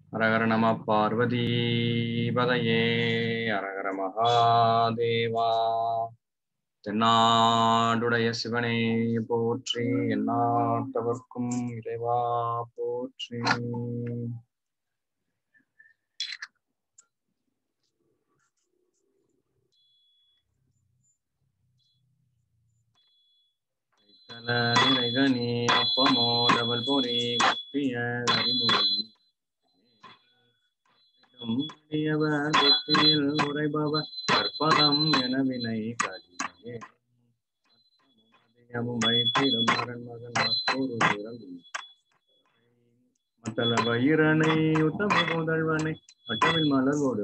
அரகர நம பார்வதி பதையே அரகர மகாதேவா. தென்னாடுடைய சிவனே போற்றி, எந்நாட்டவர்க்கும் இறைவா போற்றி. நிறைகனி அப்பமோ டபல் பொறி கப்பிய அறிமுகன் புத்தியில் உரைபவர் கற்பதம் என வினை கடியே வைத்திடும் மகன் மத்தள வயிறனை உத்தம முதல்வனை மட்டவில் மலர்வோடு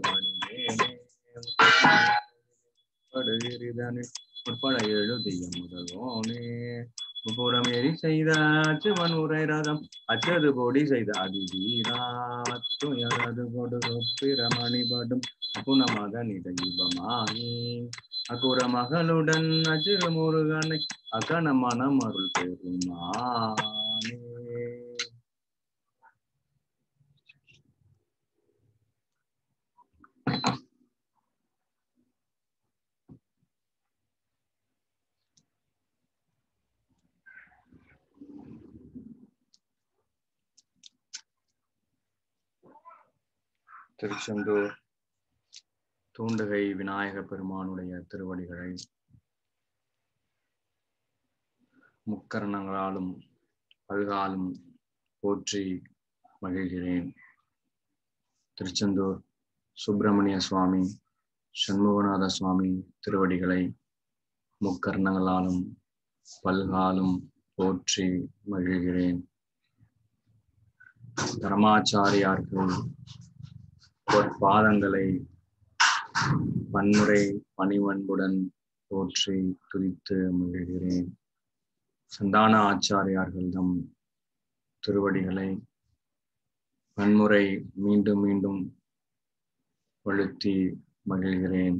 பணிதனில் உட்பட எழுதிய முதல்வோனே புறம் எரி செய்த அச்சுவன் உரை ரதம் அச்சது பொடி செய்த அதிதீராது கொடு பிறமணிபடும் புனமத நிதயுபமானி அக்குற மகளுடன் அச்சிறு முருகனை அகன மனம் அருள் பெருமானே. திருச்செந்தூர் தூண்டுகை விநாயக பெருமானுடைய திருவடிகளை முக்கரணங்களாலும் பல்காலும் போற்றி மகிழ்கிறேன். திருச்செந்தூர் சுப்பிரமணிய சுவாமி சண்முகநாத சுவாமி திருவடிகளை முக்கரணங்களாலும் பல்காலும் போற்றி மகிழ்கிறேன். தர்மாச்சாரியார்கள் பாதங்களை பன்முறை பணிவன்புடன் போற்றி துதித்து மகிழ்கிறேன். சந்தான ஆச்சாரியார்கள் தம் திருவடிகளை பன்முறை மீண்டும் மீண்டும் வழுத்தி மகிழ்கிறேன்.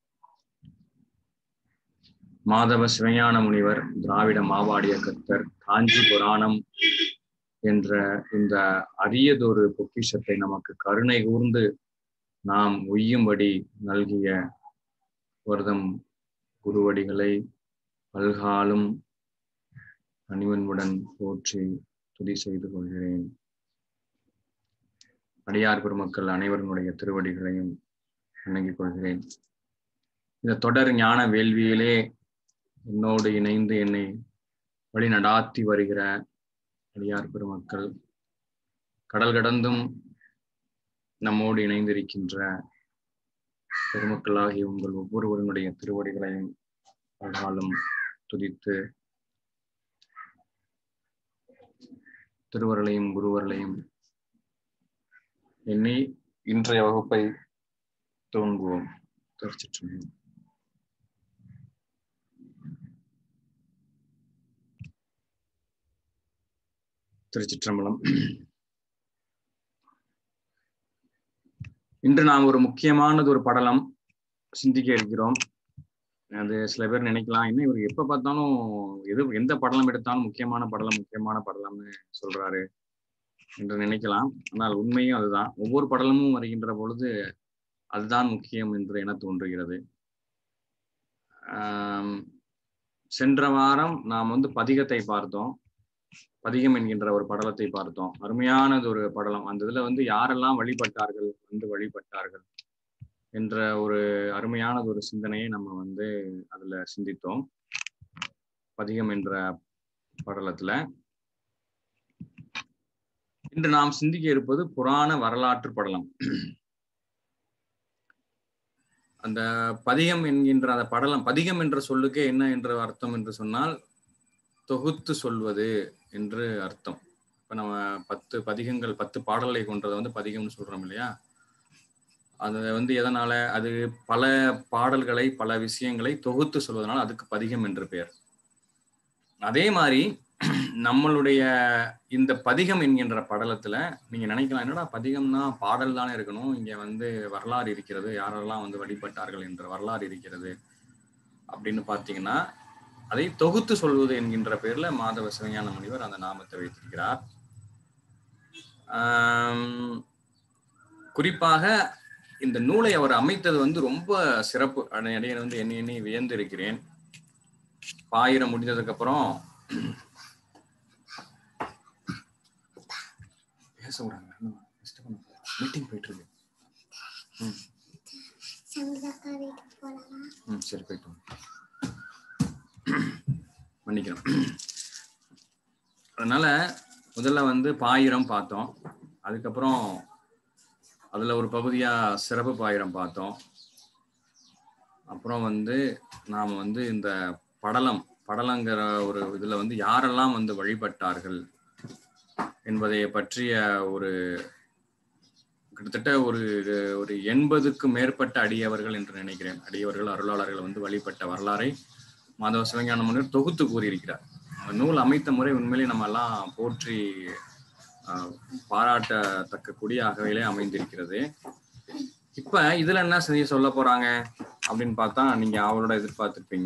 மாதவ சிவஞான முனிவர் திராவிட மாவாடிய கர்த்தர் காஞ்சி புராணம் என்ற இந்த அரியதொரு பொக்கிஷத்தை நமக்கு கருணை கூர்ந்து நாம் உய்யும்படி நல்கிய வருதம் குருவடிகளை பல்காலும் பணிவன்புடன் போற்றி துதி செய்து கொள்கிறேன். அடியார் பெருமக்கள் அனைவருடைய திருவடிகளையும் வணங்கிக் கொள்கிறேன். இந்த தொடர் ஞான வேள்வியிலே என்னோடு இணைந்து என்னை வழி நடாத்தி வருகிற அடியார் பெருமக்கள், கடல் கடந்தும் நம்மோடு இணைந்திருக்கின்ற பெருமக்களாகிய உங்கள் ஒவ்வொருவருடைய திருவடிகளையும் பல்காலும் துதித்து திருவருளையும் குருவர்களையும் எண்ணி இன்றைய வகுப்பை துவங்குவோம். திருச்சிற்றம்பலம். திருச்சிற்றம்பலம். இன்று நாம் ஒரு முக்கியமானது ஒரு படலம் சிந்திக்க இருக்கிறோம். அது சில பேர் நினைக்கலாம், என்ன இவர் எப்ப பார்த்தாலும் எந்த படலம் எடுத்தாலும் முக்கியமான படலம்னு சொல்றாரு என்று நினைக்கலாம். ஆனால் உண்மையும் அதுதான். ஒவ்வொரு படலமும் வருகின்ற பொழுது அதுதான் முக்கியம் என்று என தோன்றுகிறது. சென்ற வாரம் நாம் பதிகத்தை பார்த்தோம். பதிகம் என்கின்ற ஒரு படலத்தை பார்த்தோம். அருமையானது ஒரு படலம். அந்த இதுல யாரெல்லாம் வழிபட்டார்கள் என்ற ஒரு அருமையானது ஒரு சிந்தனையை நம்ம அதுல சிந்தித்தோம். பதிகம் என்ற படலத்துல இன்று நாம் சிந்திக்க இருப்பது புராண வரலாற்று படலம். அந்த பதிகம் என்கின்ற அந்த படலம், பதிகம் என்ற சொல்லுக்கு என்ன என்ற அர்த்தம் என்று சொன்னால் தொகுத்து சொல்வது என்று அர்த்தம். இப்ப நம்ம 10 பதிகங்கள் 10 பாடல்களை கொண்டதை பதிகம்னு சொல்றோம் இல்லையா? அது எதனால? அது பல பாடல்களை பல விஷயங்களை தொகுத்து சொல்வதனால அதுக்கு பதிகம் என்று பெயர். அதே மாதிரி நம்மளுடைய இந்த பதிகம் என்கின்ற படலத்துல நீங்க நினைக்கலாம், என்னடா பதிகம்னா பாடல் தானே இருக்கணும், இங்க வரலாறு இருக்கிறது, யாரெல்லாம் வழிபட்டார்கள் என்ற வரலாறு இருக்கிறது அப்படின்னு பாத்தீங்கன்னா, அதை தொகுத்து சொல்வது என்கின்ற பெயர்ல மாதவ சிவஞான முனிவர் அந்த நாமத்தை வைத்திருக்கிறார். குறிப்பாக இந்த நூலை அவர் அமைத்தது வந்து ரொம்ப சிறப்பு. இடையே வந்து எண்ணி வியந்து இருக்கிறேன். பாயிரம் முடிஞ்சதுக்கு அப்புறம் பேச விடாங்க, மீட்டிங் போயிட்டு இருக்கு. சரி போயிட்டு மன்னிக்கிறோம். அதனால முதல்ல வந்து பாயிரம் பார்த்தோம். அதுக்கப்புறம் அதுல ஒரு பகுதியா சிறப்பு பாயிரம் பார்த்தோம். அப்புறம் வந்து நாம வந்து இந்த படலங்கிற ஒரு இதுல வந்து யாரெல்லாம் வந்து வழிபட்டார்கள் என்பதை பற்றிய ஒரு கிட்டத்தட்ட ஒரு 80க்கும் மேற்பட்ட அடியவர்கள் என்று நினைக்கிறேன். அடியவர்கள் அருளாளர்கள் வந்து வழிபட்ட வரலாறை மாதவ சிவஞான முனிவர் தொகுத்து கூறியிருக்கிறார். நூல் அமைத்த முறை உண்மையிலே நம்ம எல்லாம் போற்றி பாராட்டத்தக்க கூடிய அகவையிலே அமைந்திருக்கிறது. இப்ப இதுல என்ன செய்ய சொல்ல போறாங்க அப்படின்னு பார்த்தா, நீங்க அவளோட எதிர்பார்த்திருப்பீங்க.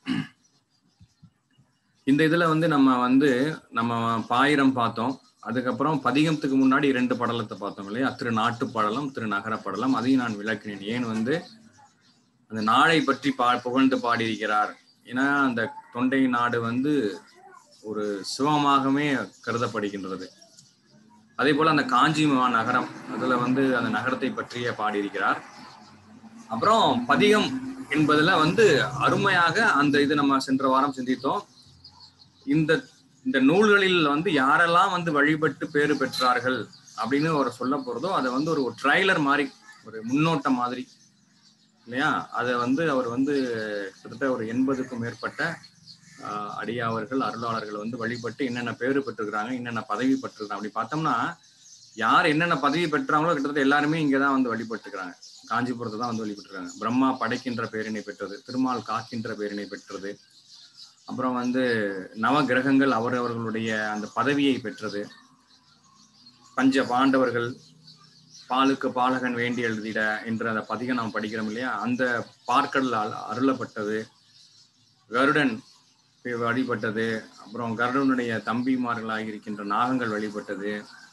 இந்த இதுல வந்து நம்ம பாயிரம் பார்த்தோம். அதுக்கப்புறம் பதிகத்துக்கு முன்னாடி 2 படலத்தை பார்த்தோம் இல்லையா? திரு நாட்டு படலம், திரு நகர படலம். அதையும் நான் விளக்கினேன். ஏன் வந்து அந்த நாடை பற்றி புகழ்ந்து பாடியிருக்கிறார். ஏன்னா அந்த தொண்டை நாடு வந்து ஒரு சிவமாகவே கருதப்படுகின்றது. அதே போல அந்த காஞ்சி நகரம், அதுல வந்து அந்த நகரத்தை பற்றிய பாடியிருக்கிறார். அப்புறம் பதிகம் என்பதுல வந்து அருமையாக அந்த இது நம்ம சென்ற வாரம் சிந்தித்தோம். இந்த நூல்களில் வந்து யாரெல்லாம் வந்து வழிபட்டு பேறு பெற்றார்கள் அப்படின்னு ஒரு சொல்ல போறதோ அதை வந்து ஒரு ட்ரைலர் மாதிரி, ஒரு முன்னோட்டம் மாதிரி இல்லையா? அதை வந்து அவர் வந்து கிட்டத்தட்ட ஒரு 80க்கும் மேற்பட்ட அடியாவர்கள் அருளாளர்கள் வந்து வழிபட்டு என்னென்ன பேறு பெற்றிருக்கிறாங்க, என்னென்ன பதவி பெற்றிருக்காங்க. அப்படி பார்த்தோம்னா யார் என்னென்ன பதவி பெற்றாங்களோ கிட்டத்தட்ட எல்லாருமே இங்கதான் வந்து வழிபட்டுக்கிறாங்க. காஞ்சிபுரத்தை தான் வந்து வழிபட்டுருக்காங்க. பிரம்மா படைக்கின்ற பேரினை பெற்றது, திருமால் காக்கின்ற பேரினை பெற்றது, அப்புறம் வந்து நவ கிரகங்கள் அவரவர்களுடைய அந்த பதவியை பெற்றது, பஞ்ச பாண்டவர்கள் பாலுக்கு பாலகன் வேண்டி எழுதிட என்ற அந்த பதிகம் நாம் படிக்கிறோம் இல்லையா? அந்த பார்க்கடல் அருளப்பட்டது, கருடன் வழிபட்டது, அப்புறம் கருடனுடைய தம்பிமார்களாக இருக்கின்ற நாகங்கள் வழிபட்டது,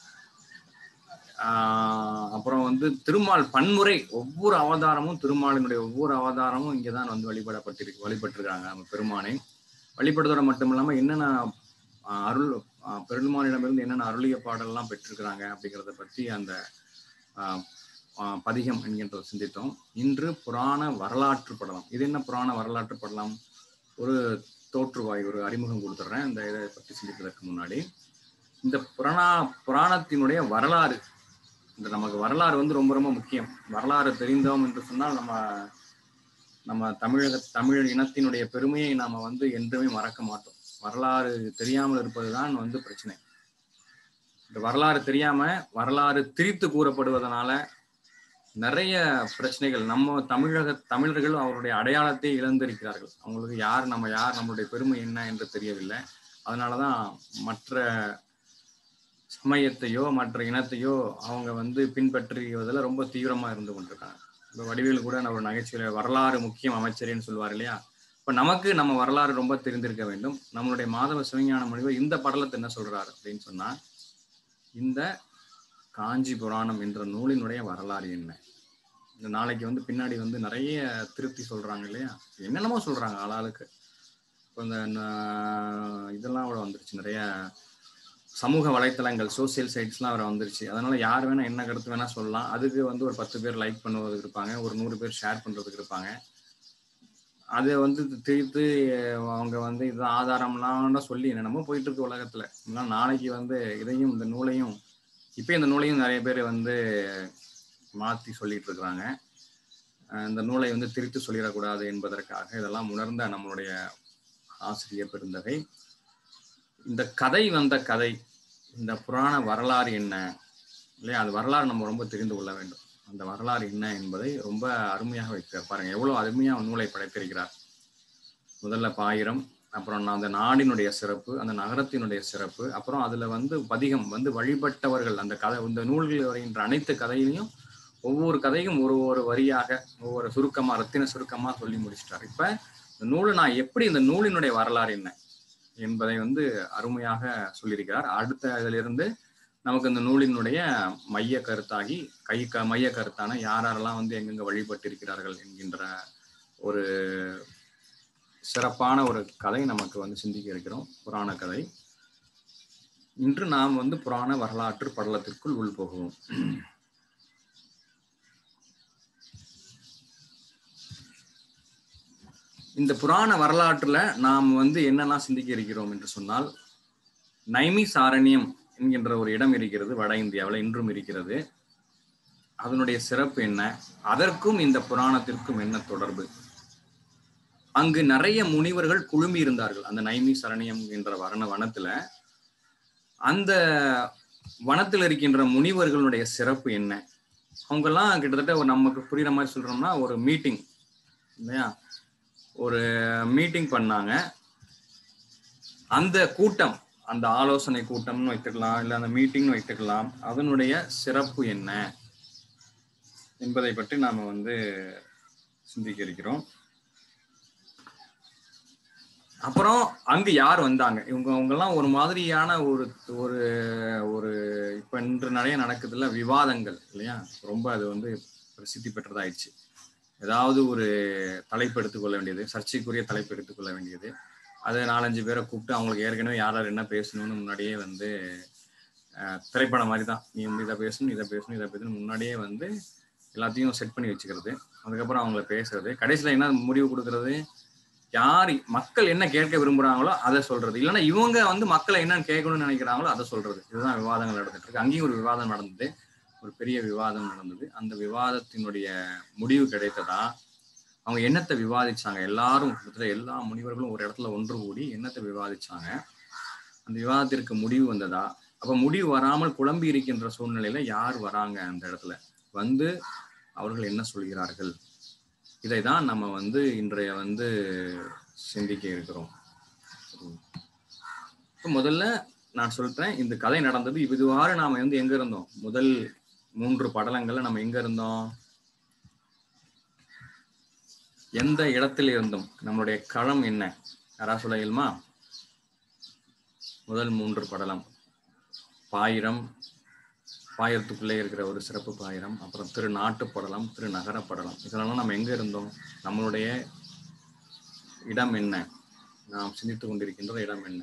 அப்புறம் வந்து திருமால் பன்முறை ஒவ்வொரு அவதாரமும், திருமாலினுடைய ஒவ்வொரு அவதாரமும் இங்கதான் வந்து வழிபட்டிருக்காங்க. நம்ம பெருமானை வழிபடுறதோட மட்டும் இல்லாம என்னென்ன அருள் பெருமானிடமிருந்து என்னென்ன அருளிய பாடல்லாம் பெற்றிருக்கிறாங்க அப்படிங்கிறத பற்றி அந்த பதிகம் என்கின்ற சிந்தித்தோம். இன்று புராண வரலாற்று படலம். இது என்ன புராண வரலாற்று படலம்? ஒரு தோற்றுவாய், ஒரு அறிமுகம் கொடுத்துட்றேன் இந்த இதை பற்றி சிந்திப்பதற்கு முன்னாடி. இந்த புராணத்தினுடைய வரலாறு, இந்த நமக்கு வரலாறு வந்து ரொம்ப ரொம்ப முக்கியம். வரலாறு தெரிந்தோம் என்று சொன்னால் நம்ம தமிழ் இனத்தினுடைய பெருமையை நாம வந்து என்றுமே மறக்க மாட்டோம். வரலாறு தெரியாமல் இருப்பதுதான் வந்து பிரச்சனை. இந்த வரலாறு தெரியாம வரலாறு திரித்து கூறப்படுவதனால நிறைய பிரச்சனைகள். நம்ம தமிழர்கள் அவருடைய அடையாளத்தை இழந்திருக்கிறார்கள். அவங்களுக்கு யார் நம்மளுடைய பெருமை என்ன என்று தெரியவில்லை. அதனாலதான் மற்ற சமயத்தையோ மற்ற இனத்தையோ அவங்க வந்து பின்பற்றுவதில் ரொம்ப தீவிரமா இருந்து கொண்டிருக்காங்க. இப்போ வடிவேல் கூட ஒரு நகைச்சுவை வரலாறு முக்கியம் அமைச்சரேன்னு சொல்லுவார் இல்லையா? இப்போ நமக்கு நம்ம வரலாறு ரொம்ப தெரிந்திருக்க வேண்டும். நம்மளுடைய மாதவ சிவஞான முனிவர் இந்த படலத்தை என்ன சொல்றாரு அப்படின்னு சொன்னா, இந்த காஞ்சி புராணம் என்ற நூலினுடைய வரலாறு என்ன. இந்த நாளைக்கு வந்து பின்னாடி வந்து நிறைய திருப்தி சொல்றாங்க இல்லையா? என்னென்னமோ சொல்றாங்க ஆளாளுக்கு. இப்போ இந்த இதெல்லாம் கூட வந்துருச்சு, நிறைய சமூக வலைத்தளங்கள், சோசியல் சைட்ஸ்லாம் அவரை வந்துருச்சு. அதனால யார் வேணா என்ன கருத்து வேணா சொல்லலாம். அதுக்கு வந்து ஒரு 10 பேர் லைக் பண்ணுவதுக்கு இருப்பாங்க, ஒரு 100 பேர் ஷேர் பண்றதுக்கு இருப்பாங்க. அதை வந்து தீர்த்து அவங்க வந்து இது ஆதாரம்லாம் சொல்லி என்னென்னமோ போயிட்டு இருக்கு உலகத்துல. நாளைக்கு வந்து இதையும் இந்த நூலையும் இப்போ இந்த நூலையும் நிறைய பேர் வந்து மாற்றி சொல்லிட்டு இருக்கிறாங்க. இந்த நூலை வந்து திரித்து சொல்லிடக்கூடாது என்பதற்காக இதெல்லாம் உணர்ந்த நம்மளுடைய ஆசிரியர் பெருந்தகை இந்த கதை, இந்த புராண வரலாறு என்ன இல்லையா? அது வரலாறு நம்ம ரொம்ப தெரிந்து கொள்ள வேண்டும். அந்த வரலாறு என்ன என்பதை ரொம்ப அருமையாக வைக்கிறார். பாருங்க எவ்வளவு அருமையாக நூலை படைத்திருக்கிறார். முதல்ல பாயிரம், அப்புறம் அந்த நாடினுடைய சிறப்பு, அந்த நகரத்தினுடைய சிறப்பு, அப்புறம் அதுல வந்து பதிகம் வந்து வழிபட்டவர்கள், அந்த கதை, இந்த நூல்களில் வருகின்ற அனைத்து கதையிலையும் ஒவ்வொரு கதையும் ஒரு வரியாக ஒவ்வொரு சுருக்கமா ரத்தின சுருக்கமா சொல்லி முடிச்சிட்டார். இப்ப இந்த நூலை நான் எப்படி, இந்த நூலினுடைய வரலாறு என்ன என்பதை வந்து அருமையாக சொல்லியிருக்கிறார். அடுத்த இதிலிருந்து நமக்கு இந்த நூலினுடைய மைய கருத்தாகி மைய கருத்தான யாரெல்லாம் வந்து எங்கெங்க வழிபட்டிருக்கிறார்கள் என்கின்ற ஒரு சிறப்பான ஒரு கதை நமக்கு வந்து சிந்திக்க இருக்கிறோம். புராண கதை. இன்று நாம் வந்து புராண வரலாற்று படலத்திற்குள் உள்போகுவோம். இந்த புராண வரலாற்றுல நாம் வந்து என்னெல்லாம் சிந்திக்க இருக்கிறோம் என்று சொன்னால், நைமிசாரண்யம் என்கின்ற ஒரு இடம் இருக்கிறது வட இந்தியாவில், இன்றும் இருக்கிறது. அதனுடைய சிறப்பு என்ன, அதற்கும் இந்த புராணத்திற்கும் என்ன தொடர்பு? அங்கு நிறைய முனிவர்கள் குழுமி இருந்தார்கள் அந்த நைமிசாரண்யம் என்ற வனத்துல. அந்த வனத்தில் இருக்கின்ற முனிவர்களுடைய சிறப்பு என்ன? அவங்கெல்லாம் கிட்டத்தட்ட நமக்கு புரியுற மாதிரி சொல்றோம்னா ஒரு மீட்டிங் இல்லையா, ஒரு மீட்டிங் பண்ணாங்க. அந்த கூட்டம், அந்த ஆலோசனை கூட்டம்னு வைத்துக்கலாம், இல்லை அந்த மீட்டிங்னு வைத்துக்கலாம். அதனுடைய சிறப்பு என்ன என்பதை பற்றி நாம வந்து சிந்திக்க இருக்கிறோம். அப்புறம் அங்கு யார் வந்தாங்க, இவங்கெல்லாம் ஒரு மாதிரியான ஒரு ஒரு ஒரு இப்ப இன்று நிறைய நடக்குதுல விவாதங்கள் இல்லையா, ரொம்ப அது வந்து பிரசித்தி பெற்றதாயிடுச்சு. ஏதாவது ஒரு தலைப்பு எடுத்துக்கொள்ள வேண்டியது, சர்ச்சைக்குரிய தலைப்பு எடுத்துக்கொள்ள வேண்டியது, அதை 4-5 பேரை கூப்பிட்டு அவங்களுக்கு ஏற்கனவே யார் என்ன பேசணும்னு முன்னாடியே வந்து திரைப்படம் மாதிரி தான், நீ வந்து இதை பேசணும் இதை பேசணும் இதை பேசணும் முன்னாடியே வந்து எல்லாத்தையும் செட் பண்ணி வச்சுக்கிறது. அதுக்கப்புறம் அவங்கள பேசுறது, கடைசியில் என்ன முடிவு கொடுக்கறது, யார் மக்கள் என்ன கேட்க விரும்புறாங்களோ அதை சொல்றது, இல்லைன்னா இவங்க வந்து மக்களை என்னன்னு கேட்கணும்னு நினைக்கிறாங்களோ அதை சொல்றது. இதுதான் விவாதங்கள் நடந்துட்டு இருக்கு. அங்கேயும் ஒரு விவாதம் நடந்தது, ஒரு பெரிய விவாதம் நடந்தது. அந்த விவாதத்தினுடைய முடிவு கிடைத்ததா, அவங்க என்னத்தை விவாதிச்சாங்க, எல்லாரும் எல்லா முனிவர்களும் ஒரு இடத்துல ஒன்று கூடி என்னத்தை விவாதிச்சாங்க, அந்த விவாதத்திற்கு முடிவு வந்ததா? அப்ப முடிவு வராமல் குழம்பி இருக்கின்ற சூழ்நிலையில யார் வராங்க அந்த இடத்துல வந்து அவர்கள் என்ன சொல்கிறார்கள், இதைதான் நம்ம வந்து இன்றைய வந்து சிந்திக்க இருக்கிறோம். முதல்ல நான் சொல்றேன், இந்த கதை நடந்தது இதுவாறு நாம வந்து எங்க இருந்தோம், முதல் 3 படலங்கள்ல நம்ம எங்க இருந்தோம், எந்த இடத்துல இருந்தோம், நம்மளுடைய களம் என்ன, யாரா சொல்ல இயலுமா? முதல் 3 படலம் பாயிரம், பாயிரத்துக்குள்ளே இருக்கிற ஒரு சிறப்பு பாயிரம், அப்புறம் திருநாட்டு படலம், திருநகர படலம். இதெல்லாம் நம்ம எங்க இருந்தோம், நம்மளுடைய இடம் என்ன, நாம் சிந்தித்துக் கொண்டிருக்கின்ற இடம் என்ன?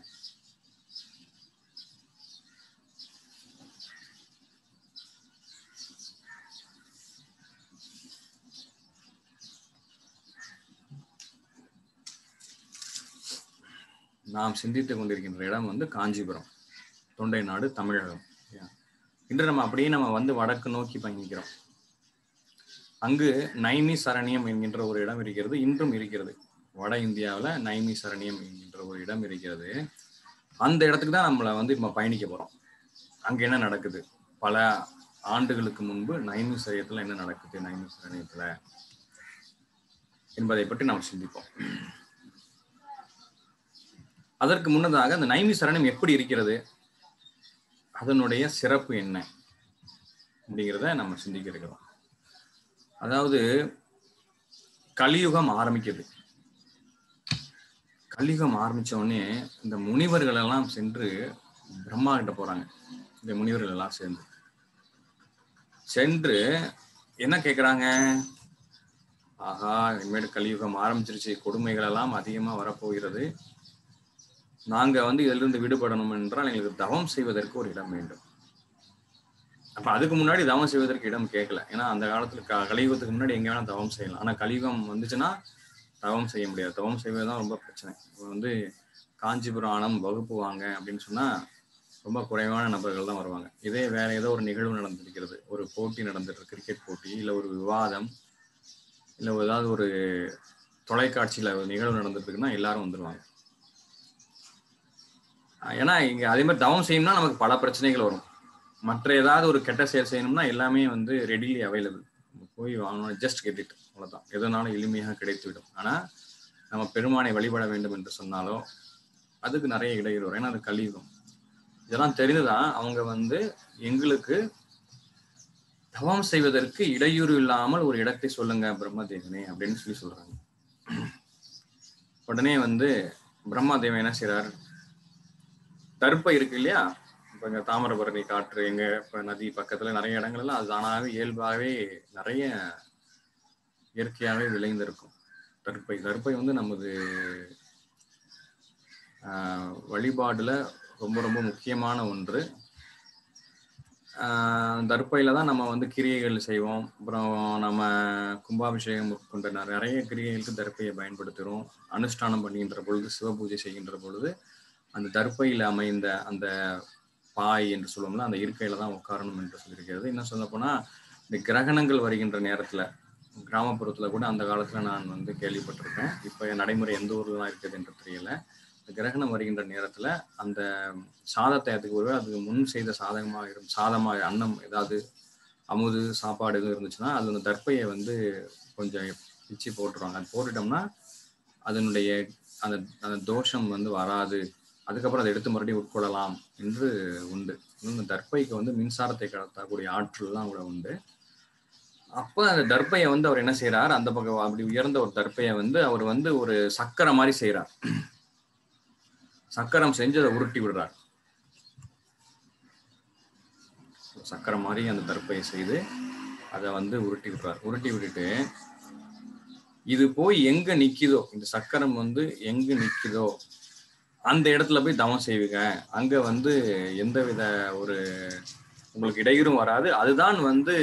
நாம் சிந்தித்துக் கொண்டிருக்கின்ற இடம் வந்து காஞ்சிபுரம், தொண்டை நாடு, தமிழகம். இன்று நம்ம அப்படியே நம்ம வந்து வடக்கு நோக்கி பயணிக்கிறோம். அங்கு நைமிசாரண்யம் என்கின்ற ஒரு இடம் இருக்கிறது, இன்றும் இருக்கிறது. வட இந்தியாவில் நைமிசாரண்யம் என்கின்ற ஒரு இடம் இருக்கிறது. அந்த இடத்துக்கு தான் நம்மளை வந்து நம்ம பயணிக்க போறோம். அங்க என்ன நடக்குது, பல ஆண்டுகளுக்கு முன்பு நைமிசாரண்யத்துல என்ன நடக்குது, நைமிசாரண்யத்துல என்பதை பற்றி நாம் சிந்திப்போம். அதற்கு முன்னதாக அந்த நைமிசாரண்யம் எப்படி இருக்கிறது, அதனுடைய சிறப்பு என்ன அப்படிங்கிறத நம்ம சிந்திக்க இருக்கிறோம். அதாவது கலியுகம் ஆரம்பிக்குது. கலியுகம் ஆரம்பிச்ச உடனே இந்த முனிவர்கள் எல்லாம் சென்று பிரம்மா கிட்ட போறாங்க. இந்த முனிவர்கள் எல்லாம் சென்று என்ன கேட்குறாங்க, ஆஹா இனிமேல் கலியுகம் ஆரம்பிச்சிருச்சு, கொடுமைகள் எல்லாம் அதிகமா வரப்போகிறது, நாங்க வந்து இதிலிருந்து விடுபடணும் என்றால் எங்களுக்கு தவம் செய்வதற்கு ஒரு இடம் வேண்டும். அப்ப அதுக்கு முன்னாடி தவம் செய்வதற்கு இடம் கேட்கல. ஏன்னா அந்த காலத்துல கலியுகத்துக்கு முன்னாடி எங்க வேணா தவம் செய்யலாம். ஆனா கலியுகம் வந்துச்சுன்னா தவம் செய்ய முடியாது. தவம் செய்வதுதான் ரொம்ப பிரச்சனை. இப்போ வந்து காஞ்சிபுராணம் வகுப்பு வாங்க அப்படின்னு சொன்னா ரொம்ப குறைவான நபர்கள் தான் வருவாங்க. இதே வேற ஏதோ ஒரு நிகழ்வு நடந்திருக்கிறது, ஒரு போட்டி நடந்துட்டு, கிரிக்கெட் போட்டி, இல்லை ஒரு விவாதம், இல்லை ஏதாவது ஒரு தொலைக்காட்சியில ஒரு நிகழ்வு நடந்துட்டு இருக்குன்னா எல்லாரும் வந்துருவாங்க. ஏன்னா இங்க அதே மாதிரி தவம் செய்யணும்னா நமக்கு பல பிரச்சனைகள் வரும். மற்ற ஏதாவது ஒரு கெட்ட செயல் செய்யணும்னா எல்லாமே வந்து ரெடிலி அவைலபிள், போய் வாங்கணும், ஜஸ்ட் கெட் இட், அவ்வளவுதான், எதனாலும் எளிமையாக கிடைத்துவிடும். ஆனா நம்ம பெருமானை வழிபட வேண்டும் என்று சொன்னாலோ அதுக்கு நிறைய இடையூறு வரும். ஏன்னா அது கலியுகம். இதெல்லாம் தெரிந்துதான் அவங்க வந்து எங்களுக்கு தவம் செய்வதற்கு இடையூறு இல்லாமல் ஒரு இடத்தை சொல்லுங்க பிரம்மதேவனே அப்படின்னு சொல்றாங்க. உடனே வந்து பிரம்மதேவன் என்ன செய்யறாரு, தர்ப்பை இருக்கு இல்லையா, இப்போ இங்கே தாமிரபரணி காற்று எங்கள் இப்போ நதி பக்கத்தில் நிறைய இடங்கள்லாம் அது தானாகவே இயல்பாகவே நிறைய இயற்கையாகவே விளைந்திருக்கும். தர்ப்பை வந்து நமது வழிபாடுல ரொம்ப ரொம்ப முக்கியமான ஒன்று. தர்ப்பையில தான் நம்ம வந்து கிரியைகள் செய்வோம். அப்புறம் நம்ம கும்பாபிஷேகம் கொண்ட நிறைய கிரியைகளுக்கு தர்ப்பையை பயன்படுத்துகிறோம். அனுஷ்டானம் பண்ணுகின்ற பொழுது, சிவபூஜை செய்கின்ற பொழுது அந்த தர்ப்பையில் அமைந்த அந்த பாய் என்று சொல்லுவோம்ல, அந்த இருக்கையில தான் உட்காரணும் என்று சொல்லியிருக்கிறது. இன்னும் சொல்ல போனால் இந்த கிரகணங்கள் வருகின்ற நேரத்தில் கிராமப்புறத்தில் கூட அந்த காலத்தில் நான் வந்து கேள்விப்பட்டிருக்கேன். இப்போ நடைமுறை எந்த ஊர்லாம் இருக்குது என்று தெரியல. கிரகணம் வருகின்ற நேரத்தில் அந்த சாதத்தை அதுக்கு ஒருவே அதுக்கு முன் செய்த சாதமாக அன்னம் ஏதாவது அமுது சாப்பாடு எதுவும் இருந்துச்சுன்னா அது அந்த தர்ப்பையை வந்து கொஞ்சம் பிச்சு போட்டுருவாங்க. அது போட்டுட்டோம்னா அதனுடைய அந்த அந்த தோஷம் வந்து வராது. அதுக்கப்புறம் அதை எடுத்து மறுபடியும் உட்கொள்ளலாம் என்று உண்டு. இன்னும் தர்ப்பைக்கு வந்து மின்சாரத்தை கடத்தக்கூடிய ஆற்றல்லாம் கூட உண்டு. அப்போ அந்த தர்ப்பையை வந்து அவர் என்ன செய்யறார், அந்த பக்கம் அப்படி உயர்ந்த ஒரு தர்ப்பையை வந்து அவர் வந்து ஒரு சக்கரை மாதிரி செய்யறார். சக்கரம் செஞ்சு அதை உருட்டி விடுறார். சக்கரை மாதிரி அந்த தர்ப்பையை செய்து அதை வந்து உருட்டி விடுறார். உருட்டி விட்டுட்டு இது போய் எங்க நிக்குதோ, இந்த சக்கரம் வந்து எங்க நிக்குதோ அந்த இடத்துல போய் தவம் செய்வீங்க. அங்க வந்து எந்தவித ஒரு உங்களுக்கு இடையூறும் வராது. அதுதான் வந்து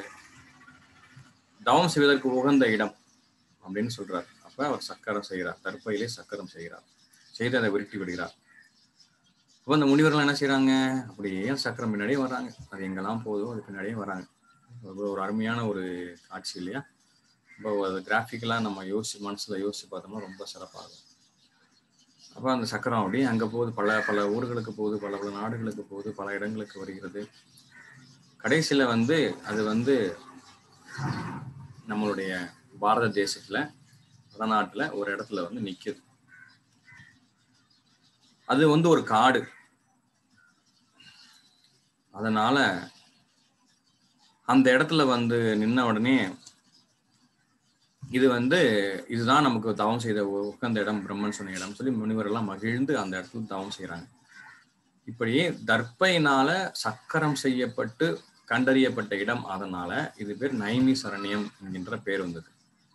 தவம் செய்வதற்கு உகந்த இடம் அப்படின்னு சொல்றார். அப்ப அவர் சக்கரம் செய்கிறார், தர்ப்பையிலே சக்கரம் செய்கிறார், செய்து அதை விருட்டி விடுகிறார். அப்போ அந்த முனிவர்கள் என்ன செய்யறாங்க, அப்படியே சக்கரம் பின்னாடியே வர்றாங்க. அது எங்கெல்லாம் போதும் அது பின்னாடியே வராங்க. ஒரு அருமையான ஒரு காட்சி இல்லையா? இப்போ அது கிராஃபிக்கலா நம்ம மனசுல யோசிச்சு பார்த்தோம்னா ரொம்ப சிறப்பாகும். அப்போ அந்த சக்கரம் அப்படியே அங்க போகுது, பல ஊர்களுக்கு போகுது, பல நாடுகளுக்கு போகுது, பல இடங்களுக்கு வருகிறது. கடைசியில வந்து அது வந்து நம்மளுடைய பாரத தேசத்துல வடநாட்டுல ஒரு இடத்துல வந்து நிக்குது. அது வந்து ஒரு காடு. அதனால அந்த இடத்துல வந்து நின்ன உடனே இது வந்து இதுதான் நமக்கு தவம் செய்த உகந்த இடம், பிரம்மன் சொன்ன இடம் சொல்லி முனிவரெல்லாம் மகிழ்ந்து அந்த இடத்துல தவம் செய்யறாங்க. இப்படியே தர்ப்பையினால சக்கரம் செய்யப்பட்டு கண்டறியப்பட்ட இடம். அதனால இது பேர் நைமி சரண்யம் என்கின்ற பேர் வந்தது.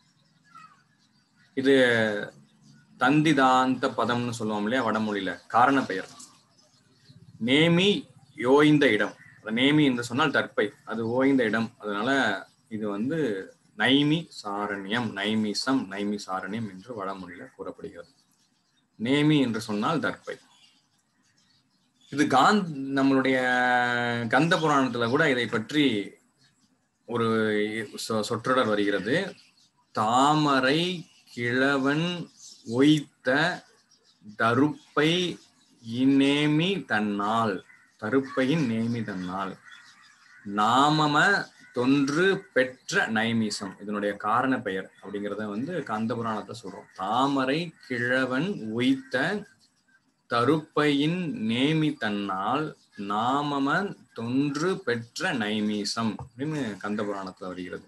இது தந்திதாந்த பதம்னு சொல்லுவோம் இல்லையா வடமொழியில, காரண பெயர். நேமி ஓய்ந்த இடம். நேமி என்று சொன்னால் தர்ப்பை, அது ஓய்ந்த இடம். அதனால இது வந்து நைமி சாரண்யம், நைமிசம், நைமி சாரண்யம் என்று வடமொழியில கூறப்படுகிறது. நேமி என்று சொன்னால் தர்ப்பை. இது நம்மளுடைய கந்த புராணத்துல கூட இதை பற்றி ஒரு சொற்றொடர் வருகிறது. தாமரை கிழவன் ஒய்த்த தருப்பை இநேமி தன்னால், தருப்பையின் நேமி தன்னால் நாமம தொன்று பெற்ற நைமிசம், இதனுடைய காரண பெயர் அப்படிங்கிறத வந்து கந்த புராணத்தை சொல்றோம். தாமரை கிழவன் ஒய்த்த தருப்பையின் நேமி தன்னால் நாமம தொன்று பெற்ற நைமிசம் அப்படின்னு கந்த புராணத்துல வருகிறது.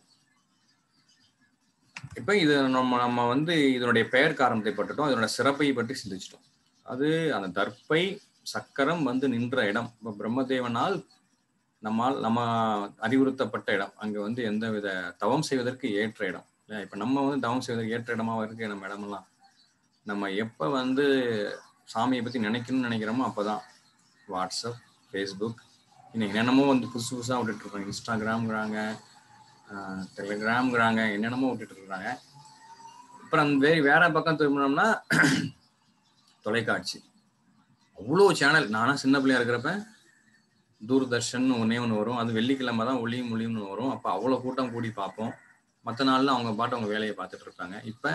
இப்ப இது நம்ம வந்து இதனுடைய பெயர் காரணத்தை பட்டுட்டோம், இதனுடைய சிறப்பை பற்றி சிந்திச்சிட்டோம். அது அந்த தர்ப்பை சக்கரம் வந்து நின்ற இடம். இப்ப பிரம்மதேவனால் நம்ம அறிவுறுத்தப்பட்ட இடம். அங்க வந்து எந்தவித தவம் செய்வதற்கு ஏற்ற இடம். இப்ப நம்ம வந்து தவம் செய்வதற்கு ஏற்ற இடமா இருக்கு நம்ம இடமெல்லாம். நம்ம எப்ப வந்து சாமியை பத்தி நினைக்கணும்னு நினைக்கிறோமோ அப்பதான் வாட்ஸ்அப், ஃபேஸ்புக், இன்னைக்கு என்னென்னமோ வந்து புதுசா விட்டுட்டு இருக்காங்க. இன்ஸ்டாகிராம்ங்கிறாங்க, டெலிகிராம்ங்கிறாங்க, என்னென்னமோ விட்டுட்டு இருக்காங்க. அப்புறம் வேற பக்கம் திரும்பினோம்னா தொலைக்காட்சி, அவ்வளோ சேனல். நானும் சின்ன பிள்ளையா இருக்கிறப்ப தூர்தர்ஷன் ஒன்னே ஒன்று வரும். அது வெள்ளிக்கிழமை தான் ஒளியும் மொழியும்னு வரும். அப்போ அவ்வளோ கூட்டம் கூடி பார்ப்போம். மற்ற நாள்ல அவங்க பாட்டு அவங்க வேலையை பார்த்துட்டு இருப்பாங்க. இப்ப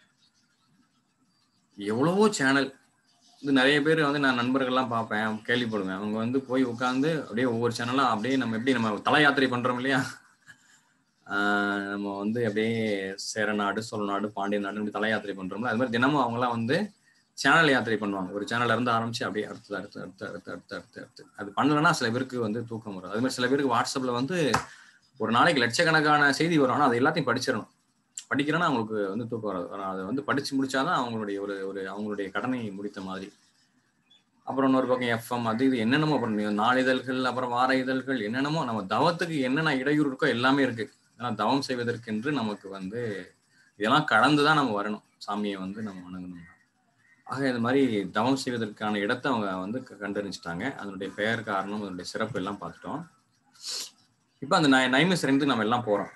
எவ்வளவோ சேனல். இது நிறைய பேர் வந்து நான் நண்பர்கள்லாம் பார்ப்பேன், கேள்விப்படுவேன். அவங்க வந்து போய் உட்காந்து அப்படியே ஒவ்வொரு சேனலாக அப்படியே நம்ம எப்படி நம்ம தல யாத்திரை பண்றோம் இல்லையா, நம்ம வந்து அப்படியே சேரநாடு, சோழநாடு, பாண்டிய நாடு இப்படி தல யாத்திரை பண்றோம்ல, அது மாதிரி தினமும் அவங்கலாம் வந்து சேனல் யாத்திரை பண்ணுவாங்க. ஒரு சேனல்ல இருந்து ஆரம்பிச்சு அப்படியே அடுத்து அது பண்ணலன்னா சில பேருக்கு வந்து தூக்கம் வரும். அது மாதிரி சில பேருக்கு வாட்ஸ்அப்ல வந்து ஒரு நாளைக்கு லட்சக்கணக்கான செய்தி வரும். ஆனால் அது எல்லாத்தையும் படிச்சிடணும். படிக்கிறேன்னா அவங்களுக்கு வந்து தூக்கம் வராது. அதை வந்து படிச்சு முடிச்சாதான் அவங்களுடைய ஒரு அவங்களுடைய கடனை முடித்த மாதிரி. அப்புறம் இன்னொரு பக்கம் எஃப்எம், அது இது என்னென்னமோ, அப்புறம் நாளிதழ்கள், அப்புறம் வார இதழ்கள், என்னென்னமோ. நம்ம தவத்துக்கு என்னென்ன இடையூறு இருக்கோ எல்லாமே இருக்கு. ஏன்னா தவம் செய்வதற்கென்று நமக்கு வந்து இதெல்லாம் கடந்துதான் நம்ம வரணும், சாமியை வந்து நம்ம வணங்கணும். ஆக இது மாதிரி தவம் செய்வதற்கான இடத்தை அவங்க வந்து கண்டறிஞ்சிட்டாங்க. அதனுடைய பெயர், காரணம், அதனுடைய சிறப்பு எல்லாம் பார்த்துட்டோம். இப்ப அந்த நைமிசரண்யத்துக்கு நம்ம எல்லாம் போறோம்.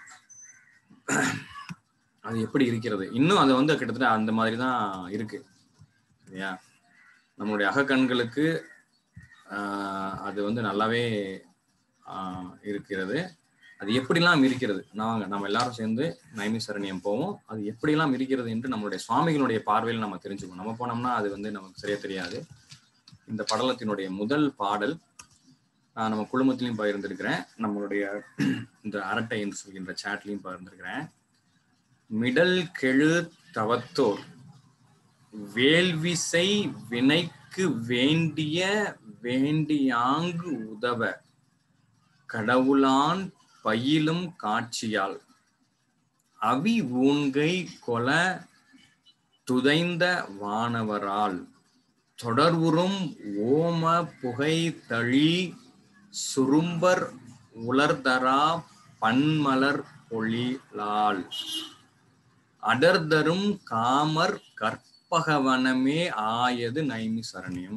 அது எப்படி இருக்கிறது? இன்னும் அது வந்து கிட்டத்தட்ட அந்த மாதிரி தான் இருக்கு, சரியா? நம்மளுடைய அகக்கண்களுக்கு அது வந்து நல்லாவே இருக்கிறது. அது எப்படிலாம் இருக்கிறது, நம்ம எல்லாரும் சேர்ந்து நைமிசரண்யம் போவோம். அது எப்படிலாம் இருக்கிறது என்று நம்மளுடைய சுவாமிகளுடைய பார்வையில் நம்ம தெரிஞ்சுக்கணும். நம்ம போனோம்னா அது வந்து நமக்கு சரியா தெரியாது. இந்த படலத்தினுடைய முதல் பாடல் நம்ம குழுமத்திலையும் பகிர்ந்திருக்கிறேன், நம்மளுடைய இந்த அரட்டை என்று சொல்கின்ற சாட்லையும் பகிர்ந்திருக்கிறேன். மிடல் கெழு தவத்தோர் வேள்விசை வினைக்கு வேண்டிய வேண்டியாங்கு உதவ கடவுளான் பயிலும் காட்சியால் அவி ஊன்கை கொல துதைந்த வானவரால் தொடர்வுறும் ஓம புகை தழி சுரும்பர் உலர்தரா பன்மலர் பொழிலால் அடர்தரும் காமர் கற்பகவனமே ஆயது நைமிசரண்யம்.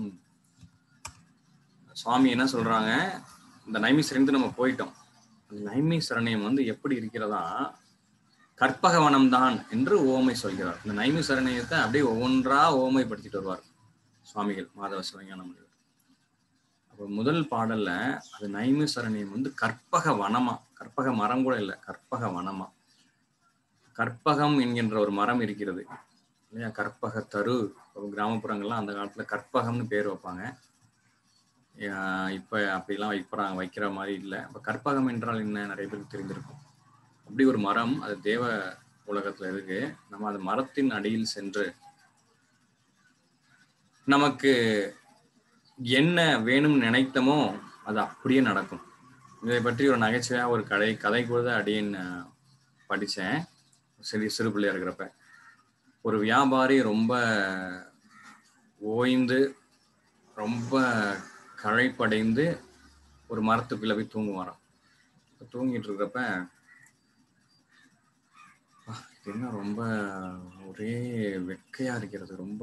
சுவாமி என்ன சொல்றாங்க, இந்த நைமிசரண்யத்துக்கு நம்ம போயிட்டோம். நைமிசரண்யம் வந்து எப்படி இருக்கிறதா, கற்பகவனம் தான் என்று ஓமை சொல்கிறார். இந்த நைமிசரண்யத்தை அப்படியே ஒவ்வொன்றா ஓமைப்படுத்திட்டு வருவார் சுவாமிகள், மாதவ சிவஞான முனிவர். அப்போ முதல் பாடல்ல அது நைமிசரண்யம் வந்து கற்பக வனமா, கற்பக மரம் கூட இல்லை, கற்பக வனமா. கற்பகம் என்கின்ற ஒரு மரம் இருக்கிறது இல்லையா? கற்பக தரு. கிராமப்புறங்கள்லாம் அந்த காலத்துல கற்பகம்னு பேர் வைப்பாங்க. இப்ப அப்படிலாம் வைக்கிற மாதிரி இல்லை. இப்ப கற்பகம் என்றால் என்ன, நிறைய பேருக்கு தெரிந்திருக்கும். அப்படி ஒரு மரம், அது தேவ உலகத்துல இருக்கு. நம்ம அந்த மரத்தின் அடியில் சென்று நமக்கு என்ன வேணும்னு நினைத்தமோ அது அப்படியே நடக்கும். இதை பற்றி ஒரு நகைச்சுவையா ஒரு கதை கூட அடியேன்னு படித்தேன் சிறு பிள்ளையா இருக்கிறப்ப. ஒரு வியாபாரி ரொம்ப ஓய்ந்து ரொம்ப களைப்படைந்து ஒரு மரத்துக்குள்ள போய் தூங்குவாராம். தூங்கிட்டு இருக்கிறப்ப என்ன ரொம்ப ஒரே வெக்கையா இருக்கிறது, ரொம்ப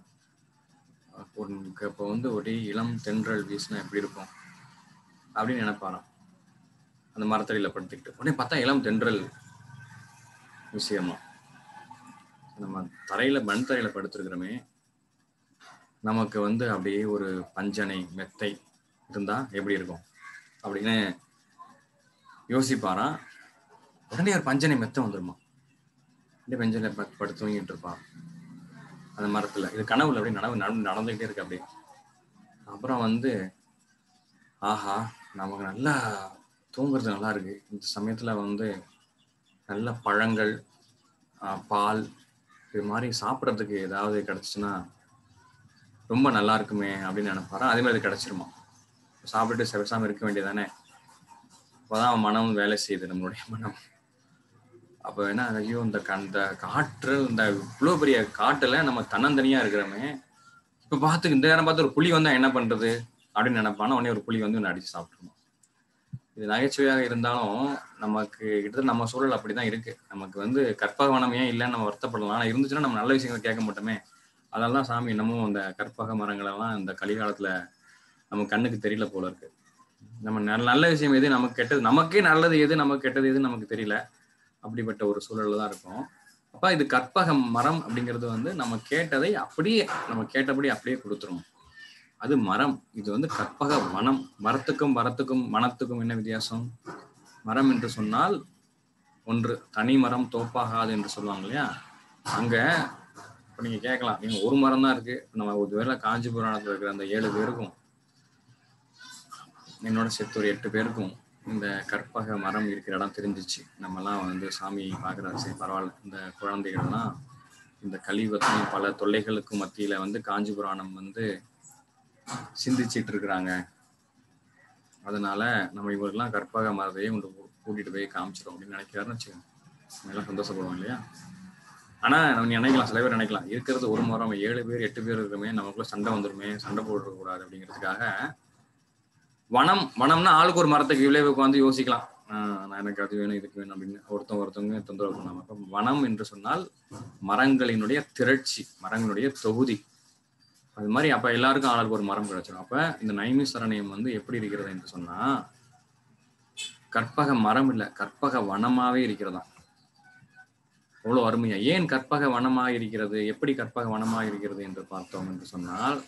இப்போ வந்து ஒரே இளம் தென்றல் வீசினா எப்படி இருக்கும் அப்படின்னு நினைப்பாராம். அந்த மரத்தடியில படுத்துக்கிட்டு உடனே பார்த்தா இளம் தென்றல் விஷயமா. நம்ம தரையில மண் தரையில படுத்திருக்கிறோமே, நமக்கு வந்து அப்படியே ஒரு பஞ்சனை மெத்தை இருந்தா எப்படி இருக்கும் அப்படின்னு யோசிப்பாராம். உடனே ஒரு பஞ்சனை மெத்தை வந்துருமா, அப்படியே பஞ்சனை படுத்து தூங்கிட்டு இருப்பான் அந்த மரத்துல. இது கனவுல அப்படி நடந்துகிட்டே இருக்கு அப்படி. அப்புறம் வந்து ஆஹா, நமக்கு நல்லா தூங்குறது நல்லா இருக்கு, இந்த சமயத்துல வந்து நல்ல பழங்கள், பால், இது மாதிரி சாப்பிட்றதுக்கு ஏதாவது கிடைச்சிச்சுன்னா ரொம்ப நல்லா இருக்குமே அப்படின்னு நினைப்பாரா. அதே மாதிரி கிடைச்சிருமா. சாப்பிட்டுட்டு செவசாம இருக்க வேண்டியதானே. அப்போதான் மனம் வேலை செய்யுது, நம்மளுடைய மனம். அப்போ என்ன, ஐயோ இந்த காற்று, இந்த இவ்வளோ பெரிய காட்டுல நம்ம தன்னந்தனியா இருக்கிறோமே, இப்போ பார்த்து இந்த நேரம் பார்த்து ஒரு புலி வந்தா என்ன பண்றது அப்படின்னு நினைப்பானா. உடனே ஒரு புலி வந்து ஒன்று அடிச்சு சாப்பிட்டுருமா. இது நகைச்சுவையாக இருந்தாலும் நமக்கு கிட்டத்தட்ட நம்ம சூழல் அப்படிதான் இருக்கு. நமக்கு வந்து கற்பகவனம் ஏன் இல்லைன்னு நம்ம வருத்தப்படலாம். ஆனால் இருந்துச்சுன்னா நம்ம நல்ல விஷயங்களை கேட்க மாட்டோமே. அதனால்தான் சாமி இன்னமும் அந்த கற்பக மரங்களெல்லாம் இந்த கலிகாலத்துல நம்ம கண்ணுக்கு தெரியல போல இருக்கு. நம்ம நல்ல விஷயம் எது, நமக்கு கெட்டது, நமக்கே நல்லது எது, நமக்கு கெட்டது எதுன்னு நமக்கு தெரியல. அப்படிப்பட்ட ஒரு சூழல்ல தான் இருக்கும். அப்ப இது கற்பக மரம் அப்படிங்கிறது வந்து நம்ம கேட்டதை அப்படியே, நம்ம கேட்டபடி அப்படியே கொடுத்துரும். அது மரம். இது வந்து கற்பக வனம். மரத்துக்கும் மனத்துக்கும் என்ன வித்தியாசம்? மரம் என்று சொன்னால் ஒன்று தனி மரம் தோப்பாகாது என்று சொல்லுவாங்க இல்லையா? அங்க இப்ப நீங்க கேட்கலாம், நீங்க ஒரு மரம் தான் இருக்கு, நம்ம ஒரு வேளை காஞ்சி புராணத்துல இருக்கிற அந்த 7 பேருக்கும் என்னோட சேர்த்து ஒரு 8 பேருக்கும் இந்த கற்பக மரம் இருக்கிற இடம் தெரிஞ்சிச்சு. நம்மலாம் வந்து சாமி பார்க்குறாரு, சரி பரவாயில்ல, இந்த குழந்தைகள்லாம் இந்த கலியுகத்தையும் பல தொல்லைகளுக்கும் மத்தியில வந்து காஞ்சி புராணம் வந்து சிந்திச்சிட்டு இருக்கிறாங்க. அதனால நம்ம இவருக்கெல்லாம் கற்பக மரத்தையே கொண்டு கூட்டிட்டு போய் காமிச்சிடும் அப்படின்னு நினைக்கிறாருன்னு வச்சுக்கோங்க. எல்லாம் சந்தோஷப்படுவோம் இல்லையா? ஆனா நம்ம நினைக்கலாம், சில பேர் நினைக்கலாம், இருக்கிறது ஒரு மரம், 7 பேர் 8 பேர் இருக்கிறோமே, நமக்குள்ள சண்டை வந்துருமே, சண்டை போட்டுக்க கூடாது அப்படிங்கிறதுக்காக வனம்னா ஆளுக்கு ஒரு மரத்துக்கு விளைவு உட்காந்து யோசிக்கலாம். நான் எனக்கு அது வேணும் இதுக்கு வேணும் அப்படின்னு ஒருத்தவங்க தொந்தரவு பண்ணாம. அப்ப வனம் என்று சொன்னால் மரங்களினுடைய திரட்சி, மரங்களுடைய தொகுதி. அது மாதிரி அப்ப எல்லாருக்கும் ஆளுக்கு ஒரு மரம் கிடைச்சிடும். அப்ப இந்த நைமிசாரண்யம் வந்து எப்படி இருக்கிறது என்று சொன்னா, கற்பக மரம் இல்ல, கற்பக வனமாவே இருக்கிறதா. அவ்வளவு அருமையா. ஏன் கற்பக வனமாக இருக்கிறது, எப்படி கற்பக வனமாக இருக்கிறது என்று பார்த்தோம் என்று சொன்னால்,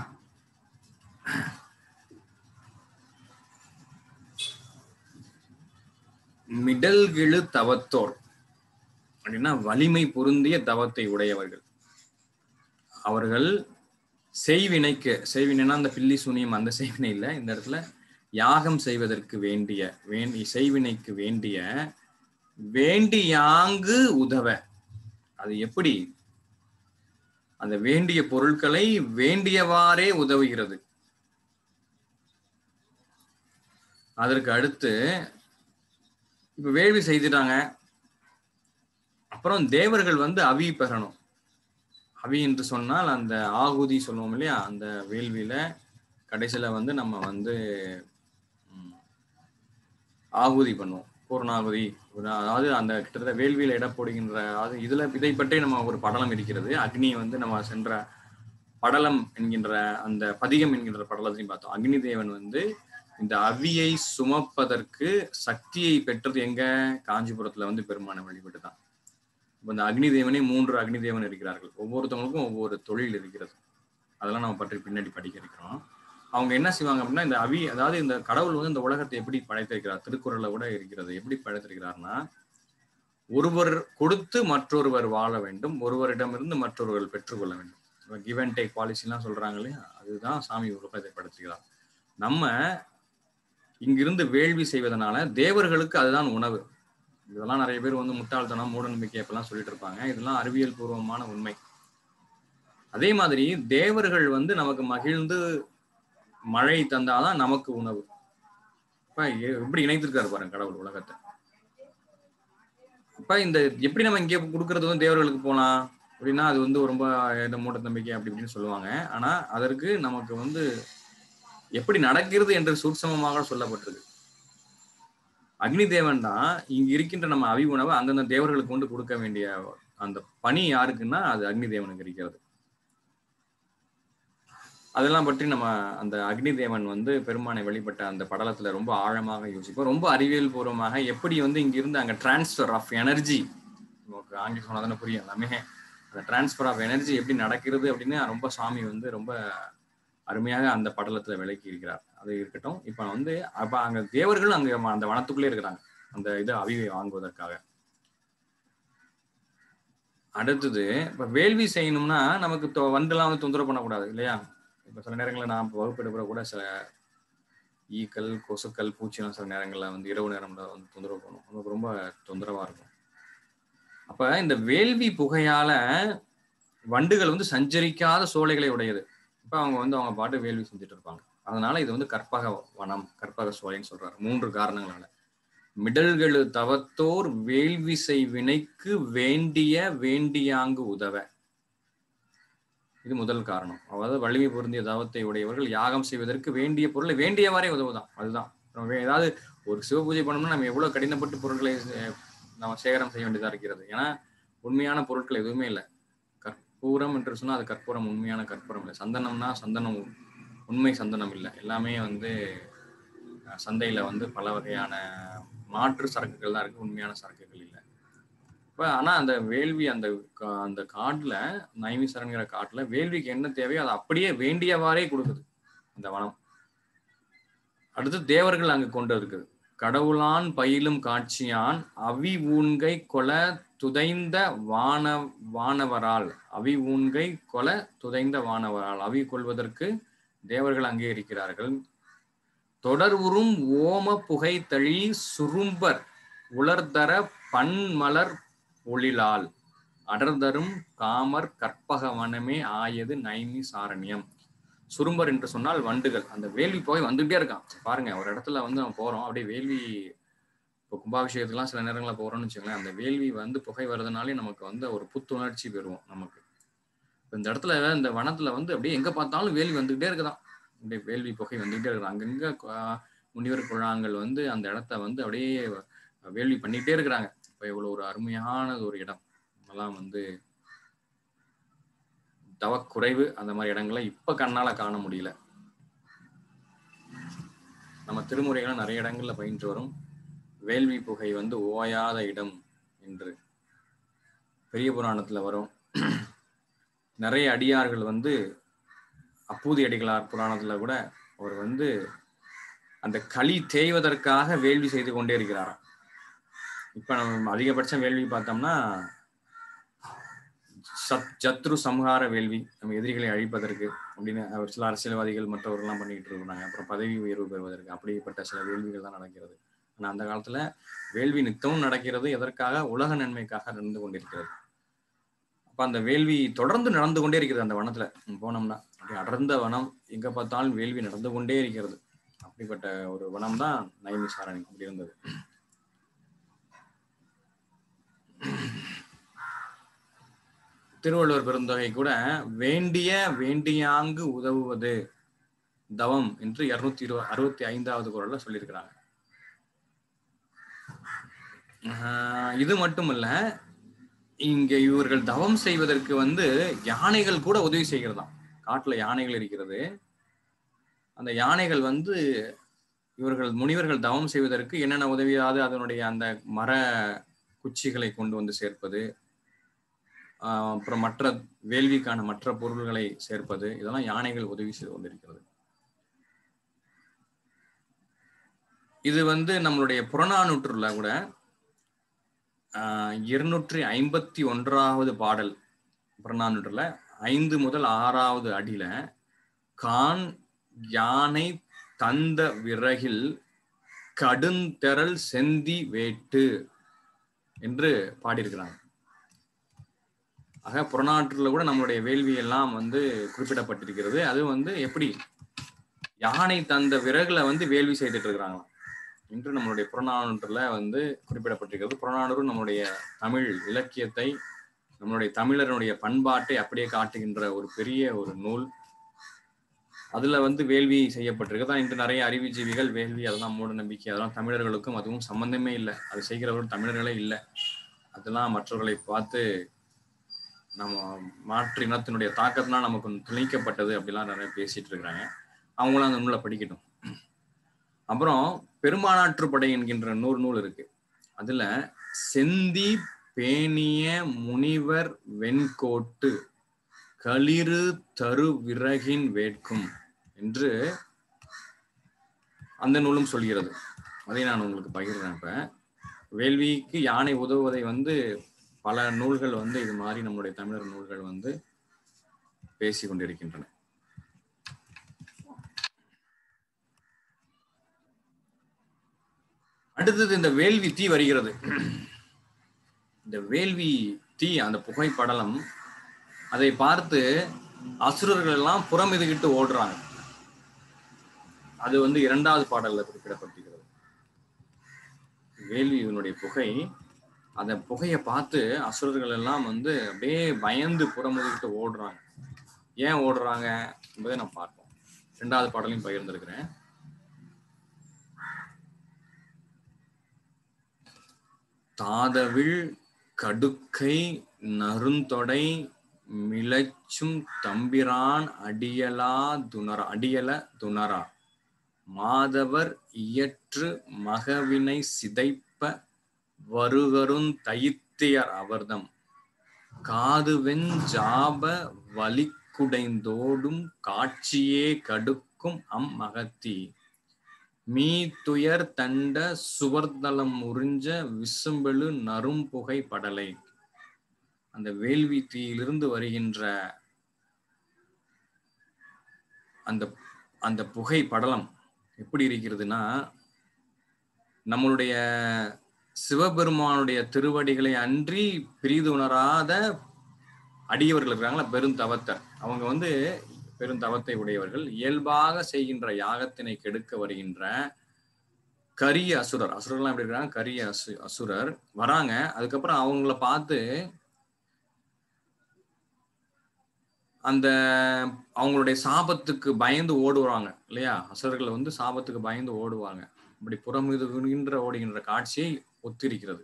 மிடல்கிழு தவத்தோர் அப்படின்னா வலிமை பொருந்திய தவத்தை உடையவர்கள். அவர்கள் செய்வினைனா அந்த பில்லி சூனியம் அந்த செய்வினை இல்லை, இந்த இடத்துல யாகம் செய்வதற்கு செய்வினைக்கு வேண்டியாங்கு உதவ. அது எப்படி? அந்த வேண்டிய பொருட்களை வேண்டியவாறே உதவுகிறது. அதற்கு அடுத்து இப்ப வேள்வி செய்துட்டாங்க, அப்புறம் தேவர்கள் வந்து அவி பெறணும். அவி என்று சொன்னால் அந்த ஆகுதி சொல்லுவோம் இல்லையா, அந்த வேள்வியில கடைசியில வந்து நம்ம வந்து ஆகுதி பண்ணுவோம், பூர்ணாகுதி. அதாவது அந்த கிட்டத்தட்ட வேள்வியில இட போடுகின்ற, அது இதுல இதை பற்றி நம்ம ஒரு படலம் இருக்கிறது. அக்னி வந்து நம்ம சென்ற படலம் என்கின்ற அந்த பதிகம் என்கின்ற படலத்தையும் பார்த்தோம். அக்னி தேவன் வந்து இந்த அவியை சுமப்பதற்கு சக்தியை பெற்றது எங்க? காஞ்சிபுரத்துல வந்து பெருமானை வழிபட்டு தான். இப்போ இந்த அக்னி தேவனே 3 அக்னி தேவன் இருக்கிறார்கள். ஒவ்வொருத்தவங்களுக்கும் ஒவ்வொரு தொழில் இருக்கிறது. அதெல்லாம் நம்ம பற்றி பின்னாடி படிக்க இருக்கிறோம். அவங்க என்ன செய்வாங்க அப்படின்னா, இந்த அதாவது இந்த கடவுள் வந்து இந்த உலகத்தை எப்படி படைத்திருக்கிறார், திருக்குறள்ல கூட இருக்கிறது. எப்படி படைத்திருக்கிறார்னா, ஒருவர் கொடுத்து மற்றொருவர் வாழ வேண்டும், ஒருவரிடமிருந்து மற்றொருவர் பெற்றுக்கொள்ள வேண்டும். கிவ் அண்ட் டேக் பாலிசிலாம் சொல்றாங்க இல்லையா, அதுதான் சாமி உலகத்தை படைத்திருக்கிறார். நம்ம இங்கிருந்து வேள்வி செய்வதனால தேவர்களுக்கு அதுதான் உணவு. இதெல்லாம் நிறைய பேர் வந்து முட்டாள்தனம், மூட நம்பிக்கை அப்பெல்லாம் சொல்லிட்டு இருப்பாங்க. இதெல்லாம் அறிவியல் பூர்வமான உண்மை. அதே மாதிரி தேவர்கள் வந்து நமக்கு மகிழ்ந்து மழை தந்தாதான் நமக்கு உணவு. அப்ப எப்படி இணைத்திருக்காரு பாருங்க கடவுள் உலகத்தை. அப்ப இந்த எப்படி நம்ம இங்கே கொடுக்கறது வந்து தேவர்களுக்கு போலாம் அப்படின்னா, அது வந்து ரொம்ப மூட நம்பிக்கை அப்படி இப்படின்னு சொல்லுவாங்க. ஆனா அதற்கு நமக்கு வந்து எப்படி நடக்கிறது என்று சூட்சமமாக சொல்லப்பட்டிருக்கு. அக்னி தேவன் தான் இங்க இருக்கின்ற நம்ம அவி உணவை அந்தந்த தேவர்களுக்கு கொண்டு கொடுக்க வேண்டிய அந்த பணி யாருக்குன்னா அது அக்னி தேவனுக்கு இருக்கிறது. அதெல்லாம் பற்றி நம்ம அந்த அக்னி தேவன் வந்து பெருமானை வழிபட்ட அந்த படலத்துல ரொம்ப ஆழமாக யோசிப்போம். ரொம்ப அறிவியல் பூர்வமாக எப்படி வந்து இங்க இருந்து அங்க டிரான்ஸ்பர் ஆஃப் எனர்ஜி, நமக்கு ஆங்கிலம் சொன்னாதானே புரியும் எல்லாமே, அந்த டிரான்ஸ்பர் ஆஃப் எனர்ஜி எப்படி நடக்கிறது அப்படின்னு ரொம்ப சாமி வந்து ரொம்ப அருமையாக அந்த படலத்துல விளக்கி இருக்கிறார். அது இருக்கட்டும். இப்ப வந்து அப்ப அங்க தேவர்கள் அங்க அந்த வனத்துக்குள்ளே இருக்கிறாங்க அந்த இதை அவிவை வாங்குவதற்காக. அடுத்தது இப்ப வேள்வி செய்யணும்னா நமக்கு வண்டெல்லாம் வந்து தொந்தரவு பண்ணக்கூடாது இல்லையா. இப்ப சில நேரங்களில் நான் வகுப்பெடுப்புற கூட சில ஈக்கள், கொசுக்கள், பூச்சிலாம் சில நேரங்கள்ல வந்து இரவு நேரம்ல வந்து தொந்தரவு பண்ணும். நமக்கு ரொம்ப தொந்தரவா இருக்கும். அப்ப இந்த வேள்வி புகையால வண்டுகள் வந்து சஞ்சரிக்காத சோலைகளை உடையது. இப்ப அவங்க பாட்டு வேள்வி செஞ்சுட்டு இருப்பாங்க. அதனால இது வந்து கற்பக வனம், கற்பக சோலைன்னு சொல்றாரு 3 காரணங்களால. மிடல்கெழு தவத்தோர் வேள்விசை வினைக்கு வேண்டியாங்கு உதவ. இது முதல் காரணம். அதாவது வலிமை பொருந்திய தவத்தை உடையவர்கள் யாகம் செய்வதற்கு வேண்டிய பொருளை வேண்டியவாறே உதவுதான். அதுதான் ஏதாவது ஒரு சிவ பூஜை பண்ணோம்னா நம்ம எவ்வளவு கடினப்பட்டு பொருட்களை நம்ம சேகரம் செய்ய வேண்டியதா இருக்கிறது. ஏன்னா உண்மையான பொருட்கள் எதுவுமே இல்லை. கற்பூரம் என்று சொன்னா அது கற்பூரம் உண்மையான கற்பூரம் இல்லை. சந்தனம்னா சந்தனம் உண்மை சந்தனம் இல்லை. எல்லாமே வந்து சந்தையில வந்து பல வகையான மாற்று சரக்குகள் தான் இருக்கு, உண்மையான சரக்குகள் இல்லை. இப்ப ஆனா அந்த வேள்வி அந்த காட்டுல, நைமிசாரண்ங்கிற காட்டுல வேள்விக்கு என்ன தேவையோ அதை அப்படியே வேண்டியவாறே கொடுக்குது அந்த வனம். அடுத்து தேவர்கள் அங்கு கொண்டு இருக்குது. கடவுளான் பயிலும் காட்சியான் அவி ஊன்கை கொல துதைந்த வானவரால், அவி ஊன்கை கொல துதைந்த வானவரால், அவி கொள்வதற்கு தேவர்கள் அங்கே இருக்கிறார்கள். தொடர்வுறும் ஓம புகை தழி சுரும்பர் உலர்தர பன்மலர் ஒளிலால் அடர்தரும் காமர் கற்பக வனமே ஆயது நைமிசாரண்யம். சுரும்பர் என்று சொன்னால் வண்டுகள். அந்த வேள்வி புகை வந்துட்டே இருக்கான் பாருங்க. ஒரு இடத்துல வந்து நம்ம போறோம், அப்படியே வேள்வி இப்போ கும்பாபிஷேகத்துக்குலாம் சில நேரங்களில் போகிறோம்னு வச்சுக்கோங்களேன், அந்த வேள்வி வந்து புகை வர்றதுனாலே நமக்கு வந்து ஒரு புத்துணர்ச்சி பெறுவோம் நமக்கு. இந்த இடத்துல இந்த வனத்துல வந்து அப்படியே எங்க பார்த்தாலும் வேள்வி வந்துகிட்டே இருக்குதான், அப்படியே வேள்வி புகை வந்துகிட்டே இருக்குது. அங்கங்க முனிவர் குழாங்கள் வந்து அந்த இடத்த வந்து அப்படியே வேள்வி பண்ணிக்கிட்டே இருக்கிறாங்க. இப்போ இவ்வளவு ஒரு அருமையான ஒரு இடம். அதெல்லாம் வந்து தவக்குறைவு அந்த மாதிரி இடங்களை இப்ப கண்ணால காண முடியல. நம்ம திருமுறைகளை நிறைய இடங்கள்ல பயின்று வரும். வேள்வி புகை வந்து ஓயாத இடம் என்று பெரிய புராணத்துல வரும். நிறைய அடியார்கள் வந்து அப்பூதி அடிகளார் புராணத்துல கூட அவர் வந்து அந்த களி தேய்வதற்காக வேள்வி செய்து கொண்டே இருக்கிறாராம். இப்ப நம்ம அதிகபட்சம் வேள்வி பார்த்தோம்னா சத்ரு சம்ஹார வேள்வி, நம்ம எதிரிகளை அழிப்பதற்கு அப்படின்னு சில அரசியல்வாதிகள் மற்றவர்கள்லாம் பண்ணிட்டு இருக்கிறாங்க. அப்புறம் பதவி உயர்வு பெறுவதற்கு அப்படிப்பட்ட சில வேள்விகள் தான் நடக்கிறது. ஆனா அந்த காலத்துல வேள்வி நித்தமும் நடக்கிறது. எதற்காக? உலக நன்மைக்காக நடந்து கொண்டிருக்கிறது. அப்ப அந்த வேள்வி தொடர்ந்து நடந்து கொண்டே இருக்கிறது. அந்த வனத்துல போனோம்னா அப்படி அடர்ந்த வனம், எங்க பார்த்தாலும் வேள்வி நடந்து கொண்டே இருக்கிறது. அப்படிப்பட்ட ஒரு வனம் தான் நைமிசாரணி அப்படி இருந்தது. திருவள்ளுவர் பெருந்தொகை கூட வேண்டியாங்கு உதவுவது தவம் என்று 265வது குறள்ல சொல்லியிருக்கிறாங்க. இது மட்டுமல்ல, இங்க இவர்கள் தவம் செய்வதற்கு வந்து யானைகள் கூட உதவி செய்கிறதாம். காட்டுல யானைகள் இருக்கிறது. அந்த யானைகள் வந்து இவர்கள் முனிவர்கள் தவம் செய்வதற்கு என்னென்ன உதவியாவது அதனுடைய அந்த மர குச்சிகளை கொண்டு வந்து சேர்ப்பது, அப்புறம் மற்ற வேள்விக்கான மற்ற பொருள்களை சேர்ப்பது, இதெல்லாம் யானைகள் உதவி செய்து கொண்டிருக்கிறது. இது வந்து நம்மளுடைய புறநானூற்றுல கூட 251வது பாடல் புறநானூற்றுல 5 முதல் 6வது அடியில கான் யானை தந்த விறகில் கடுந்தெறல் செந்தி வேட்டு என்று பாடியிருக்கிறாங்க. ஆக புறநானூற்றுல கூட நம்மளுடைய வேள்வி எல்லாம் வந்து குறிப்பிடப்பட்டிருக்கிறது. அது வந்து எப்படி யானை தந்த விறகுல வந்து வேள்வி செய்துட்டு இருக்கிறாங்க என்று நம்மளுடைய புறநானூற்றுல வந்து குறிப்பிடப்பட்டிருக்கிறது. புறநானூறு நம்மளுடைய தமிழ் இலக்கியத்தை, நம்மளுடைய தமிழருடைய பண்பாட்டை அப்படியே காட்டுகின்ற ஒரு பெரிய ஒரு நூல். அதுல வந்து வேள்வி செய்யப்பட்டிருக்கு தான். இன்று நிறைய அறிவுஜீவிகள் வேள்வி அதெல்லாம் மூட நம்பிக்கை, அதெல்லாம் தமிழர்களுக்கும் அதுவும் சம்பந்தமே இல்லை, அது செய்கிறவர்கள் தமிழர்களே இல்லை, அதெல்லாம் மற்றவர்களை பார்த்து நம்ம மாற்று இனத்தினுடைய தாக்கத்தினால் நமக்கு திணிக்கப்பட்டது அப்படிலாம் நிறைய பேசிட்டு இருக்கிறாங்க. அவங்களும் அந்த நூலை படிக்கட்டும். அப்புறம் பெருமானாற்றுப்படை என்கின்ற நூல் இருக்கு. அதுல செந்தி பேணிய முனிவர் வெண்கோட்டு களிறு தரு விறகின் வேட்கும் என்று அந்த நூலும் சொல்கிறது. அதை நான் உங்களுக்கு பகிர்றேன். இப்ப வேள்விக்கு யானை உதவுவதை வந்து பல நூல்கள் வந்து இது மாதிரி நம்மளுடைய தமிழர் நூல்கள் வந்து பேசி கொண்டிருக்கின்றன. அடுத்தது இந்த வேள்வி தீ வருகிறது. இந்த வேள்வி தீ, அந்த புகைப்படலம், அதை பார்த்து அசுரர்கள் எல்லாம் புறம் எதுகிட்டு ஓடுறாங்க. அது வந்து 2வது பாடல்ல குறிப்பிடப்பட்டிருக்கிறது. வேள்வியினுடைய புகை, அந்த புகையை பார்த்து அசுரர்கள் எல்லாம் வந்து அப்படியே பயந்து புறமுதுகிட்டு ஓடுறாங்க. ஏன் ஓடுறாங்க என்பதை நான் பார்ப்போம். 2வது பாடலையும் பகிர்ந்திருக்கிறேன். தாதவிழ் கடுக்கை நறுந்தொடை மிளச்சும் தம்பிரான் அடியல துணரா மாதவர் இயற்று மகவினை சிதைப்ப வருகருந் தைத்தியர் அவர்தம் காதுவெஞ் ஜாப வலிக்குடைந்தோடும் காட்சியே கடுக்கும் மகத்தி மீ துயர் தண்ட சுவர்தலம் உறிஞ்ச விசும்பெழு நறும்புகை படலை. அந்த வேள்வி தீயிலிருந்து வருகின்ற அந்த புகை படலம் எப்படி இருக்கிறதுனா, நம்மளுடைய சிவபெருமானுடைய திருவடிகளை அன்றி பிரிது உணராத அடியவர்கள் இருக்கிறாங்களா, பெருந்தவத்தர். அவங்க வந்து பெருந்தவத்தை உடையவர்கள். இயல்பாக செய்கின்ற யாகத்தினை கெடுக்க வருகின்ற கரிய அசுரர், அசுரர்லாம் எப்படி இருக்காங்க, கரிய அசுரர் வராங்க. அதுக்கப்புறம் அவங்கள பார்த்து அந்த அவங்களுடைய சாபத்துக்கு பயந்து ஓடுவாங்க இல்லையா? அசுரர்கள் வந்து சாபத்துக்கு பயந்து ஓடுவாங்க. இப்படி புறமுதுகின்ற ஓடுகின்ற காட்சியை ஒத்திருக்கிறது.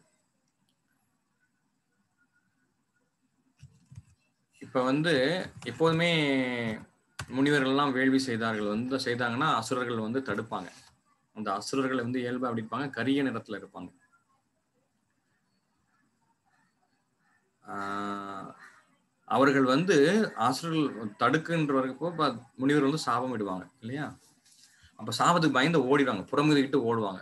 இப்ப வந்து எப்போதுமே முனிவர்கள் எல்லாம் வேள்வி செய்தாங்கன்னா அசுரர்கள் வந்து தடுப்பாங்க. அந்த அசுரர்கள் வந்து இயல்பா அப்படி இருப்பாங்க, கரிய நிறத்துல இருப்பாங்க. அவர்கள் வந்து அசுரர்கள் தடுக்குன்றவருக்கு முனிவர் வந்து சாபம் விடுவாங்க இல்லையா? அப்ப சாபத்துக்கு பயந்து ஓடிடுவாங்க, புறமுதுகிட்டு ஓடுவாங்க.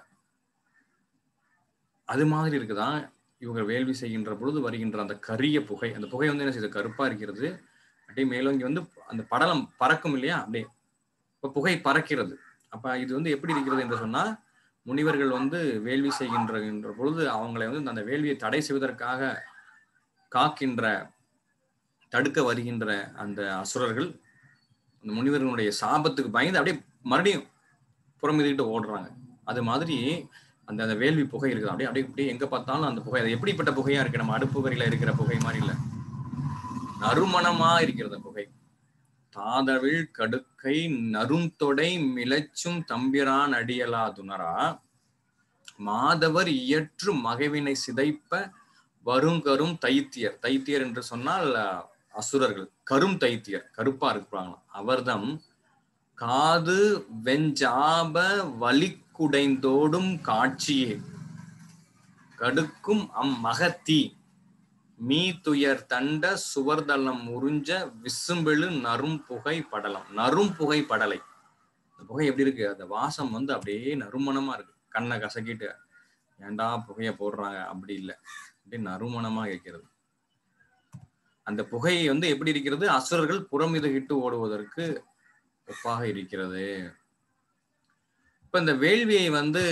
அது மாதிரி இருக்குதான் இவங்க வேள்வி செய்கின்ற பொழுது வருகின்ற அந்த கரிய புகை. அந்த புகை வந்து என்ன செய்யுது, கருப்பா இருக்கிறது. அப்படியே மேலோங்கி வந்து அந்த படலம் பறக்கும் இல்லையா, அப்படியே இப்ப புகை பறக்கிறது. அப்ப இது வந்து எப்படி இருக்கிறது என்று சொன்னா, முனிவர்கள் வந்து வேள்வி செய்கின்ற பொழுது அவங்களை வந்து அந்த வேள்வியை தடை செய்வதற்காக காக்கின்ற, தடுக்க வருகின்ற அந்த அசுரர்கள் அந்த முனிவர்களுடைய சாபத்துக்கு பயந்து அப்படியே மறுபடியும் புறமிதிட்டு ஓடுறாங்க. அது மாதிரி அந்த அந்த வேள்வி புகை இருக்குது. அப்படியே அப்படியே அப்படியே எங்க பார்த்தாலும் அந்த புகை. அது எப்படிப்பட்ட புகையா இருக்கு, நம்ம அடுப்புகரில இருக்கிற புகை மாதிரி இல்ல, நறுமணமா இருக்கிறது புகை. தாதவிழ் கடுக்கை நறுந்தொடை மிளச்சும் தம்பிரான் அடியலா துணரா, மாதவர் இயற்று மகைவினை சிதைப்ப வருங்கரும் தைத்தியர். தைத்தியர் என்று சொன்னால் அசுரர்கள். கரும் தைத்தியர், கருப்பா இருக்கிறாங்க. அவர்தம் காது வெஞ்சாப வலிக்குடைந்தோடும் காட்சியே கடுக்கும் அம்மகத்தீ மீ துயர் தண்ட சுவர்தளம் உறிஞ்ச விசும்பெழு நரும் புகை படலம். நரும் புகை படலை. அந்த புகை எப்படி இருக்கு, அந்த வாசம் வந்து அப்படியே நறுமணமா இருக்கு. கண்ணை கசக்கிட்டு ஏண்டா புகைய போடுறாங்க அப்படி இல்லை, அப்படியே நறுமணமா இருக்கிறது. அந்த புகை வந்து எப்படி இருக்கிறது, அசுரர்கள் புறமிதுகிட்டு ஓடுவதற்கு ஒப்பாக இருக்கிறது. இப்ப இந்த வேள்வியை வந்து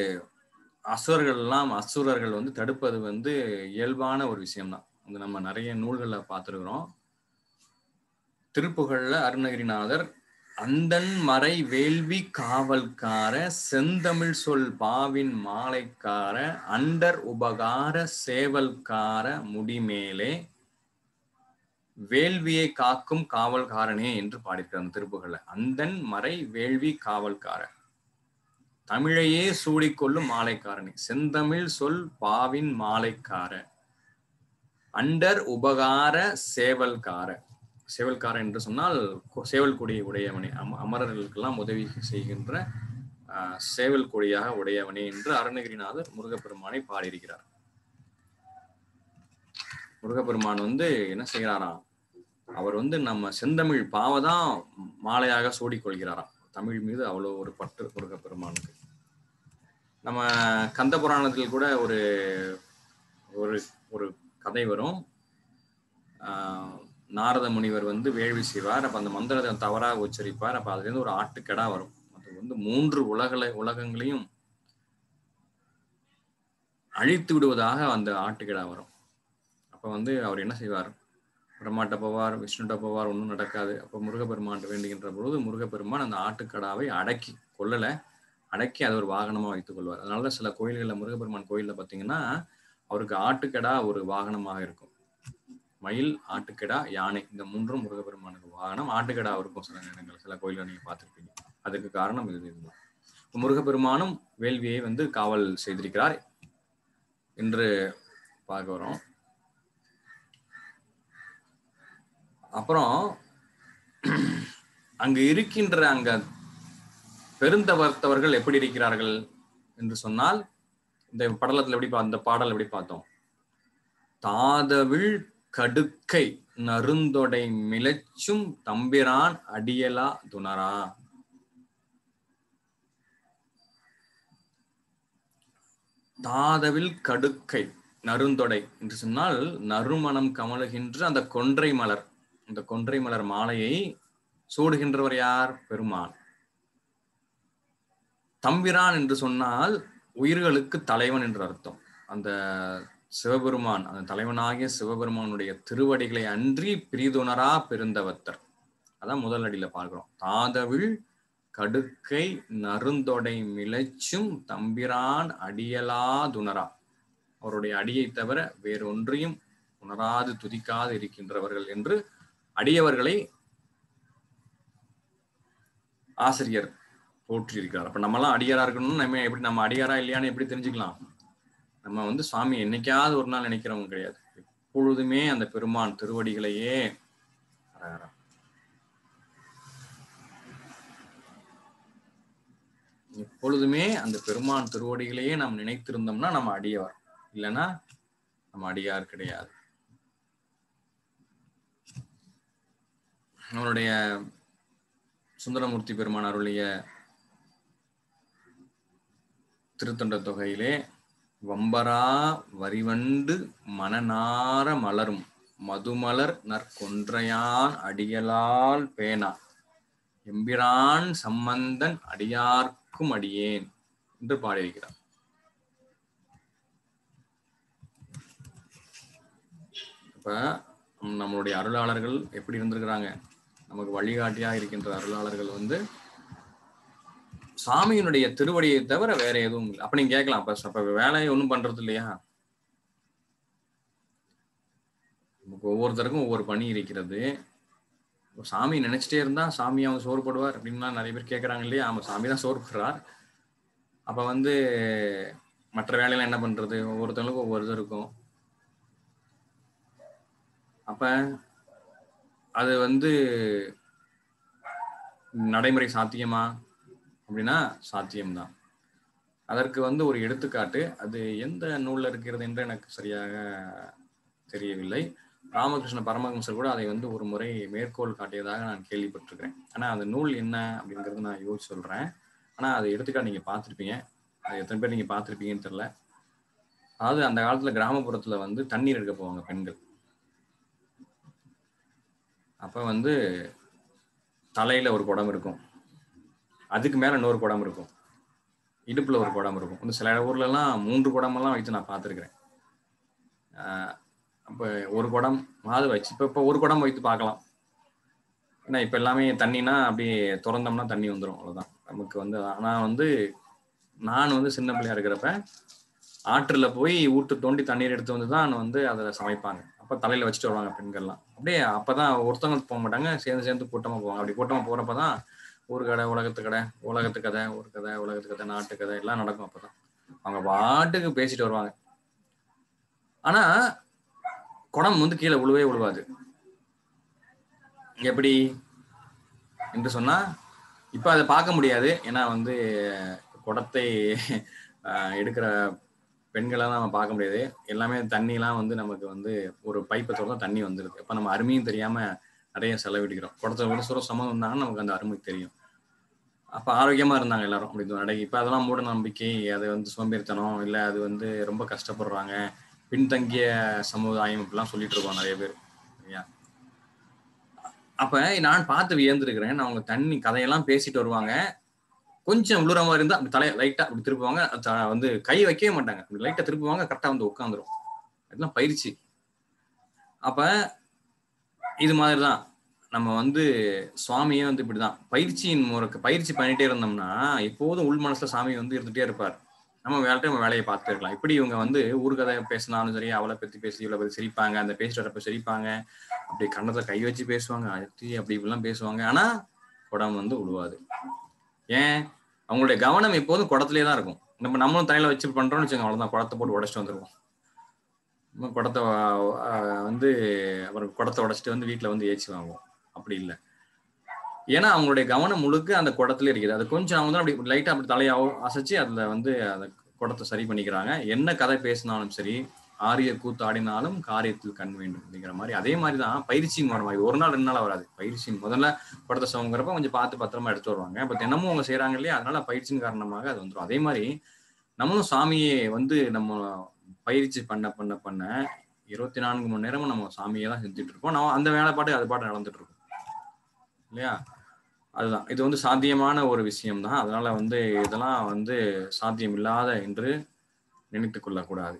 அசுரர்கள் வந்து தடுப்பது வந்து இயல்பான ஒரு விஷயம்தான். வந்து நம்ம நிறைய நூல்களை பார்த்துருக்கிறோம். திருப்புகழ்ல அருணகிரிநாதர் அந்தன் மறை வேள்வி காவல்கார செந்தமிழ் சொல் பாவின் மாலைக்கார அண்டர் உபகார சேவல்கார முடிமேலே வேள்வியை காக்கும் காவல்காரனே என்று பாடியிருக்கிறார் அந்த திருப்புகழ்ல. அந்தன் மறை வேள்வி காவல்கார, தமிழையே சூடிக்கொள்ளும் மாலைக்காரனே, செந்தமிழ் சொல் பாவின் மாலைக்கார, அண்டர் உபகார சேவல்கார. சேவல்கார என்று சொன்னால் சேவல் கொடியை உடையவனே, அமரர்களுக்கெல்லாம் உதவி செய்கின்ற சேவல் கொடியாக உடையவனே என்று அருணகிரிநாதர் முருகப்பெருமானை பாடியிருக்கிறார். முருகப்பெருமான் வந்து என்ன செய்கிறாராம், அவர் வந்து நம்ம செந்தமிழ் பாவதான் மாலையாக சூடிக்கொள்கிறாராம். தமிழ் மீது அவ்வளவு ஒரு பற்று முருகப்பெருமானுக்கு. நம்ம கந்த புராணத்தில் கூட ஒரு ஒரு கதை வரும். நாரத முனிவர் வந்து வேள்வி செய்வார். அப்ப அந்த மந்திரத்தை தவறாக உச்சரிப்பார். அப்ப அதுல இருந்து ஒரு ஆட்டுக்கடா வரும். அது வந்து 3 உலகங்களையும் அழித்து விடுவதாக அந்த ஆட்டுக்கடா வரும். அப்ப வந்து அவர் என்ன செய்வார், பிரம்மாட்ட போவார், விஷ்ணுட்ட போவார், ஒன்றும் நடக்காது. அப்ப முருகப்பெருமான் வேண்டுகின்ற பொழுது முருகப்பெருமான் அந்த ஆட்டுக்கடாவை அடக்கி அதை ஒரு வாகனமா வைத்துக் கொள்வார். அதனாலதான் சில கோயில்கள்ல, முருகப்பெருமான் கோயில்ல பாத்தீங்கன்னா அவருக்கு ஆட்டுக்கடா ஒரு வாகனமாக இருக்கும். மயில், ஆட்டுக்கடா, யானை, இந்த 3 முருகப்பெருமானுக்கு வாகனம். ஆட்டுக்கடா இருக்கும் சில நேரங்கள், சில கோயில்கள் நீங்க பார்த்திருப்பீங்க. அதுக்கு காரணம் இதுதான். முருகப்பெருமானும் வேள்வியை வந்து காவல் செய்திருக்கிறார் என்று பார்க்க வரோம். அப்புறம் அங்கு இருக்கின்ற அங்க பெருந்தவர்த்தவர்கள் எப்படி இருக்கிறார்கள் என்று சொன்னால், இந்த படலத்தில் அந்த பாடல் எப்படி பார்த்தோம், தாதவிழ் கடுக்கை நறுந்தொடை மிளச்சும் தம்பிரான் அடியலா துணரா. தாதவில் கடுக்கை நறுந்தொடை என்று சொன்னால் நறுமணம் கமழுகின்ற அந்த கொன்றை மலர், அந்த கொன்றை மலர் மாலையை சூடுகின்றவர் யார், பெருமான். தம்பிரான் என்று சொன்னால் உயிர்களுக்கு தலைவன் என்று அர்த்தம். அந்த சிவபெருமான், அந்த தலைவனாகிய சிவபெருமானுடைய திருவடிகளை அன்றி பிரிதுணரா பெருந்தவத்தர். அதான் முதல் அடியில பார்க்கிறோம். தாதவிழ் கடுக்கை நறுந்தொடை மிளைச்சும் தம்பிரான் அடியலா துணரா. அவருடைய அடியை தவிர வேறொன்றையும் உணராது துதிக்காது இருக்கின்றவர்கள் என்று அடியவர்களை ஆசிரியர் போற்றி இருக்கிறார். அப்ப நம்மலாம் அடியாரா இருக்கணும்னு நம்ம எப்படி, நம்ம அடியாரா இல்லையான்னு எப்படி தெரிஞ்சுக்கலாம்? நம்ம சுவாமி என்னைக்காவது ஒரு நாள் நினைக்கிறவங்க கிடையாது. எப்பொழுதுமே அந்த பெருமான் திருவடிகளையே எப்பொழுதுமே அந்த பெருமான் திருவடிகளையே நாம் நினைத்திருந்தோம்னா நம்ம அடியார், இல்லைன்னா நம்ம அடியார் கிடையாது. நம்மளுடைய சுந்தரமூர்த்தி பெருமான் அருளிய திருத்தொண்ட தொகையிலே வம்பரா வரிவண்டு மணநார மலரும் மதுமலர் நற்கொன்றையான் அடியலால் பேனா எம்பிரான் சம்பந்தன் அடியார்க்கும் அடியேன் என்று பாடியிருக்கிறார். இப்ப நம்மளுடைய அருளாளர்கள் எப்படி இருந்திருக்கிறாங்க? நமக்கு வழிகாட்டியா இருக்கின்ற அருளாளர்கள் சாமியினுடைய திருவடியை தவிர வேற எதுவும் இல்லை. அப்ப நீங்க கேட்கலாம், அப்ப வேலையை ஒண்ணும் பண்றது இல்லையா? நமக்கு ஒவ்வொருத்தருக்கும் ஒவ்வொரு பணி இருக்கிறது. சாமி நினைச்சிட்டே இருந்தா சாமி அவங்க சோறு போடுவார் அப்படின்லாம் நிறைய பேர் கேட்கறாங்க இல்லையா? ஆமா, சாமி தான் சோறு போடுறார். அப்ப மற்ற வேலையெல்லாம் என்ன பண்றது? ஒவ்வொருத்தவங்களுக்கும் ஒவ்வொரு இது இருக்கும். அப்ப அது நடைமுறை சாத்தியமா அப்படின்னா சாத்தியம்தான். அதற்கு ஒரு எடுத்துக்காட்டு அது எந்த நூல்ல இருக்கிறது என்று எனக்கு சரியாக தெரியவில்லை. ராமகிருஷ்ண பரமஹம்சர் கூட அதை ஒரு முறை மேற்கோள் காட்டியதாக நான் கேள்விப்பட்டிருக்கிறேன். ஆனா அந்த நூல் என்ன அப்படிங்கிறது நான் யோசிச்சு சொல்றேன். ஆனா அதை எடுத்துக்காட்டு நீங்க பார்த்திருப்பீங்க. அது எத்தனை பேர் நீங்க பார்த்திருப்பீங்கன்னு தெரியல. அதாவது அந்த காலத்துல கிராமப்புறத்துல தண்ணீர் எடுக்க போவாங்க பெண்கள். அப்ப தலையில ஒரு குடம் இருக்கும், அதுக்கு மேல இன்னொரு குடம் இருக்கும், இடுப்புல ஒரு குடம் இருக்கும். சில ஊர்ல எல்லாம் 3 குடமெல்லாம் வைத்து நான் பார்த்திருக்கிறேன். அப்ப ஒரு குடம் மாது வச்சு இப்ப ஒரு குடம் வைத்து பார்க்கலாம். ஏன்னா இப்ப எல்லாமே தண்ணினா அப்படியே திறந்தோம்னா தண்ணி வந்துடும், அவ்வளவுதான் நமக்கு. ஆனா நான் சின்ன பிள்ளையா இருக்கிறப்ப ஆற்றுல போய் ஊட்டு தோண்டி தண்ணீர் எடுத்து வந்துதான் அதை சமைப்பாங்க. அப்ப தலையில வச்சுட்டு வருவாங்க பெண்கள்லாம். அப்படியே அப்பதான் ஒருத்தவங்க போக மாட்டாங்க, சேர்ந்து கூட்டமா போவாங்க. அப்படி கூட்டமா போறப்பதான் ஒரு கதை உலகத்து கதை, உலகத்து கதை, ஒரு கதை உலகத்து கதை, நாட்டு கதை எல்லாம் நடக்கும். அப்பதான் அவங்க பாட்டுக்கு பேசிட்டு வருவாங்க. ஆனா குடம் கீழே விழுவாது. எப்படி என்று சொன்னா, இப்ப அதை பார்க்க முடியாது. ஏன்னா குடத்தை எடுக்கிற பெண்களெல்லாம் நம்ம பார்க்க முடியாது. எல்லாமே தண்ணிலாம் நமக்கு ஒரு பைப்பை திறந்தா தண்ணி வந்துருது. அப்ப நம்ம அருமையும் தெரியாம நிறைய செலவிடுகிறோம். குடத்தை ஒரு சுர சமம் வந்தாங்கன்னா நமக்கு அந்த அருமை தெரியும். அப்ப ஆரோக்கியமா இருந்தாங்க எல்லாரும் அப்படி. இப்ப அதெல்லாம் மூட நம்பிக்கை, அது சோம்பேறித்தனம், இல்ல அது ரொம்ப கஷ்டப்படுறாங்க, பின்தங்கிய சமுதாயம் இப்படிலாம் சொல்லிட்டு இருக்கோம் நிறைய பேர். சரியா? அப்ப நான் பார்த்து வியந்திருக்கிறேன். அவங்க தண்ணி கதையெல்லாம் பேசிட்டு வருவாங்க. கொஞ்சம் உளுற மாதிரி இருந்தா அப்படி தலையை லைட்டா அப்படி திருப்புவாங்க. கை வைக்கவே மாட்டாங்க, அப்படி லைட்டா திருப்புவாங்க, கரெக்டா உட்காந்துரும். அதெல்லாம் பயிற்சி. அப்ப இது மாதிரிதான் நம்ம சுவாமியே இப்படிதான் பயிற்சியின் முறைக்கு பயிற்சி பண்ணிட்டே இருந்தோம்னா எப்போதும் உள் மனசுல சாமி இருந்துட்டே இருப்பார். நம்ம வேலையை பார்த்துட்டு இருக்கலாம். இப்படி இவங்க ஊர்கதை பேசினாலும் சரி, அவளை பத்தி பேசி இவளை பத்தி சிரிப்பாங்க, அந்த பேசிட்டு வரப்ப சிரிப்பாங்க, அப்படி கண்ணத்துல கை வச்சு பேசுவாங்க, அப்படி இப்படிலாம் பேசுவாங்க. ஆனா குடம் விழுவாது. ஏன்? அவங்களுடைய கவனம் எப்போதும் குடத்திலே தான் இருக்கும். நம்மளும் தலையில வச்சு பண்றோம்னு வச்சுக்கோங்க, அவ்வளவுதான், குடத்தை போட்டு உடைச்சிட்டு வந்துருவோம். குடத்தை அப்புறம் குடத்தை உடைச்சிட்டு வீட்டுல ஏச்சி வாங்குவோம். அப்படி இல்லை. ஏன்னா அவங்களுடைய கவனம் முழுக்க அந்த குடத்துல இருக்குது. அது கொஞ்சம் அவங்க அப்படி லைட்டா அப்படி தலையை அசைச்சு அதுல அந்த குடத்தை சரி பண்ணிக்கிறாங்க. என்ன கதை பேசினாலும் சரி, ஆரிய கூத்தாடினாலும் காரியத்தில் கண் வேண்டும் அப்படிங்கிற மாதிரி. அதே மாதிரிதான் பயிற்சியின் மூலமா. இது ஒரு நாள் 2 நாள் வராது. பயிற்சியின் முதல்ல குடத்தை சவங்கிறப்ப கொஞ்சம் பார்த்து பத்திரமா எடுத்து வருவாங்க. அப்ப தினமும் அவங்க செய்யறாங்க இல்லையா, அதனால பயிற்சியின் காரணமாக அது வந்துடும். அதே மாதிரி நம்மளும் சாமியை நம்ம பயிற்சி பண்ண 24 மணி நேரமும் நம்ம சாமியை தான் செஞ்சுட்டு இருப்போம். நம்ம அந்த வேலை பாட்டு அது பாட்டு நடந்துட்டு இருக்கும் இல்லையா? அதுதான் இது சாத்தியமான ஒரு விஷயம்தான். அதனால இதெல்லாம் சாத்தியம் இல்லாத என்று நினைத்துக் கொள்ளக்கூடாது.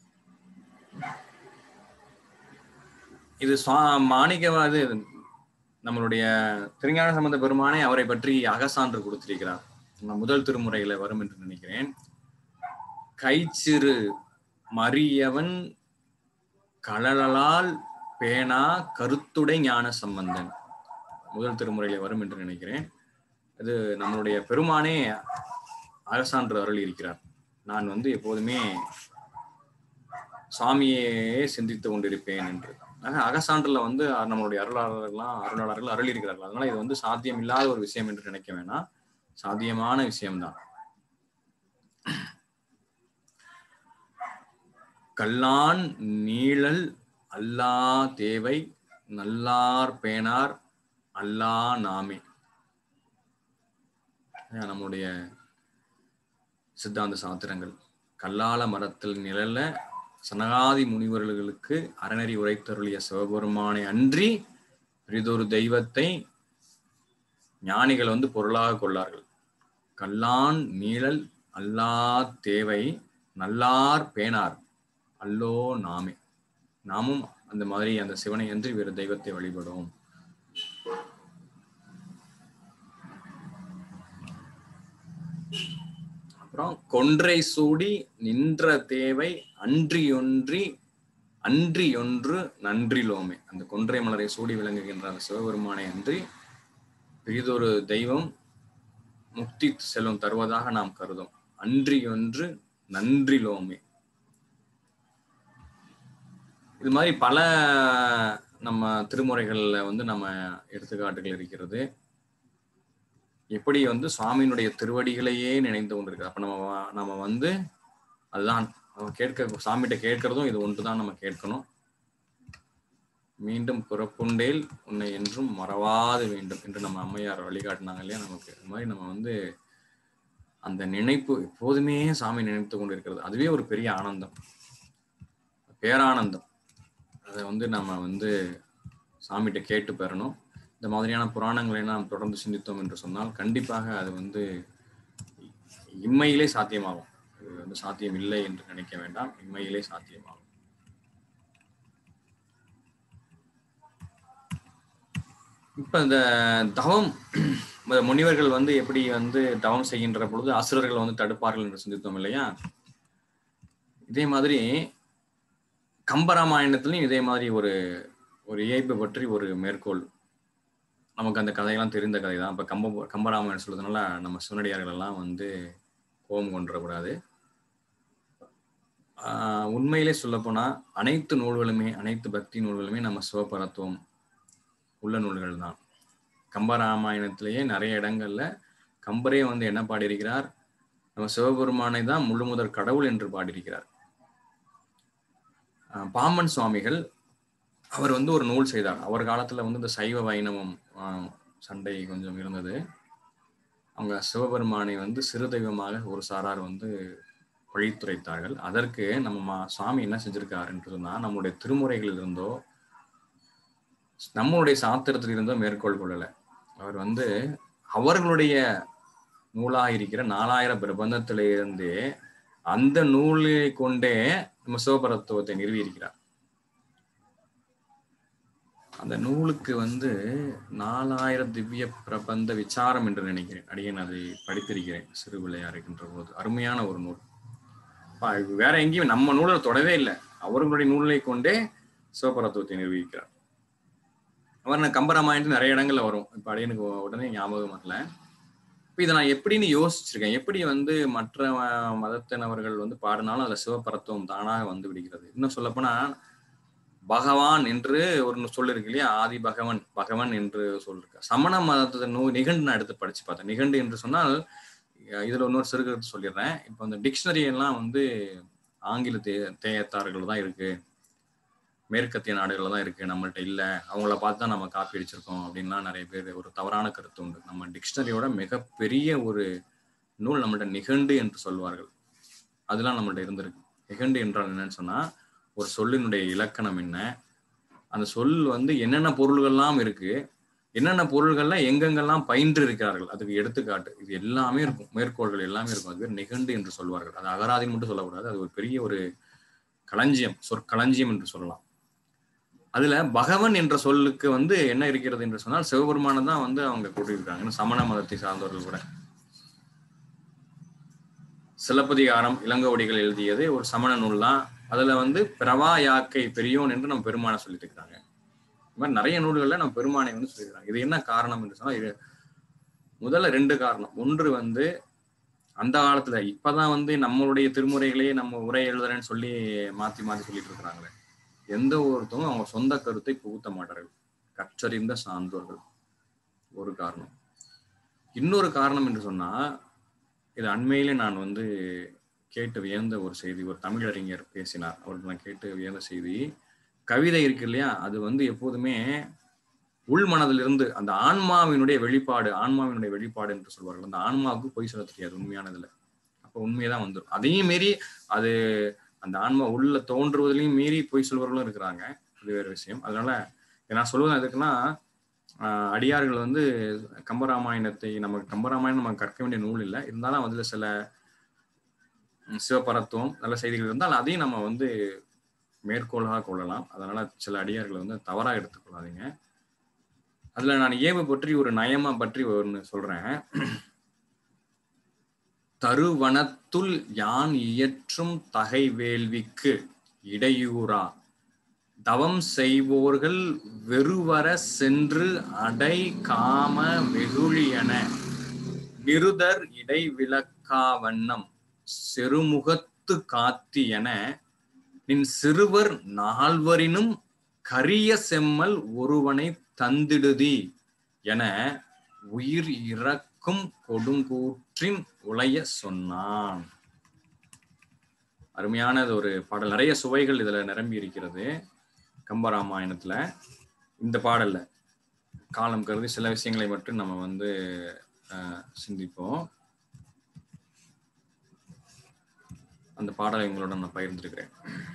இது மாணிக்கவாது நம்மளுடைய திருஞான சம்பந்த பெருமானே அவரை பற்றி அகசான்று கொடுத்திருக்கிறார். முதல் திருமுறையில வரும் என்று நினைக்கிறேன். கைச்சிறு மறியவன் கழலால் பேணா கருத்துடை ஞான சம்பந்தன், முதல் திருமுறையில வரும் என்று நினைக்கிறேன். அது நம்மளுடைய பெருமானே அகசான்று அருள் இருக்கிறார். நான் எப்போதுமே சுவாமியே சிந்தித்து கொண்டிருப்பேன் என்று. அகசான்றுல நம்மளுடைய அருளாளர்கள் அருள் இருக்கிறார்கள். அதனால இது சாத்தியம் இல்லாத ஒரு விஷயம் என்று நினைக்க வேணாம், சாத்தியமான விஷயம்தான். கல்லான் நீழல் அல்லா தேவை நல்லார் பேனார் அல்லா நாமே. நம்முடைய சித்தாந்த சாத்திரங்கள் கல்லால மரத்தில் நிழல்ல சனகாதி முனிவர்களுக்கு அறநெறி உரைத்தருளிய சிவபெருமானை அன்றி பிரிதொரு தெய்வத்தை ஞானிகள் பொருளாக கொள்ளார்கள். கல்லான் நீழல் அல்லா தேவை நல்லார் பேனார் அல்லோ நாமே. நாமும் அந்த மாதிரி அந்த சிவனை அன்றி வேறு தெய்வத்தை வழிபடுவோம். அப்புறம் கொன்றை சூடி நின்ற தேவை அன்றி ஒன்று நன்றிலோமே. அந்த கொன்றை மலரை சூடி விளங்குகின்ற அந்த சிவபெருமானை அன்றி பிரிதொரு தெய்வம் முக்தி செல்வம் தருவதாக நாம் கருதும். அன்றி ஒன்று நன்றிலோமே. இது மாதிரி பல நம்ம திருமுறைகள்ல நம்ம எடுத்துக்காட்டுகள் இருக்கிறது. எப்படி சுவாமியினுடைய திருவடிகளையே நினைந்து கொண்டிருக்கு. அப்ப நம்ம அதுதான் சாமிகிட்ட கேட்கறதும் இது ஒன்றுதான் நம்ம கேட்கணும். மீண்டும் பிறப்புண்டேல் உன்னை என்றும் மறவாது வேண்டும் என்று நம்ம அம்மையார் வழிகாட்டினாங்க இல்லையா நமக்கு. இது மாதிரி நம்ம அந்த நினைப்பு எப்போதுமே சாமி நினைத்து கொண்டிருக்கிறது. அதுவே ஒரு பெரிய ஆனந்தம், பேரானந்தம். அதை நம்ம சாமிகிட்ட கேட்டு பெறணும். இந்த மாதிரியான புராணங்களை நாம் தொடர்ந்து சிந்தித்தோம் என்று சொன்னால் கண்டிப்பாக அது இம்மையிலே சாத்தியமாகும். இது சாத்தியம் இல்லை என்று நினைக்க வேண்டாம், இம்மையிலே சாத்தியமாகும். இப்ப இந்த தவம் முனிவர்கள் எப்படி தவம் செய்கின்ற பொழுது அசுரர்கள் தடுப்பார்கள் என்று சிந்தித்தோம் இல்லையா? இதே மாதிரி கம்பராமாயணத்திலையும் இதே மாதிரி ஒரு இயல்பு பற்றி ஒரு மேற்கோள். நமக்கு அந்த கதையெல்லாம் தெரிந்த கதை தான். இப்ப கம்பராமாயணம் சொல்றதுனால நம்ம சிவனடியார்கள் எல்லாம் கோபம் கொண்டுடக்கூடாது. உண்மையிலே சொல்ல போனா அனைத்து நூல்களுமே, அனைத்து பக்தி நூல்களுமே நம்ம சிவபரத்துவம் உள்ள நூல்கள் தான். கம்பராமாயணத்திலேயே நிறைய இடங்கள்ல கம்பரே என்ன பாடியிருக்கிறார், நம்ம சிவபெருமானை தான் முழுமுதற் கடவுள் என்று பாடியிருக்கிறார். பாம்பன் சுவாமிகள் அவர் ஒரு நூல் செய்தார். அவர் காலத்துல இந்த சைவ வைணவம் சண்டை கொஞ்சம் இருந்தது. அவங்க சிவபெருமானை சிறு தெய்வமாக ஒரு சாரார் வழித்துரைத்தார்கள். அதற்கு நம்ம சுவாமி என்ன செஞ்சிருக்காரு என்று சொன்னா, நம்முடைய திருமுறைகளில் இருந்தோ நம்மளுடைய சாத்திரத்தில் இருந்தோ மேற்கோள் கொள்ளல. அவர் அவர்களுடைய நூலாக இருக்கிற 4000 பிரபந்தத்திலிருந்தே அந்த நூலை கொண்டே நம்ம சிவபரத்துவத்தை நிறுவி இருக்கிறார். அந்த நூலுக்கு 4000 திவ்ய பிரபந்த விசாரம் என்று நினைக்கிறேன். அடியேன் அதை படித்திருக்கிறேன் சிறு பிள்ளையா இருக்கின்ற போது. அருமையான ஒரு நூல். வேற எங்கேயும் நம்ம நூலை தொடவே இல்லை, அவர்களுடைய நூலை கொண்டே சிவபரத்துவத்தை நிரூபிக்கிறார். அவர் கம்பராமாயணத்து நிறைய இடங்கள்ல வரும். இப்ப அடியனுக்கு உடனே ஞாபகம் வரல. இப்ப இதை நான் எப்படின்னு யோசிச்சிருக்கேன். எப்படி மற்ற மதத்தினவர்கள் பாடினாலும் அதுல சிவபரத்துவம் தானாக விடுகிறது. இன்னும் சொல்ல போனா பகவான் என்று ஒரு சொல் இருக்கு இல்லையா, ஆதி பகவன் என்று சொல்லிருக்க. சமண மதத்தை நிகண்டு நான் எடுத்து படிச்சு பார்த்தேன். நிகண்டு என்று சொன்னால் இதுல இன்னொரு சிறுகருத்து சொல்லிடுறேன். இப்போ அந்த டிக்ஷனரி எல்லாம் ஆங்கில தேயத்தார்கள் தான் இருக்கு, மேற்கத்திய நாடுகள்ல தான் இருக்கு, நம்மள்ட்ட இல்லை, அவங்கள பார்த்து தான் நம்ம காப்பி அடிச்சிருக்கோம் அப்படின்லாம் நிறைய பேர் ஒரு தவறான கருத்து உண்டு. நம்ம டிக்ஷனரியோட மிகப்பெரிய ஒரு நூல் நம்மள்ட்ட நிகண்டு என்று சொல்வார்கள். அதெல்லாம் நம்மள்ட்ட இருந்திருக்கு. நிகண்டு என்றால் என்னன்னு சொன்னா, ஒரு சொல்லினுடைய இலக்கணம் என்ன, அந்த சொல் என்னென்ன பொருள்கள்லாம் இருக்கு, என்னென்ன பொருள்கள்லாம் எங்கெங்கெல்லாம் பயின்று இருக்கிறார்கள், அதுக்கு எடுத்துக்காட்டு, இது எல்லாமே இருக்கும், மேற்கோள்கள் எல்லாமே இருக்கும். அது பேர் நிகண்டு என்று சொல்வார்கள். அது அகராதின்னு மட்டும் சொல்லக்கூடாது, அது ஒரு பெரிய ஒரு களஞ்சியம், சொற்களஞ்சியம் என்று சொல்லலாம். அதுல பகவன் என்ற சொல்லுக்கு வந்து என்ன இருக்கிறது என்று சொன்னால் சிவபெருமானை தான் வந்து அவங்க கூட்டியிருக்காங்க. சமண மதத்தை சார்ந்தவர்கள் கூட. சிலப்பதிகாரம் இளங்கோவடிகள் எழுதியது ஒரு சமண நூல் தான். அதுல வந்து பிரவா யாக்கை பெரியோன் என்று நம்ம பெருமானை சொல்லிட்டு இருக்காங்க. இந்த மாதிரி நிறைய நூல்கள்ல நம்ம பெருமானை வந்து சொல்லியிருக்காங்க. இது என்ன காரணம் என்று சொன்னா, இது முதல்ல 2 காரணம். ஒன்று வந்து அந்த காலத்துல, இப்பதான் வந்து நம்மளுடைய திருமுறைகளையே நம்ம உரை எழுதுறேன்னு சொல்லி மாத்தி மாத்தி சொல்லிட்டு இருக்கிறாங்களே. எந்த ஒருத்தவங்க அவங்க சொந்த கருத்தை புகுத்த மாட்டார்கள். கற்றறிந்த சான்றோர்கள் ஒரு காரணம். இன்னொரு காரணம் என்று சொன்னா, இது அண்மையிலே நான் வந்து கேட்டு வியந்த ஒரு செய்தி. ஒரு தமிழறிஞர் பேசினார். அவருக்கு நான் கேட்டு வியந்த செய்தி, கவிதை இருக்கு இல்லையா, அது வந்து எப்போதுமே உள் மனதிலிருந்து அந்த ஆன்மாவினுடைய வெளிப்பாடு என்று சொல்வார்கள். அந்த ஆன்மாவுக்கு பொய் சொல்ல தெரியாது உண்மையானதுல. அப்ப உண்மையதான் வந்துடும். அதையும் மீறி அது அந்த ஆன்மா உள்ள தோன்றுவதிலையும் மீறி பொய் சொல்வர்களும் இருக்கிறாங்க. அது வேற விஷயம். அதனால நான் சொல்லுவது எதுக்குன்னா, அடியார்கள் வந்து கம்பராமாயணத்தை, நமக்கு கம்பராமாயணம் நமக்கு கற்க வேண்டிய நூல் இல்லை, இருந்தாலும் அதுல சில சிவபரத்துவம் நல்ல செய்திகள் இருந்தால் அதையும் நம்ம வந்து மேற்கோளாக கொள்ளலாம். அதனால சில அடியார்களை வந்து தவறா எடுத்துக்கொள்ளாதீங்க. அதுல நான் ஏவு பற்றி ஒரு நயமா பற்றி ஒன்னு சொல்றேன். தருவனத்துள் யான் இயற்றும் தகை வேள்விக்கு இடையூறா தவம் செய்வோர்கள் வெறுவர சென்று அடை காம வெகுளியன நிருதர் இடை விளக்கா வண்ணம் செருமுகத்து காத்தி என நின் சிறுவர் நால்வரினும் கரிய செம்மல் ஒருவனை தந்திடுதி என உயிர் இறக்கும் கொடுங்கூற்றின் உளைய சொன்னான். அருமையானது ஒரு பாடல். நிறைய சுவைகள் இதுல நிரம்பி இருக்கிறது கம்பராமாயணத்துல. இந்த பாடல்ல காலம் கருதி சில விஷயங்களை மட்டும் நம்ம வந்து சிந்திப்போம். அந்த பாடலை உங்களோட நான் பகிர்ந்திருக்கிறேன்.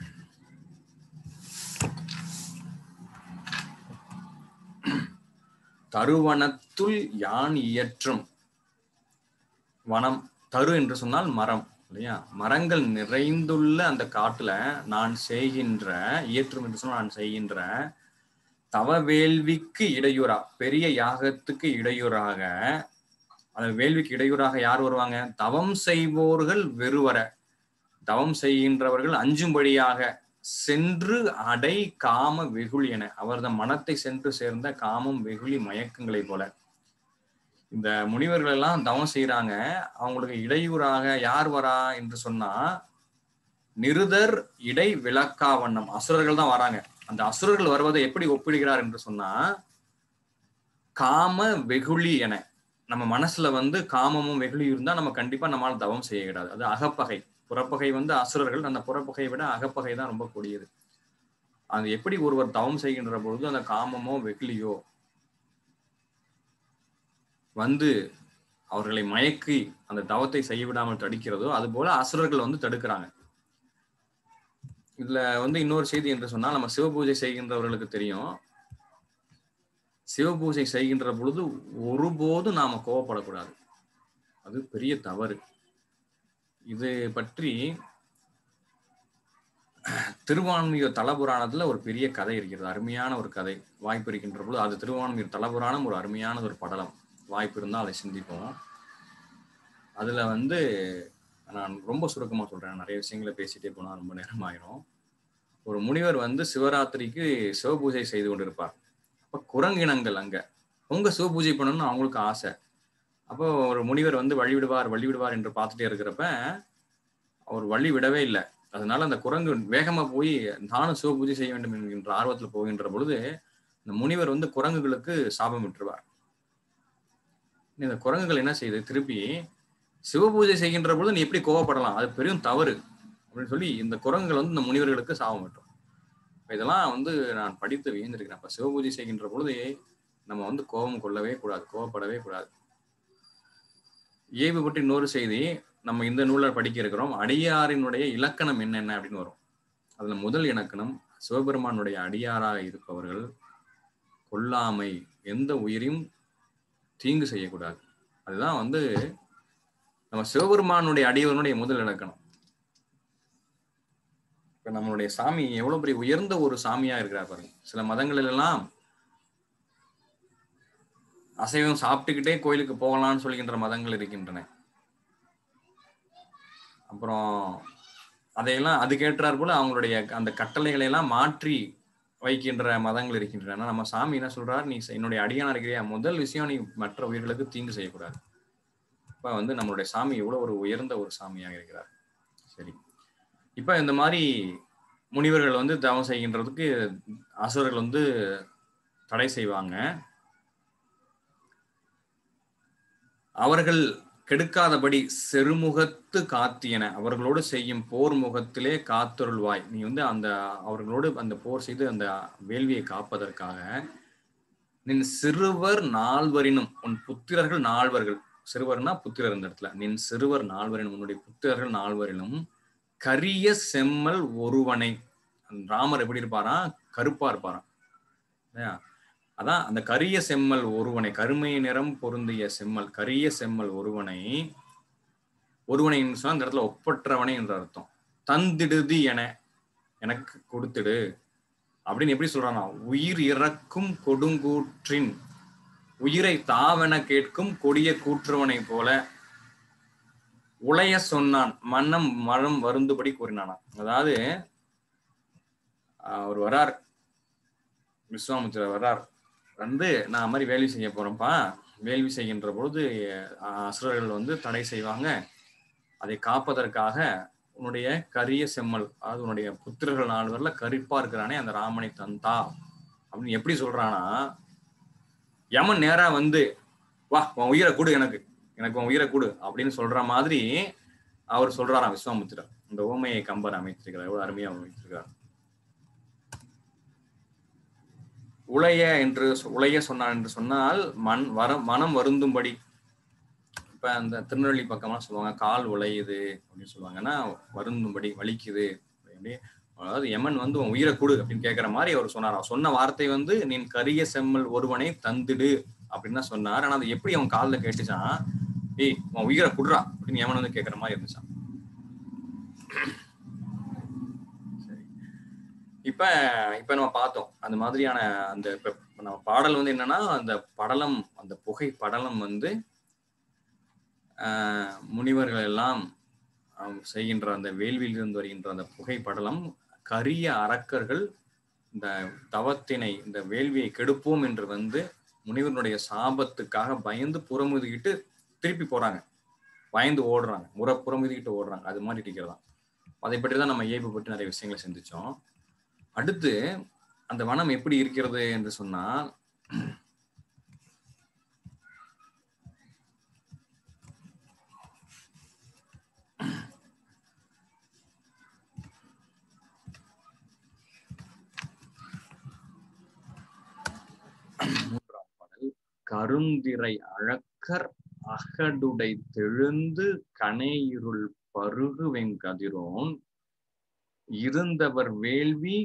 தருவனத்துள் யான் இயற்றும். வனம், தரு என்று சொன்னால் மரம் இல்லையா? மரங்கள் நிறைந்துள்ள அந்த காட்டுல நான் செய்கின்ற, இயற்றும் என்று சொன்னால் நான் செய்கின்ற தவ வேள்விக்கு இடையூறா, பெரிய யாகத்துக்கு இடையூறாக, அந்த வேள்விக்கு இடையூறாக யார் வருவாங்க? தவம் செய்வோர்கள் வெறுவர, தவம் செய்கின்றவர்கள் அஞ்சும்படியாக சென்று அடை காம வெகுளி என, அவரது மனத்தை சென்று சேர்ந்த காமம் வெகுளி மயக்கங்களை போல. இந்த முனிவர்கள் எல்லாம் தவம் செய்யறாங்க, அவங்களுக்கு இடையூறாக யார் வரா என்று சொன்னா நிருதர் இடை விளக்கா வண்ணம், அசுரர்கள் தான் வராங்க. அந்த அசுரர்கள் வருவதை எப்படி ஒப்பிடுகிறார் என்று சொன்னா காம வெகுளி என. நம்ம மனசுல வந்து காமமும் வெகுளி இருந்தா நம்ம கண்டிப்பா நம்மளால தவம் செய்ய கூடாது. அது அகப்பகை. புறப்பகை வந்து அசுரர்கள், அந்த புறப்பகையை விட அகப்பகை தான் ரொம்ப கொடியது. அது எப்படி ஒருவர் தவம் செய்கின்ற பொழுது அந்த காமமோ வெகுளியோ வந்து அவர்களை மயக்கி அந்த தவத்தை செய்ய விடாமல் தடுக்கிறதோ, அது போல அசுரர்கள் வந்து தடுக்கிறாங்க. இதுல வந்து இன்னொரு செய்தி என்று சொன்னால், நம்ம சிவபூஜை செய்கின்றவர்களுக்கு தெரியும், சிவபூஜை செய்கின்ற பொழுது ஒருபோதும் நாம கோவப்படக்கூடாது. அது பெரிய தவறு. இது பற்றி திருவான்மியூர் தலபுராணத்துல ஒரு பெரிய கதை இருக்கிறது. அருமையான ஒரு கதை. வாய்ப்பு இருக்கின்ற பொழுது, அது திருவான்மியூர் தலபுராணம் ஒரு அருமையான ஒரு படலம். வாய்ப்பு இருந்தால் அதை சிந்திப்போம். அதுல வந்து நான் ரொம்ப சுருக்கமா சொல்றேன், நிறைய விஷயங்களை பேசிட்டே போனா ரொம்ப நேரம் ஆயிரும். ஒரு முனிவர் வந்து சிவராத்திரிக்கு சிவபூஜை செய்து கொண்டிருப்பார். அப்ப குரங்கினங்கள் அங்க உங்க சிவபூஜை பண்ணணும்னு அவங்களுக்கு ஆசை. அப்போ ஒரு முனிவர் வந்து வழிவிடுவார் என்று பார்த்துட்டே இருக்கிறப்ப அவர் வழி விடவே இல்லை. அதனால அந்த குரங்கு வேகமா போய் நானும் சிவபூஜை செய்ய வேண்டும் என்கின்ற ஆர்வத்துல போகின்ற பொழுது இந்த முனிவர் வந்து குரங்குகளுக்கு சாபம் விட்டுருவார். இந்த குரங்குகள் என்ன செய்யுது, திருப்பி சிவபூஜை செய்கின்ற பொழுது நீ எப்படி கோவப்படலாம், அது பெரும் தவறு அப்படின்னு சொல்லி இந்த குரங்குகள் வந்து இந்த முனிவர்களுக்கு சாபம் விட்டுரும். இதெல்லாம் வந்து நான் படித்து வியந்திருக்கிறேன். அப்ப சிவபூஜை செய்கின்ற பொழுது நம்ம வந்து கோபம் கொள்ளவே கூடாது, கோவப்படவே கூடாது. இயல்பு பற்றி இன்னொரு செய்தி நம்ம இந்த நூலை படிக்க இருக்கிறோம். அடியாரினுடைய இலக்கணம் என்னென்ன அப்படின்னு வரும். அதுல முதல் இலக்கணம், சிவபெருமானுடைய அடியாராக இருப்பவர்கள் கொல்லாமை, எந்த உயிரையும் தீங்கு செய்யக்கூடாது. அதுதான் வந்து நம்ம சிவபெருமானுடைய அடியவனுடைய முதல் இலக்கணம். இப்ப நம்மளுடைய சாமி எவ்வளவு பெரிய உயர்ந்த ஒரு சாமியா இருக்கிறார் பாருங்க. சில மதங்கள் எல்லாம் அசைவம் சாப்பிட்டுக்கிட்டே கோயிலுக்கு போகலாம்னு சொல்கின்ற மதங்கள் இருக்கின்றன. அப்புறம் அதையெல்லாம் அதுக்கேற்றார் போல அவங்களுடைய அந்த கட்டளைகளை எல்லாம் மாற்றி வைக்கின்ற மதங்கள் இருக்கின்றன. நம்ம சாமி என்ன சொல்றாரு, நீ என்னுடைய அடியானா இருக்கிறியா, முதல் விஷயம் நீ மற்ற உயிர்களுக்கு தீங்கு செய்யக்கூடாது. இப்ப நம்மளுடைய சாமி எவ்வளவு ஒரு உயர்ந்த ஒரு சாமியாக இருக்கிறார். சரி, இப்ப இந்த மாதிரி முனிவர்கள் தவம் செய்கின்றதுக்கு அசுரர்கள் தடை செய்வாங்க. அவர்கள் கெடுக்காதபடி செருமுகத்து காத்தியன, அவர்களோடு செய்யும் போர் முகத்திலே காத்தருள்வாய். நீ அந்த அவர்களோடு அந்த போர் செய்து அந்த வேள்வியை காப்பதற்காக நின் சிறுவர் நால்வரினும் உன் புத்திரர்கள் நால்வர்கள், சிறுவர்னா புத்திரர் இந்த இடத்துல, நின் சிறுவர் நால்வரினும் உன்னுடைய புத்திரர்கள் நால்வரினும் கரிய செம்மல் ஒருவனை, ராமர் எப்படி இருப்பாரா, கருப்பா இருப்பாராம். அதான் அந்த கரிய செம்மல் ஒருவனை, கருமை நிறம் பொருந்திய செம்மல், கரிய செம்மல் ஒருவனை, ஒருவனை சொன்னா அந்த இடத்துல ஒப்பற்றவனை என்ற அர்த்தம். தந்திடுதி எனக்கு கொடுத்துடு அப்படின்னு எப்படி சொல்றானா, உயிர் இறக்கும் கொடுங்கூற்றின் உயிரை தாவென கேட்கும் கொடிய கூற்றுவனை போல உளைய சொன்னான், மன்னம் மரம் வருந்துபடி கூறினானா. அதாவது அவர் வரார், விஸ்வாமித்திரர் வரார், நான் மாதிரி வேள்வி செய்ய போறேன்ப்பா, வேள்வி செய்கின்ற பொழுது அசுரர்கள் தடை செய்வாங்க, அதை காப்பதற்காக உன்னுடைய கரிய செம்மல், அதாவது உன்னுடைய புத்திரர்கள் நால்வர்ல கருப்பா இருக்கிறானே அந்த ராமனை தந்தா அப்படின்னு எப்படி சொல்றானா, யமன் நேரா வா உன் உயிரை கொடு, எனக்கு உன் உயிரை கொடு அப்படின்னு சொல்ற மாதிரி அவர் சொல்றாராம் விஸ்வாமித்திரர். இந்த ஓமையை கம்பர் அமைத்திருக்கிறார், எவ்வளவு அருமையா அமைத்திருக்கிறார். உளைய சொன்னான் என்று சொன்னால் மனம் வருந்தும்படி. இப்ப அந்த திருநெல்வேலி பக்கம்லாம் சொல்லுவாங்க கால் உளையுது அப்படின்னு சொல்லுவாங்கன்னா வருந்தும்படி, வலிக்குது அப்படி. அதாவது யமன் உன் உயிரை கொடு அப்படின்னு கேட்கிற மாதிரி அவர் சொன்னாராம். சொன்ன வார்த்தை நின் கரிய செம்மல் ஒருவனை தந்துடு அப்படின்னு தான் சொன்னார். ஆனா அது எப்படி அவன் காலில் கேட்டுச்சான், ஏய் உன் உயிரை குடுறா அப்படின்னு யமன் கேட்கிற மாதிரி இருந்துச்சான். இப்ப நம்ம பார்த்தோம் அந்த மாதிரியான அந்த நம்ம பாடல் என்னன்னா, அந்த படலம், அந்த புகை படலம் முனிவர்கள் எல்லாம் செய்கின்ற அந்த வேள்வியிலிருந்து வருகின்ற அந்த புகை படலம், கரிய அரக்கர்கள் இந்த தவத்தினை, இந்த வேள்வியை கெடுப்போம் என்று முனிவனுடைய சாபத்துக்காக பயந்து புறமுதுகிட்டு திருப்பி போறாங்க, பயந்து ஓடுறாங்க, புறமுதுகிட்டு ஓடுறாங்க. அது மாதிரி இருக்கிறதா. அதை பற்றி தான் நம்ம இயல்பு பற்றி நிறைய விஷயங்களை சிந்திச்சோம். அடுத்து அந்த வனம் எப்படி இருக்கிறது என்று சொன்னால், மூன்றாம் பாடல், கருந்திரை அழக்கர் அகடுடை தெழுந்து கனையிருள் பருகு வெங்கதிரோன் இருந்தவர் வேள்வி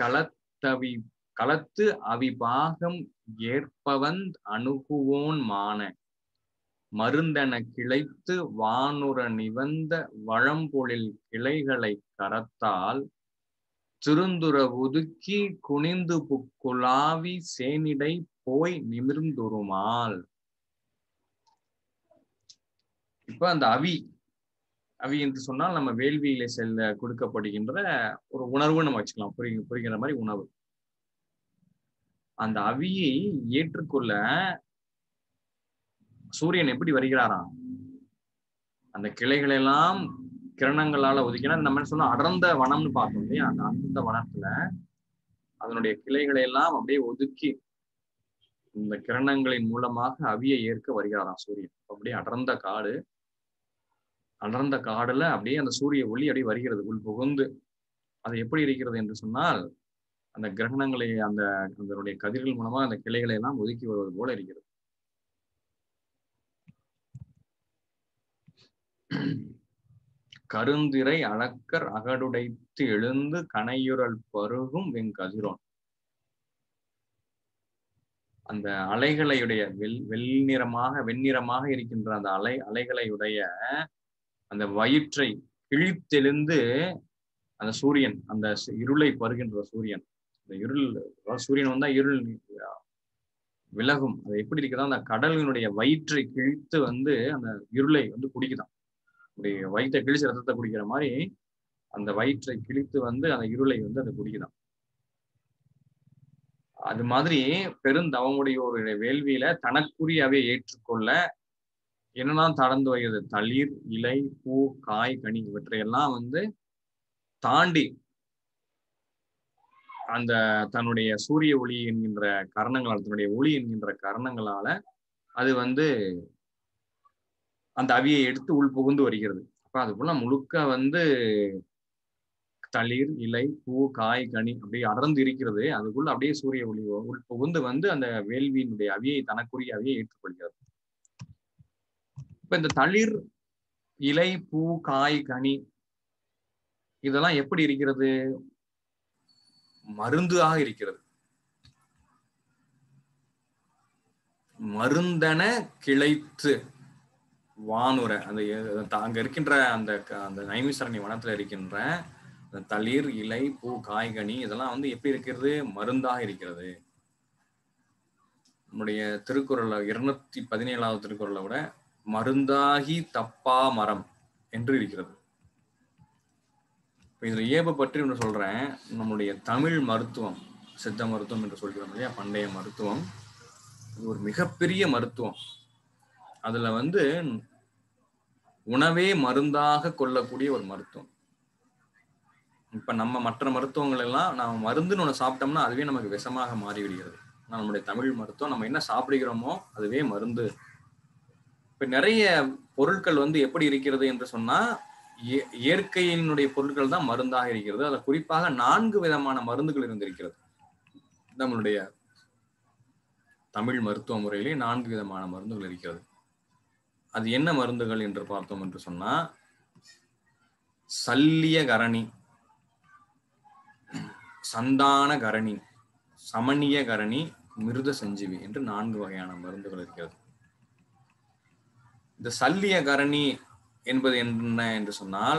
களத்து அவிபாகம் ஏற்பவன் அணுகுவோன் மான மருந்தென கிளைத்து வானுர நிவந்த வழம்பொழில் கிளைகளை கரத்தால் திருந்துர ஒதுக்கி குனிந்து புக்குலாவி சேனிடை போய் நிமிர்ந்துருமால். இப்ப அந்த அவி என்று சொன்னால் நம்ம வேள்வியில செல்ல கொடுக்கப்படுகின்ற ஒரு உணர்வு நம்ம வச்சுக்கலாம், புரிகிற மாதிரி உணவு. அந்த அவியை ஏற்றுக்கொள்ள சூரியன் எப்படி வருகிறாராம், அந்த கிளைகள் எல்லாம் கிரணங்களால ஒதுக்கினா, நம்ம சொன்னா அடர்ந்த வனம்னு பார்த்தோம் இல்லையா, அந்த அடர்ந்த வனத்துல அதனுடைய கிளைகளை எல்லாம் அப்படியே ஒதுக்கி இந்த கிரணங்களின் மூலமாக அவியை ஏற்க வருகிறாராம் சூரியன். அப்படியே அடர்ந்த காடுல அப்படியே அந்த சூரிய ஒளி அப்படியே வருகிறது உள் புகுந்து. அது எப்படி இருக்கிறது என்று சொன்னால், அந்த கிரகணங்களை அதனுடைய கதிர்கள் மூலமா அந்த கிளைகளை எல்லாம் ஒதுக்கி வருவது போல இருக்கிறது. கருந்திரை அளக்கர் அகடுடைத்து எழுந்து கனையுரல் பருகும் வெங்கதிரோன். அந்த அலைகளையுடைய வெண்ணிறமாக இருக்கின்ற அந்த அலைகளையுடைய அந்த வயிற்றை கிழித்தெழுந்து அந்த சூரியன், அந்த இருளை பருகின்ற சூரியன், இந்த இருள், சூரியன் வந்தா இருள் விலகும். அது எப்படி இருக்குதா, அந்த கடலினுடைய வயிற்றை கிழித்து வந்து அந்த இருளை வந்து குடிக்குதான். அப்படி வயிற்றை கிழிச்சு ரத்தத்தை குடிக்கிற மாதிரி அந்த வயிற்றை கிழித்து வந்து அந்த இருளை வந்து அதை குடிக்குதான். அது மாதிரி பெருந்தவமுடைய ஒரு வேள்வியில தனக்குரியவே ஏற்றுக்கொள்ள என்னெல்லாம் தடந்து வருகிறது, தளிர், இலை, பூ, காய், கனி இவற்றையெல்லாம் வந்து தாண்டி அந்த தன்னுடைய சூரிய ஒளி என்கின்ற காரணங்களால், தன்னுடைய ஒளி என்கின்ற காரணங்களால அது வந்து அந்த அவியை எடுத்து உள் புகுந்து வருகிறது. அப்ப அது போல முழுக்க வந்து தளிர், இலை, பூ, காய், கனி அப்படியே அடர்ந்து இருக்கிறது. அதுக்குள்ள அப்படியே சூரிய ஒளி உள் புகுந்து வந்து அந்த வேள்வியினுடைய அவியை, தனக்குரிய அவியை ஏற்றுக்கொள்கிறது. இப்ப இந்த தளிர், இலை, பூ, காய், கனி இதெல்லாம் எப்படி இருக்கிறது? மருந்தாக இருக்கிறது. மருந்தன கிளைத்து வானுர, அந்த அங்க இருக்கின்ற அந்த நைமிசரணி வனத்துல இருக்கின்ற தளிர், இலை, பூ, காய்கனி இதெல்லாம் வந்து எப்படி இருக்கிறது? மருந்தாக இருக்கிறது. நம்முடைய திருக்குறள்ல 217வது திருக்குறளை விட மருந்தாகி தப்பா மரம் என்று இருக்கிறது. இதுல இயல்பு பற்றி ஒன்று சொல்றேன். நம்முடைய தமிழ் மருத்துவம், சித்த மருத்துவம் என்று சொல்கிறோம் இல்லையா, பண்டைய மருத்துவம், இது ஒரு மிகப்பெரிய மருத்துவம். அதுல வந்து உணவே மருந்தாக கொள்ளக்கூடிய ஒரு மருத்துவம். இப்ப நம்ம மற்ற மருத்துவங்கள் எல்லாம் நாம மருந்துன்னு ஒண்ணு சாப்பிட்டோம்னா அதுவே நமக்கு விஷமாக மாறிவிடுகிறது. நம்முடைய தமிழ் மருத்துவம் நம்ம என்ன சாப்பிடுகிறோமோ அதுவே மருந்து. இப்ப நிறைய பொருட்கள் வந்து எப்படி இருக்கிறது என்று சொன்னா, இயற்கையினுடைய பொருட்கள் தான் மருந்தாக இருக்கிறது. அதுல குறிப்பாக 4 விதமான மருந்துகள் இருந்திருக்கிறது. நம்மளுடைய தமிழ் மருத்துவ முறையிலே 4 விதமான மருந்துகள் இருக்கிறது. அது என்ன மருந்துகள் என்று பார்த்தோம் என்று சொன்னா, சல்லிய கரணி, சந்தான கரணி, சமணிய கரணி, மிருத சஞ்சீவி என்று 4 வகையான மருந்துகள் இருக்கிறது. இந்த சல்லிய கரணி என்பது என்ன என்று சொன்னால்,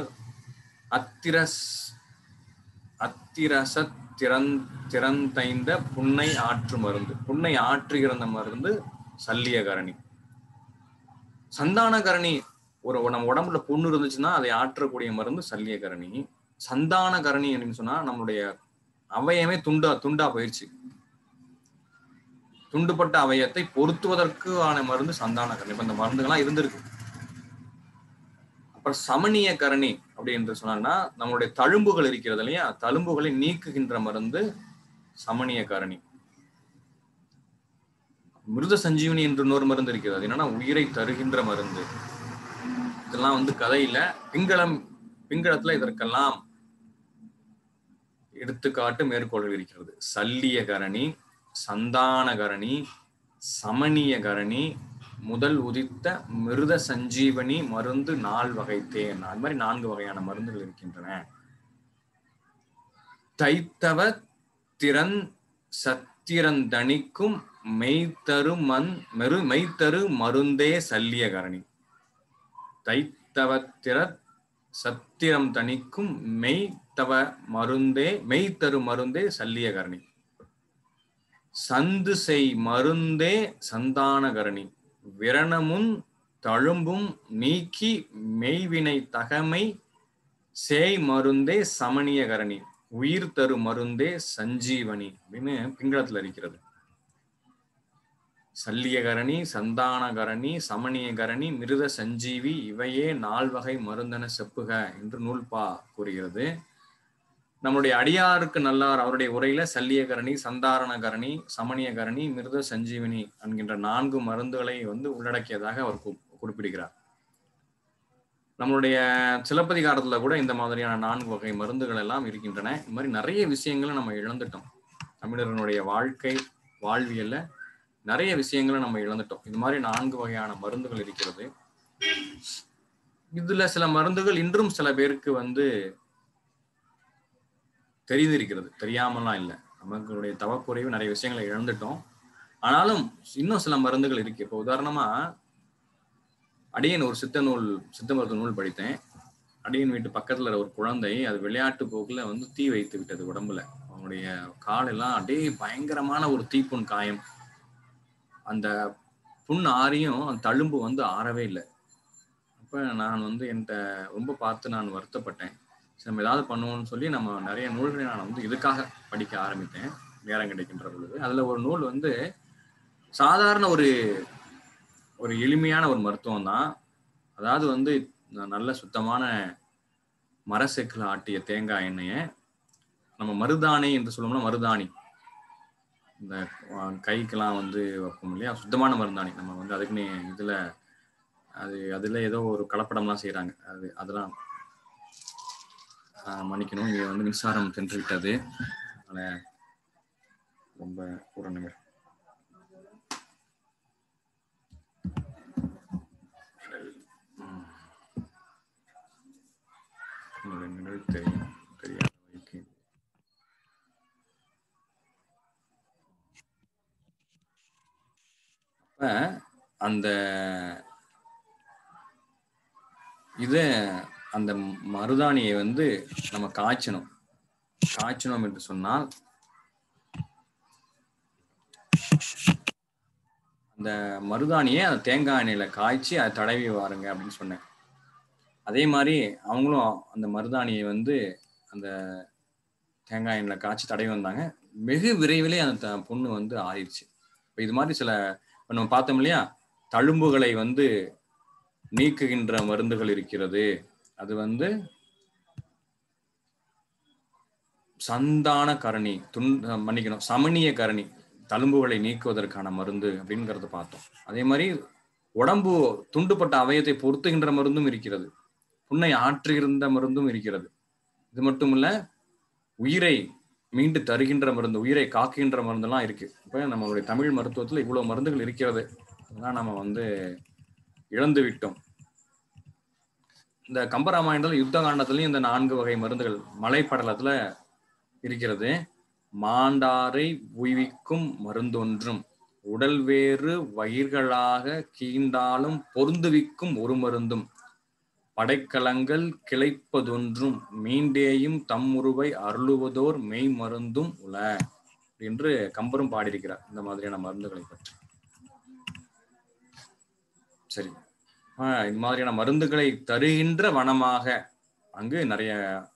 அத்திரச திறந்தைந்த புண்ணை ஆற்று மருந்து, புண்ணை ஆற்றுகிற மருந்து சல்லிய கரணி. சந்தான கரணி, நம்ம உடம்புல புண்ணு இருந்துச்சுன்னா அதை ஆற்றக்கூடிய மருந்து சல்லிய கரணி. சந்தான கரணி அப்படின்னு சொன்னா நம்மளுடைய அவயமே துண்டா போயிடுச்சு, துண்டுபட்ட அவயத்தை பொருத்துவதற்கு ஆன மருந்து சந்தான கரணி. இப்ப இந்த மருந்துகள்லாம் இருந்திருக்கு. அப்புறம் சமணிய கரணி அப்படி என்று சொன்னா, நம்மளுடைய தழும்புகள் இருக்கிறது இல்லையா, தழும்புகளை நீக்குகின்ற மருந்து சமணிய கரணி. மிருத சஞ்சீவனி என்று இன்னொரு மருந்து இருக்கிறது. அது என்னன்னா உயிரை தருகின்ற மருந்து. இதெல்லாம் வந்து கதையில பிங்களத்துல இதற்கெல்லாம் எடுத்துக்காட்டு மேற்கோள்கள் இருக்கிறது. சல்லிய கரணி, சந்தான கரணி, சமணிய கரணி, முதல் உதித்த மிருத சஞ்சீவனி மருந்து 4 வகை தேன். அது மாதிரி 4 வகையான மருந்துகள் இருக்கின்றன. தைத்தவ திறன் சத்திரந்தணிக்கும் மெய்த்தரு மருந்தே சல்லிய கரணி. தைத்தவத்திர சத்திரம் தணிக்கும் மெய்த்தரு மருந்தே சல்லிய கரணி. சந்து செய் மருந்தே சந்தான கரணி. விரணமும் தழும்பும் நீக்கி மெய்வினை தகமை சேய் மருந்தே சமணிய கரணி. உயிர் தரு மருந்தே சஞ்சீவனி அப்படின்னு பிங்களத்துல இருக்கிறது. சல்லிய கரணி, சந்தான கரணி, சமணிய கரணி, மிருத சஞ்சீவி இவையே 4 வகை மருந்தென செப்புக என்று நூல்பா கூறுகிறது. நம்முடைய அடியாருக்கு நல்லார் அவருடைய உரையில சல்லிய கரணி, சந்தாரண கரணி, சமணிய கரணி, மிருத சஞ்சீவனி என்கின்ற 4 மருந்துகளை வந்து உள்ளடக்கியதாக அவர் குறிப்பிடுகிறார். நம்மளுடைய சிலப்பதிகாரத்துல கூட இந்த மாதிரியான 4 வகை மருந்துகள் எல்லாம் இருக்கின்றன. இந்த மாதிரி நிறைய விஷயங்களை நம்ம இழந்துட்டோம். தமிழர்களுடைய வாழ்வியல்ல நிறைய விஷயங்களை நம்ம இழந்துட்டோம். இது மாதிரி 4 வகையான மருந்துகள் இருக்கிறது. இதுல சில மருந்துகள் இன்றும் சில பேருக்கு வந்து தெரிந்திருக்கிறது, தெரியாமலாம் இல்லை. நமக்குடைய தவக்குறைவு நிறைய விஷயங்களை இழந்துட்டோம். ஆனாலும் இன்னும் சில மருந்துகள் இருக்கு. இப்போ உதாரணமா அடியேன் ஒரு சித்த மருத்துவ நூல் படித்தேன். அடியன் வீட்டு பக்கத்துல ஒரு குழந்தை அது விளையாட்டு போக்குல வந்து தீ வைத்து விட்டது உடம்புல. அவனுடைய காலெல்லாம் அப்படியே பயங்கரமான ஒரு தீப்புண் காயம். அந்த புண் ஆறியும் அந்த தழும்பு வந்து ஆறவே இல்லை. அப்ப நான் வந்து என்கிட்ட ரொம்ப பார்த்து நான் வருத்தப்பட்டேன். நம்ம ஏதாவது பண்ணுவோம்னு சொல்லி நம்ம நிறைய நூல்களை நான் வந்து இதுக்காக படிக்க ஆரம்பித்தேன் நேரம் கிடைக்கின்ற பொழுது. அதுல ஒரு நூல் வந்து சாதாரண ஒரு ஒரு எளிமையான ஒரு மருத்துவம் தான். அதாவது வந்து நல்ல சுத்தமான மரச்செக்கில் ஆட்டிய தேங்காய் எண்ணெயை நம்ம மருதாணி என்று சொல்லுவோம்னா, மருதாணி இந்த கைக்கெல்லாம் வந்து வைப்போம் இல்லையா, சுத்தமான மருந்தாணி. நம்ம வந்து அதுக்குன்னு இதுல அதுல ஏதோ ஒரு கலப்படம்லாம் செய்யறாங்க. அதெல்லாம் மன்னிக்கணும். இங்க வந்து மின்சாரம் சென்று விட்டது. அதனால ரொம்ப ஒரு நிமிடம். தெரியும் தெரியாது. அப்ப அந்த அந்த மருதாணியை வந்து நம்ம காய்ச்சணும் என்று சொன்னால் அந்த மருதாணியை அந்த தேங்காய் எண்ணெயில காய்ச்சி அதை தடவி வாருங்க அப்படின்னு சொன்னேன். அதே மாதிரி அவங்களும் அந்த மருதாணியை வந்து அந்த தேங்காய் எண்ணெயில காய்ச்சி தடவி வந்தாங்க. வெகு விரைவிலே அந்த புண்ணு வந்து ஆறிடுச்சு. இப்போ இது மாதிரி சில நம்ம பார்த்தோம் இல்லையா, தழும்புகளை வந்து நீக்குகின்ற மருந்துகள் இருக்கிறது. அது வந்து சந்தான கரணி, மன்னிக்கணும், சமணிய கரணி, தழும்புகளை நீக்குவதற்கான மருந்து அப்படிங்கிறத பார்த்தோம். அதே மாதிரி உடம்பு துண்டுப்பட்ட அவயத்தை பொருத்துகின்ற மருந்தும் இருக்கிறது. புண்ணை ஆற்றுகின்ற மருந்தும் இருக்கிறது. இது மட்டும் இல்ல, உயிரை மீண்டு தருகின்ற மருந்து, உயிரை காக்கின்ற மருந்தெல்லாம் இருக்கு. இப்ப நம்மளுடைய தமிழ் மருத்துவத்துல இவ்வளவு மருந்துகள் இருக்கிறது. அதெல்லாம் நம்ம வந்து இழந்து விட்டோம். இந்த கம்பராமாயணத்துல யுத்த காண்டத்திலையும் இந்த 4 வகை மருந்துகள் மலைப்படலத்துல இருக்கிறது. மாண்டாரை உய்விக்கும் மருந்தொன்றும், உடல் வேறு வயிர்களாக கீண்டாலும் பொருந்துவிக்கும் ஒரு மருந்தும், படைக்கலங்கள் கிளைப்பதொன்றும் மீண்டேயும் தம்முருவை அருளுவதோர் மெய் மருந்தும் உள என்று கம்பரும் பாடியிருக்கிறார் இந்த மாதிரியான மருந்துகளை பற்றி. சரி, இந்த மாதிரியான மருந்துகளை தருகின்ற வனமாக அங்கு நிறைய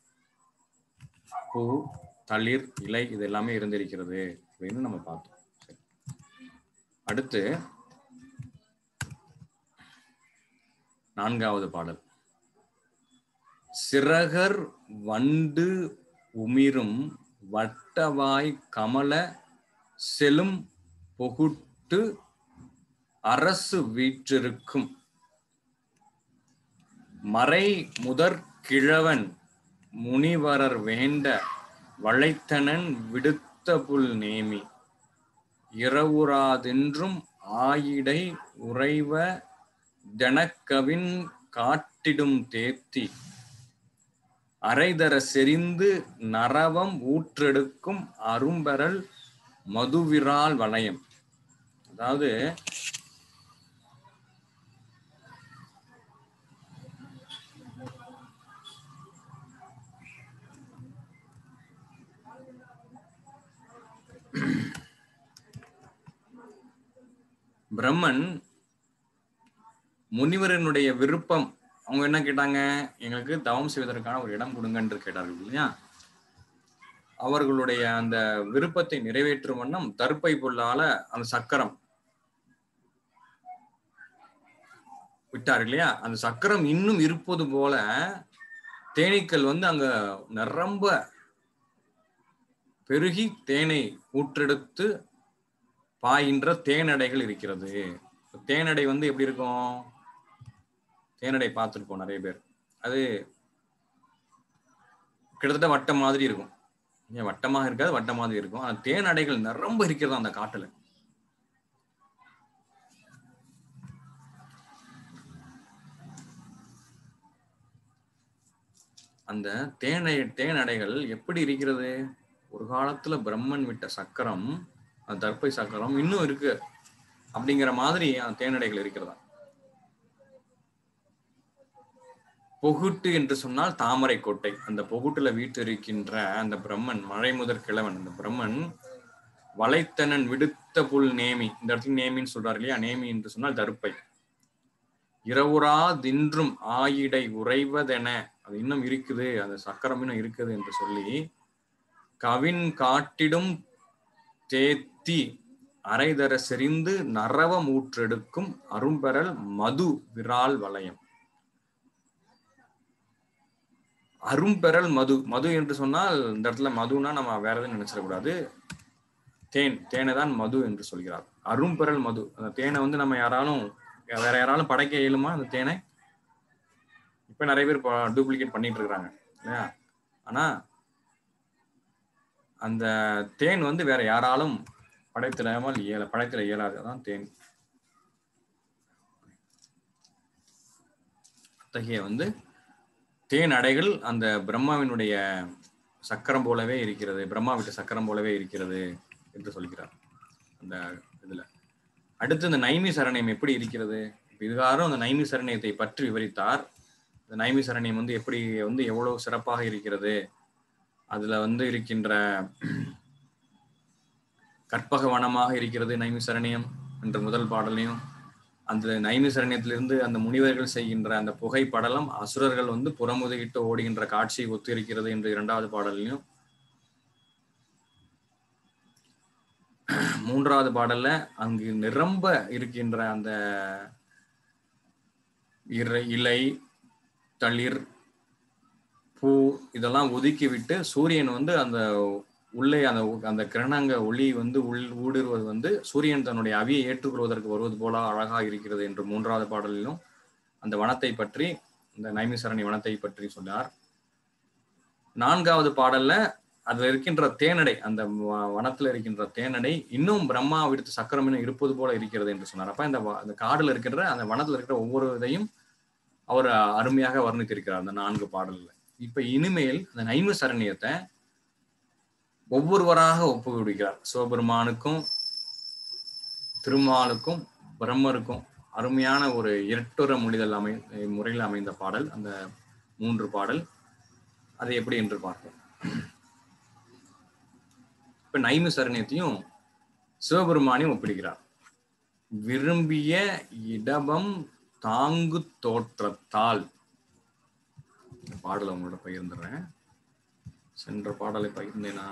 பூ, தளிர், இலை இது எல்லாமே இருந்திருக்கிறது அப்படின்னு நம்ம பார்த்தோம். அடுத்து 4வது பாடல். சிறகர் வண்டு உமிரும் வட்டவாய் கமல செலும் பொகுட்டு அரசு வீற்றிருக்கும் மறை முதற் கிழவன் முனிவரர் வேண்ட வளைத்தனன் விடுத்த புல் நேமி இரவுறாதென்றும் ஆயிடை உறைவ தெனக்கவின் காட்டிடும் தேத்தி அரைதர செறிந்து நரவம் ஊற்றெடுக்கும் அரும்பெறல் மதுவிரால் வளையம். அதாவது பிரம்மன் முனிவரனுடைய விருப்பம், அவங்க என்ன கேட்டாங்க, எங்களுக்கு தவம் செய்வதற்கான ஒரு இடம் கொடுங்க என்று கேட்டார்கள் இல்லையா. அவர்களுடைய அந்த விருப்பத்தை நிறைவேற்றும் வண்ணம் தர்ப்பை பொருளால அந்த சக்கரம் விட்டார் இல்லையா. அந்த சக்கரம் இன்னும் இருப்பது போல தேனீக்கள் வந்து அங்க நிரம்ப பெருகி தேனை ஊற்றெடுத்து பாயின்ற தேனடைகள் இருக்கிறது. தேனடை வந்து எப்படி இருக்கும், தேனடை பார்த்துருப்போம் நிறைய பேர். அது கிட்டத்தட்ட வட்டம் மாதிரி இருக்கும். ஏன் வட்டமாக இருக்காது, வட்டம் மாதிரி இருக்கும். ஆனா தேனடைகள் நிரம்ப இருக்கிறதா அந்த காட்டுல. அந்த தேனடைகள் எப்படி இருக்கிறது, ஒரு காலத்துல பிரம்மன் விட்ட சக்கரம், அந்த தர்ப்பை சக்கரம் இன்னும் இருக்கு அப்படிங்கிற மாதிரி அந்த தேனடைகள் இருக்கிறதா. பொகுட்டு என்று சொன்னால் தாமரை கோட்டை. அந்த பொகுட்டுல வீட்டு இருக்கின்ற அந்த பிரம்மன், மழை முதற் கிழவன், அந்த பிரம்மன் வளைத்தனன் விடுத்த புல் நேமி. இந்த இடத்துல நேமின்னு சொல்றாரு இல்லையா? நேமி என்று சொன்னால் தருப்பை. இரவுரா தின்றும் ஆயிடை உறைவதென, அது இன்னும் இருக்குது, அந்த சக்கரம் இன்னும் இருக்குது என்று சொல்லி கவின் காட்டிடும் தேத்தி அரைதர செறிந்து நரவ மூற்றெடுக்கும் அரும்பெறல் மது விரால் வளையம். அரும்பெறல் மது. மது என்று சொன்னால் இந்த இடத்துல மதுனா நம்ம வேற எதுவும் நினைச்சிடக்கூடாது. தேனை தான் மது என்று சொல்கிறார். அரும்பெறல் மது. அந்த தேனை வந்து நம்ம வேற யாராலும் படைக்க இயலுமா அந்த தேனை? இப்ப நிறைய பேர் டூப்ளிகேட் பண்ணிட்டு இருக்கிறாங்க இல்லையா? ஆனா அந்த தேன் வந்து வேற யாராலும் படைத்திட இயலாது. அதான் தேன். அத்தகைய வந்து தேன் அடைகள் அந்த பிரம்மாவினுடைய சக்கரம் போலவே இருக்கிறது, பிரம்மா விட்ட சக்கரம் போலவே இருக்கிறது என்று சொல்கிறார் அந்த இதுல. அடுத்து இந்த நைமி சரணியம் எப்படி இருக்கிறது? இதுகாரும் அந்த நைமி சரணியத்தை பற்றி விவரித்தார். இந்த நைமி சரணியம் வந்து எப்படி வந்து எவ்வளவு சிறப்பாக இருக்கிறது, அதுல வந்து இருக்கின்ற கற்பக வனமாக இருக்கிறது நைமி சரணியம் என்ற முதல் பாடலையும், அந்த நைமி சரணியத்திலிருந்து அந்த முனிவர்கள் செய்கின்ற அந்த புகை படலம் அசுரர்கள் வந்து புறமுதுகிட்டு ஓடுகின்ற காட்சியை ஒத்து இருக்கிறது என்று இரண்டாவது பாடலையும், மூன்றாவது பாடல்ல அங்கு நிரம்ப இருக்கின்ற அந்த இலை தளிர் பூ இதெல்லாம் ஒதுக்கி விட்டு சூரியன் வந்து அந்த உள்ளே அந்த கிரணங்க ஒளி வந்து ஊடுருவது வந்து சூரியன் தன்னுடைய அவியை ஏற்றுக்கொள்வதற்கு வருவது போல அழகா இருக்கிறது என்று மூன்றாவது பாடலிலும் அந்த வனத்தை பற்றி, இந்த நைமிசரணி வனத்தை பற்றி சொன்னார். நான்காவது பாடல்ல அதுல இருக்கின்ற தேனடை, அந்த வனத்துல இருக்கின்ற தேனடை இன்னும் பிரம்மா விடுத்த சக்கரம் இன்னும் இருப்பது போல இருக்கிறது என்று சொன்னார். அப்ப இந்த காடுல இருக்கின்ற அந்த வனத்துல இருக்கிற ஒவ்வொரு இதையும் அவர் அருமையாக வர்ணித்திருக்கிறார் அந்த 4 பாடல்ல. இப்ப இனிமேல் அந்த நைம சரணியத்தை ஒவ்வொருவராக ஒப்பு கொடுக்கிறார். சிவபெருமானுக்கும் திருமாலுக்கும் பிரம்மருக்கும் அருமையான ஒரு இரட்டுற முறையில் அமைந்த பாடல் அந்த 3 பாடல். அது எப்படி என்று பார்ப்போம். இப்ப நைம சரணியத்தையும் சிவபெருமானையும் ஒப்பிடுகிறார். விரும்பிய இடபம் தாங்கு தோற்றத்தால். இந்த பாடலை உங்களோட பகிர்ந்துடுறேன். சென்ற பாடலை பகிர்ந்தேனா?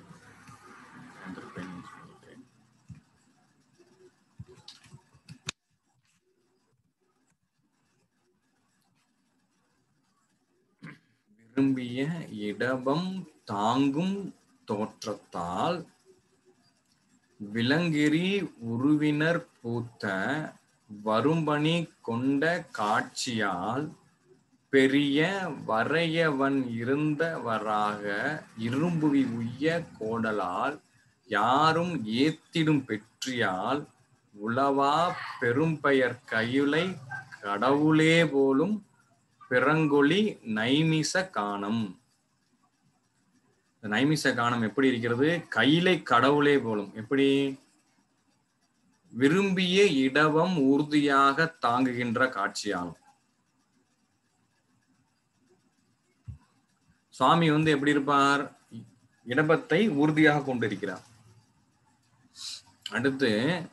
விரும்பிய இடபம் தாங்கும் தோற்றத்தால் விலங்கிரி உருவினர் பூத்த வரும்பணி கொண்ட காட்சியால் பெரிய வரையவன் இருந்தவராக இரும்புவி உய்ய கோடலால் யாரும் ஏத்திடும் பெற்றியால் உளவா பெரும்பெயர் கையுலை கடவுளே போலும் பிறங்கொழி நைமிச காணம். நைமிச காணம் எப்படி இருக்கிறது? கையிலை கடவுளே போலும். எப்படி? விரும்பிய இடவம் உறுதியாக தாங்குகின்ற காட்சியாலும். சுவாமி வந்து எப்படி இருப்பார்? இடபத்தை உறுதியாக கொண்டிருக்கிறார். அடுத்து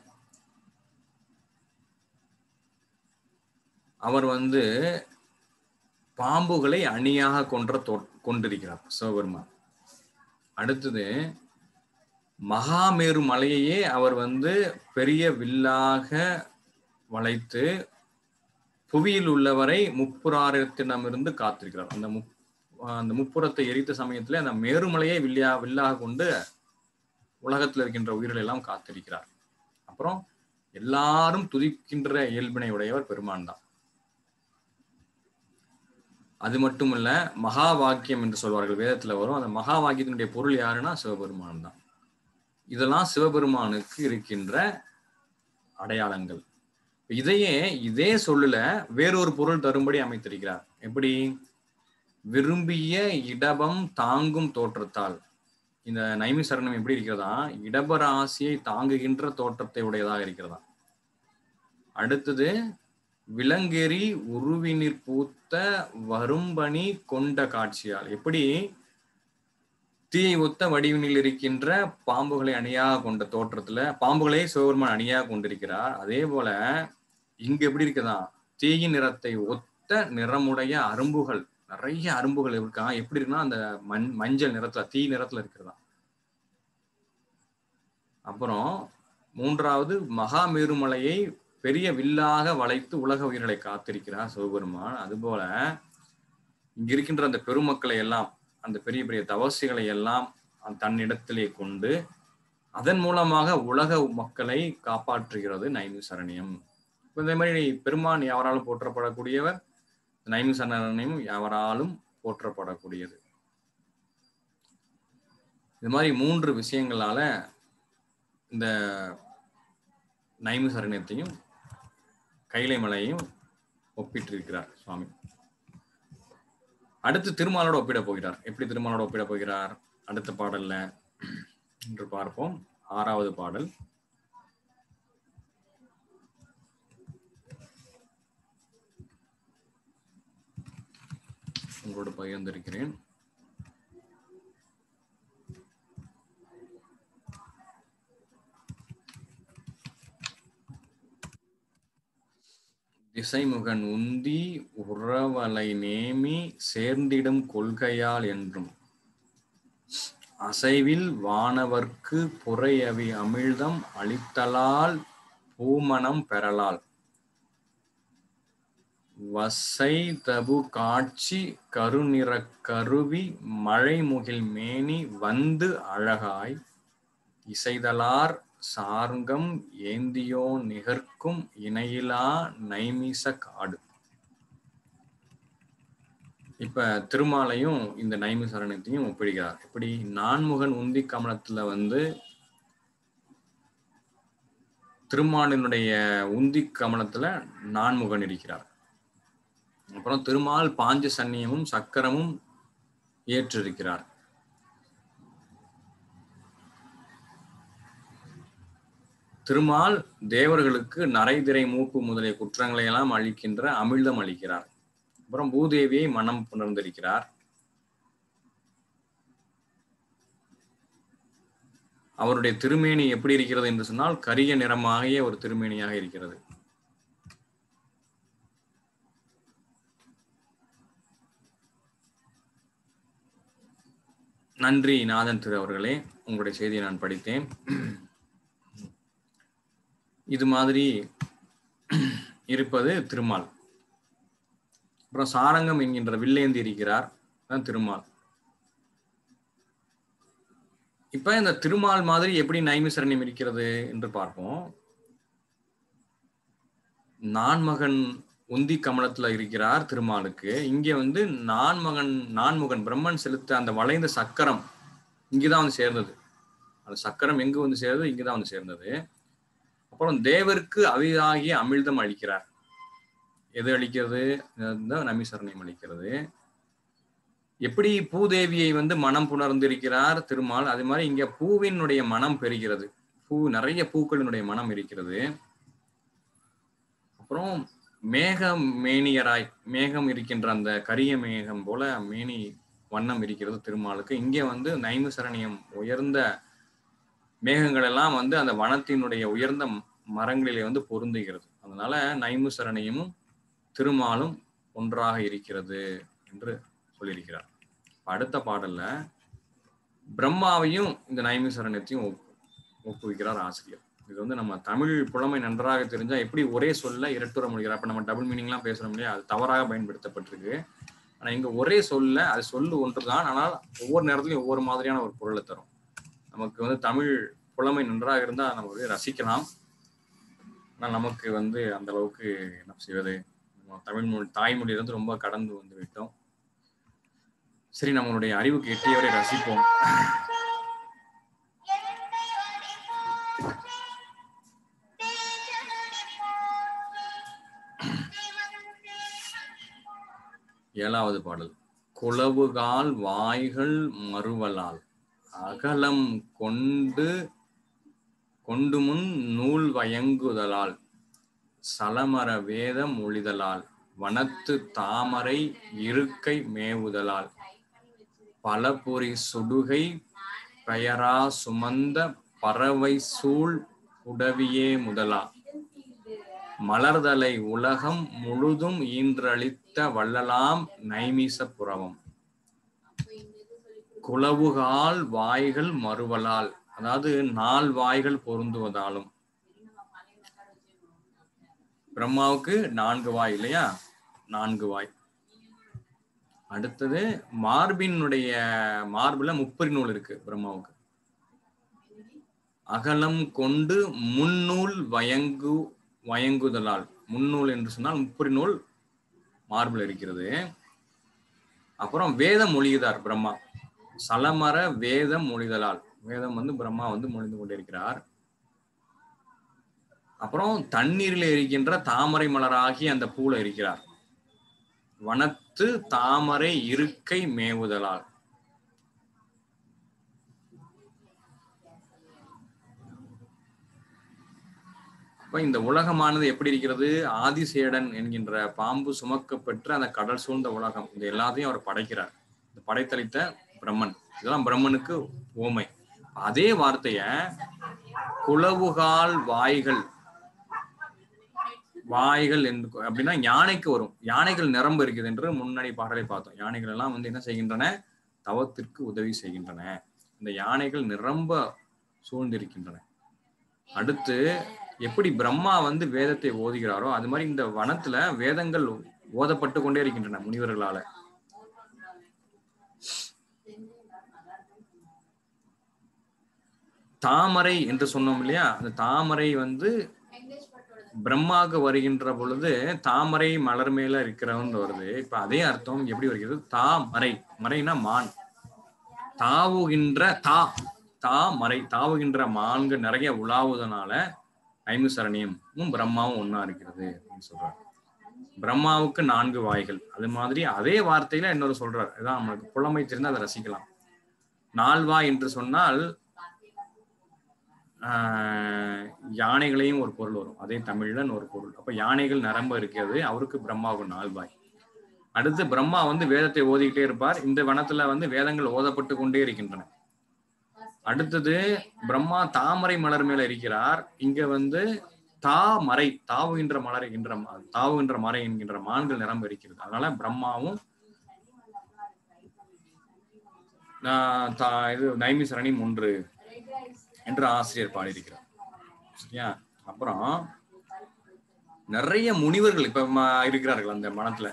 அவர் வந்து பாம்புகளை அணியாக கொண்டிருக்கிறார் சிவபெருமான். அடுத்தது மகாமேரு மலையையே அவர் வந்து பெரிய வில்லாக வளைத்து புவியில் உள்ளவரை முப்புராரத்திடமிருந்து காத்திருக்கிறார். அந்த முப்புறத்தை எரித்த சமயத்துல அந்த மேருமலையை வில்லாக கொண்டு உலகத்தில் இருக்கின்ற உயிர்கள் எல்லாம் காத்திருக்கிறார். அப்புறம் எல்லாரும் துதிக்கின்ற இயல்பினை உடையவர் பெருமான் தான். அது மட்டும் இல்ல, மகா வாக்கியம் என்று சொல்வார்கள், வேதத்துல வரும். அந்த மகா வாக்கியத்தினுடைய பொருள் யாருன்னா சிவபெருமான் தான். இதெல்லாம் சிவபெருமானுக்கு இருக்கின்ற அடையாளங்கள். இதே சொல்லுல வேறொரு பொருள் தரும்படி அமைத்திருக்கிறார். எப்படி? விரும்பிய இடபம் தாங்கும் தோற்றத்தால். இந்த நைமி சரணம் எப்படி இருக்கிறதா? இடபராசியை தாங்குகின்ற தோற்றத்தை உடையதாக இருக்கிறதா. அடுத்தது விலங்கெறி உருவினிற் பூத்த வரும்பணி கொண்ட காட்சியால். எப்படி தீயை ஒத்த வடிவினில் இருக்கின்ற பாம்புகளை அணியாக கொண்ட தோற்றத்துல பாம்புகளே சிவபெருமான் அணியாக கொண்டிருக்கிறார். அதே போல இங்க எப்படி இருக்குதான், தீயின் நிறத்தை ஒத்த நிறமுடைய அரும்புகள், நிறைய அரும்புகள் இருக்கா. எப்படி இருக்குன்னா அந்த மஞ்சள் நிறத்துல, தீ நிறத்துல இருக்கிறதா. அப்புறம் மூன்றாவது, மகாமேருமலையை பெரிய வில்லாக வளைத்து உலக உயிர்களை காத்திருக்கிறார் சிவபெருமான். அதுபோல இங்க இருக்கின்ற அந்த பெருமக்களை எல்லாம், அந்த பெரிய பெரிய தவசிகளை எல்லாம் தன்னிடத்திலே கொண்டு அதன் மூலமாக உலக மக்களை காப்பாற்றுகிறது நைமிசரண்யம். இதே மாதிரி பெருமான் யாவராலும் போற்றப்படக்கூடியவர், நைமிசரண்யம் யாவராலும் போற்றப்படக்கூடியது. இது மாதிரி 3 விஷயங்களால இந்த நைமிசரண்யத்தையும் கைலை மலையையும் ஒப்பிட்டிருக்கிறார் சுவாமி. அடுத்து திருமாலோட ஒப்பிட போகிறார். எப்படி திருமாலோட ஒப்பிட போகிறார் அடுத்த பாடல்ல என்று பார்ப்போம். 6வது பாடல். உங்களோடு பகிர்ந்திருக்கிறேன். திசைமுகன் உந்தி உறவலை நேமி சேர்ந்திடும் கொள்கையால் என்றும் அசைவில் வானவர்க்கு புரையவி அமிழ்தம் அளித்தலால் பூமணம் பெறலால் வசை தபு காட்சி கருநிறக் கருவி மழைமுகில் மேனி வந்து அழகாய் இசைதலார் சார்கம் ஏந்தியோ நிகர்க்கும் இணையிலா நைமிச காடு. இப்ப திருமாலையும் இந்த நைமிசரண்யத்தையும் ஒப்பிடுகிறார். இப்படி நான்முகன் உந்தி கமலத்துல திருமாலினுடைய உந்தி கமலத்துல நான்முகன் இருக்கிறார். அப்புறம் திருமால் பாஞ்ச சன்னியமும் சக்கரமும் ஏற்றிருக்கிறார். திருமால் தேவர்களுக்கு நரைதிரை மூப்பு முதலிய குற்றங்களை எல்லாம் அளிக்கின்ற அமிழ்தம் அளிக்கிறார். அப்புறம் பூதேவியை மனம் புணர்ந்திருக்கிறார். அவருடைய திருமேனி எப்படி இருக்கிறது என்று சொன்னால் கரிய நிறமாகிய ஒரு திருமேனியாக இருக்கிறது. நன்றி நாதன் திரு அவர்களே, உங்களுடைய செய்தியை நான் படித்தேன். இது மாதிரி இருப்பது திருமால். அப்புறம் சாரங்கம் என்கின்ற வில்லேந்தி இருக்கிறார் திருமால். இப்ப இந்த திருமால் மாதிரி எப்படி நைமிசரண்யம் இருக்கிறது என்று பார்ப்போம். நான்மகன் உந்தி கமலத்துல இருக்கிறார் திருமாலுக்கு. இங்க நான்முகன் பிரம்மன் செலுத்த அந்த வளைந்த சக்கரம் இங்கதான் வந்து சேர்ந்தது. அந்த சக்கரம் எங்கு வந்து சேர்ந்தது? இங்கதான் வந்து சேர்ந்தது. அப்புறம் தேவருக்கு அவிதாகிய அமிழ்தம் அளிக்கிறார். எது அளிக்கிறது? நைமிசரண்யம் அளிக்கிறது. எப்படி பூதேவியை மனம் புணர்ந்திருக்கிறார் திருமால், அதே மாதிரி இங்க பூவினுடைய மனம் பெறுகிறது. நிறைய பூக்களினுடைய மனம் இருக்கிறது. அப்புறம் மேகம் மேனியராய், மேகம் இருக்கின்ற அந்த கரிய மேகம் போல மேனி வண்ணம் இருக்கிறது திருமாலுக்கு. இங்கே நைமிசரண்யம் உயர்ந்த மேகங்கள் எல்லாம் அந்த வனத்தினுடைய உயர்ந்த மரங்களிலே பொருந்துகிறது. அதனால நைமிசரண்யமும் திருமாலும் ஒன்றாக இருக்கிறது என்று சொல்லியிருக்கிறார். அடுத்த பாடல்ல பிரம்மாவையும் இந்த நைமிசரண்யத்தையும் ஒப்புவிக்கிறார் ஆசிரியர். இது நம்ம தமிழ் புலமை நன்றாக தெரிஞ்சா எப்படி ஒரே சொல்ல இரட்டுற முடிகிறார். அப்ப நம்ம டபுள் மீனிங்லாம் பேசுறோம் இல்லையா, அது தவறாக பயன்படுத்தப்பட்டிருக்கு. ஆனா இங்க ஒரே சொல்ல, அது சொல்லு ஒன்றுதான், ஆனால் ஒவ்வொரு நேரத்திலையும் ஒவ்வொரு மாதிரியான ஒரு பொருளை தரும். நமக்கு தமிழ் புலமை நன்றாக இருந்தா நம்ம ரசிக்கலாம். ஆனால் நமக்கு அந்த அளவுக்கு என்ன செய்வது, தமிழ் மொழி தாய்மொழியிலிருந்து ரொம்ப கடந்து வந்து விட்டோம். சரி, நம்மளுடைய அறிவுக்கு எட்டியவரை ரசிப்போம். ஏழாவது பாடல். குளவுகால் வாய்கள் மறுவலால் அகலம் கொண்டு முன் நூல் வயங்குதலால் சலமர வேதம் ஒழிதலால் வனத்து தாமரை இருக்கை மேவுதலால் பலபொறி சுடுகை பெயரா சுமந்த பறவை சூழ் உடவியே முதலா மலர்தலை உலகம் முழுதும் ஈன்றளித்த வள்ளலாம் நைமிச புறவம் குளவுகால் வாய்கள் மறுவலால், அதாவது 4 வாய்கள் பொருந்துவதாலும். பிரம்மாவுக்கு 4 வாய் இல்லையா, 4 வாய். அடுத்தது மார்புல முப்பரி நூல் இருக்கு பிரம்மாவுக்கு. அகலம் கொண்டு முன்னூல் வயங்குதலால், முன்னூல் என்று சொன்னால் முப்பரி நூல் மார்புல இருக்கிறது. அப்புறம் வேதம் மொழிகிறார் பிரம்மா, சலமர வேதம் மொழிதலால், வேதம் பிரம்மா மொழிந்து கொண்டிருக்கிறார். அப்புறம் தண்ணீரில் இருக்கின்ற தாமரை மலராகி அந்த பூல இருக்கிறார். வனத்து தாமரை இருக்கை மேவுதலால், அப்ப இந்த உலகமானது எப்படி இருக்கிறது, ஆதிசேடன் என்கின்ற பாம்பு சுமக்கப்பெற்ற அந்த கடல் சூழ்ந்த உலகம், இது எல்லாத்தையும் அவர் படைக்கிறார். இந்த படைத்தளித்த பிரம்மன், இதெல்லாம் பிரம்மனுக்கு ஓமை. அதே வார்த்தைய குளவுகால் வாய்கள் அப்படின்னா யானைக்கு வரும். யானைகள் நிரம்ப இருக்குது என்று முன்னாடி பாடலை பார்த்தோம். யானைகள் எல்லாம் என்ன செய்கின்றன, தவத்திற்கு உதவி செய்கின்றன. இந்த யானைகள் நிரம்ப சூழ்ந்திருக்கின்றன. அடுத்து எப்படி பிரம்மா வேதத்தை ஓதுகிறாரோ அது மாதிரி இந்த வனத்துல வேதங்கள் ஓதப்பட்டு கொண்டே இருக்கின்றன முனிவர்களால. தாமரை என்று சொன்னோம் இல்லையா, அந்த தாமரை பிரம்மாவுக்கு வருகின்ற பொழுது தாமரை மலர் மேல இருக்கிறவன் வருது. இப்ப அதே அர்த்தம் எப்படி வருகிறது, தாமரை, மறைனா மான், தாவுகின்ற தாமரை, தாவுகின்ற மான்கள் நிறைய உலாவுதனால ஐமுசரணியும் பிரம்மாவும் ஒன்னா இருக்கிறது அப்படின்னு சொல்றாரு. பிரம்மாவுக்கு 4 வாய்கள். அது மாதிரி அதே வார்த்தையில இன்னொரு சொல்றாரு, அதான் நம்மளுக்கு புலமை தெரிந்து அதை ரசிக்கலாம். 4 வாய் என்று சொன்னால் யானைகளையும் ஒரு பொருள் வரும், அதே தமிழ்ல ஒரு பொருள். அப்ப யானைகள் நிரம்ப இருக்கிறது, அவருக்கு பிரம்மாவுக்கு 4 வாய். அடுத்து பிரம்மா வேதத்தை ஓதிக்கிட்டே இருப்பார். இந்த வனத்துல வேதங்கள் ஓதப்பட்டு கொண்டே இருக்கின்றன. அடுத்தது பிரம்மா தாமரை மலர் மேல இருக்கிறார். இங்க தாமரை, தாவுகின்ற மறை என்கின்ற மான்கள் நிரம்ப இருக்கிறது. அதனால பிரம்மாவும் இது நைமிசரணி 1 என்று ஆசிரியர் பாடியிருக்கிறார். சரியா? அப்புறம் நிறைய முனிவர்கள் இப்ப இருக்கிறார்கள் அந்த மனத்துல.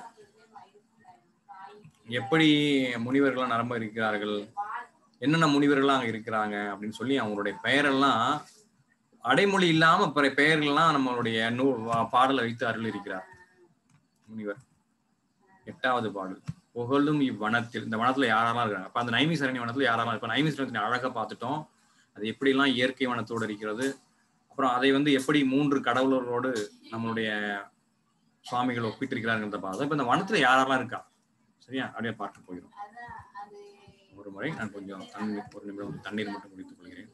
எப்படி முனிவர்கள் நிரம்ப இருக்கிறார்கள், என்னென்ன முனிவர்கள்லாம் அங்க இருக்கிறாங்க அப்படின்னு சொல்லி அவங்களுடைய பெயரெல்லாம் அடைமொழி இல்லாம பெயர்கள்லாம் நம்மளுடைய பாடலை வைத்து அருள் இருக்கிறார் முனிவர். 8வது பாடல், புகழும் இவ்வனத்தில். இந்த வனத்துல யாரெல்லாம் இருக்காங்க, அப்ப அந்த நைமிசரணி வனத்துல யாரெல்லாம் இப்ப நைமிசரணத்தின் அழகை பார்த்துட்டோம், அது எப்படிலாம் இயற்கை வனத்தோடு இருக்கிறது. அப்புறம் அதை எப்படி 3 கடவுளர்களோடு நம்மளுடைய சுவாமிகள் ஒப்பிட்டிருக்கிறாருங்கிறத பார்த்தோம். இப்ப இந்த வனத்துல யாரெல்லாம் இருக்கா, சரியா, அப்படியே பார்க்க போகிறோம். ஒரு முறை நான் கொஞ்சம் ஒரு நிமிடம் தண்ணீர் மட்டும் குடித்துக் கொள்கிறேன்.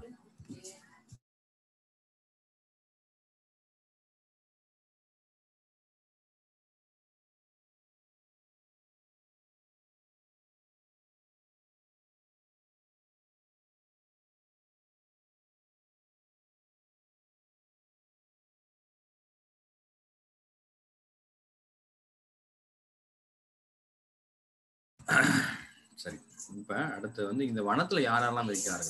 சரி, இப்ப அடுத்து இந்த வனத்துல யாரெல்லாம் இருக்கிறார்கள்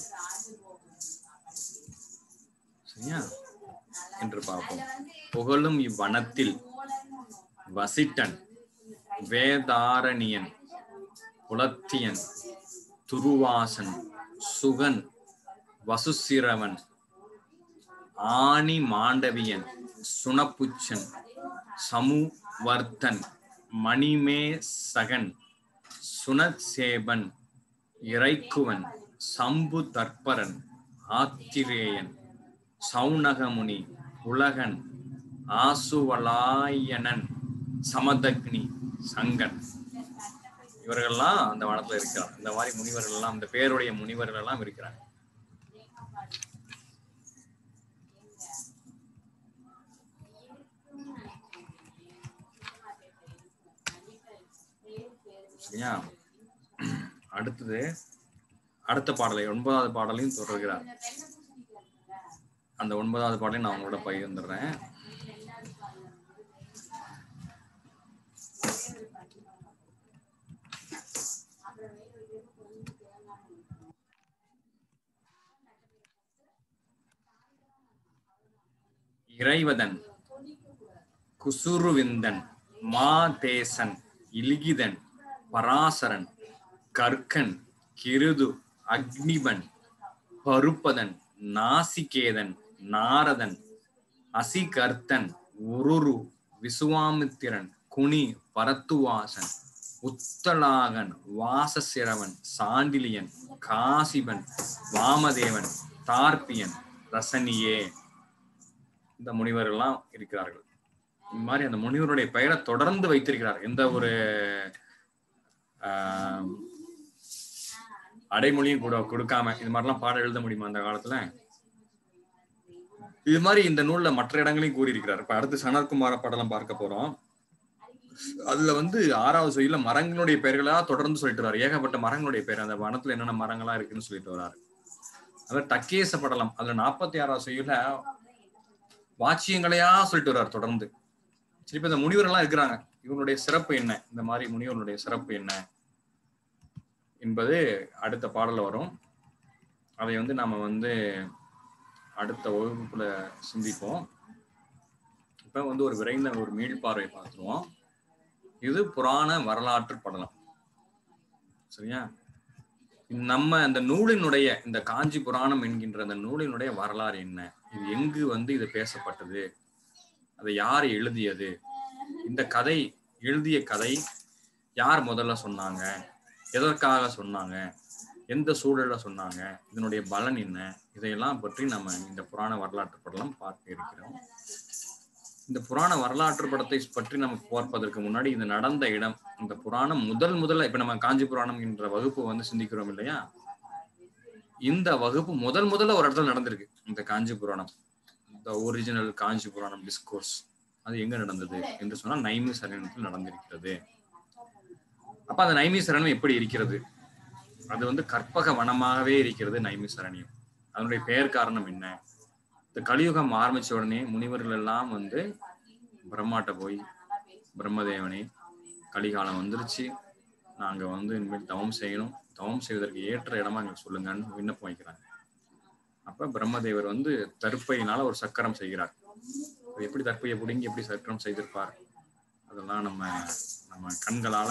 சரியா என்று பார்ப்போம். புகழும் இவ்வனத்தில் வசிட்டன், வேதாரணியன், புலத்தியன், துருவாசன், சுகன், வசுசிரவன், ஆணி மாண்டவியன், சுனப்புச்சன், சமுவர்த்தன், மணிமே சகன், சுனசேபன், இறைக்குவன், சம்பு தற்பரன், ஆத்திரேயன், சௌனகமுனி, உலகன், ஆசுவலாயனன், சமதக்னி, சங்கன், இவர்கள்லாம் அந்த வனத்துல இருக்கிறார். இந்த மாதிரி முனிவர்கள் எல்லாம், இந்த பேருடைய முனிவர்கள் எல்லாம் இருக்கிறாங்க. சரியா? அடுத்தது அடுத்த பாடலை 9வது பாடலையும் தொடர்கிறார். அந்த 9வது பாடலையும் நான் உங்களோட பகிர்ந்துடுறேன். இறைவதன் குசுருவிந்தன் மாதேசன் இலிகிதன் பராசரன் கற்கன் கிருது அக்னிபன் பருப்பதன் நாசிகேதன் நாரதன் அசிகர்த்தன் உருரு விசுவாமித்திரன் குனி பரத்துவாசன் உத்தலாகன் வாசசிரவன் சாண்டிலியன் காசிபன் வாமதேவன் தார்பியன் ரசனியே. இந்த முனிவர்கள்லாம் இருக்கிறார்கள். இந்த மாதிரி அந்த முனிவருடைய பெயரை தொடர்ந்து வைத்திருக்கிறார். எந்த ஒரு அடைமொழியும் கூட கொடுக்காம இது மாதிரிலாம் பாடம் எழுத முடியுமா அந்த காலத்துல? இது மாதிரி இந்த நூல்ல மற்ற இடங்களையும் கூறியிருக்கிறார். இப்ப அடுத்து சனற்குமார பாடலாம் பார்க்க போறோம். அதுல 6வது சொல்லில மரங்களுடைய பெயர்களா தொடர்ந்து சொல்லிட்டு வர்றாரு. ஏகப்பட்ட மரங்களுடைய பெயர், அந்த வனத்துல என்னென்ன மரங்களா இருக்குன்னு சொல்லிட்டு வர்றாரு. அதாவது டக்கேச படலம் அதுல 46வது சொல்லில வாட்சியங்களையா சொல்லிட்டு வர்றாரு தொடர்ந்து. சரி, இப்ப இந்த முனிவர்கள்லாம் இருக்கிறாங்க, இவங்களுடைய சிறப்பு என்ன, இந்த மாதிரி முனிவர்களுடைய சிறப்பு என்ன என்பது அடுத்த பாடல வரும். அதை நாம அடுத்த வகுப்புல சிந்திப்போம். இப்ப ஒரு விரைந்த ஒரு மீள்பார்வை பார்த்துருவோம். இது புராண வரலாற்று படலம். சரியா? நம்ம அந்த நூலினுடைய இந்த காஞ்சி புராணம் என்கின்ற அந்த நூலினுடைய வரலாறு என்ன, இது எங்கு இது பேசப்பட்டது, அதை யார் எழுதியது, இந்த கதை எழுதிய கதை யார் முதல்ல சொன்னாங்க, எதற்காக சொன்னாங்க, எந்த சூழல்ல சொன்னாங்க, இதனுடைய பலன் என்ன, இதையெல்லாம் பற்றி நம்ம இந்த புராண வரலாற்று படலம் பார்க்க இருக்கிறோம். இந்த புராண வரலாற்று படத்தை பற்றி நம்ம பார்ப்பதற்கு முன்னாடி இது நடந்த இடம், இந்த புராணம் முதல்ல இப்ப நம்ம காஞ்சி புராணம் என்ற வகுப்பு சிந்திக்கிறோம் இல்லையா, இந்த வகுப்பு முதல்ல ஒரு இடத்துல நடந்திருக்கு. இந்த காஞ்சி புராணம், the original Kanchi Puranam discourse, அது எங்க நடந்தது என்று சொன்னால் நைமிசாரண்யத்தில் நடந்திருக்கிறது. அப்ப அந்த நைமிசாரண்யம் எப்படி இருக்கிறது? அது கற்பக வனமாகவே இருக்கிறது நைமிசாரண்யம். அதனுடைய பெயர் காரணம் என்ன? இந்த கலியுகம் ஆரம்பிச்ச உடனே முனிவர்கள் எல்லாம் பிரம்மாட்ட போய், பிரம்மதேவனே கலிகாலம் வந்துருச்சு, நாங்க இனிமேல் தவம் செய்யணும், தவம் செய்வதற்கு ஏற்ற இடமா எங்களுக்கு சொல்லுங்கன்னு விண்ணப்பம் வைக்கிறாங்க. அப்ப பிரம்மதேவர் தற்பையினால ஒரு சக்கரம் செய்கிறார். எப்படி தற்பையை பிடுங்கி எப்படி சக்கரம் செய்திருப்பார், அதெல்லாம் நம்ம கண்களால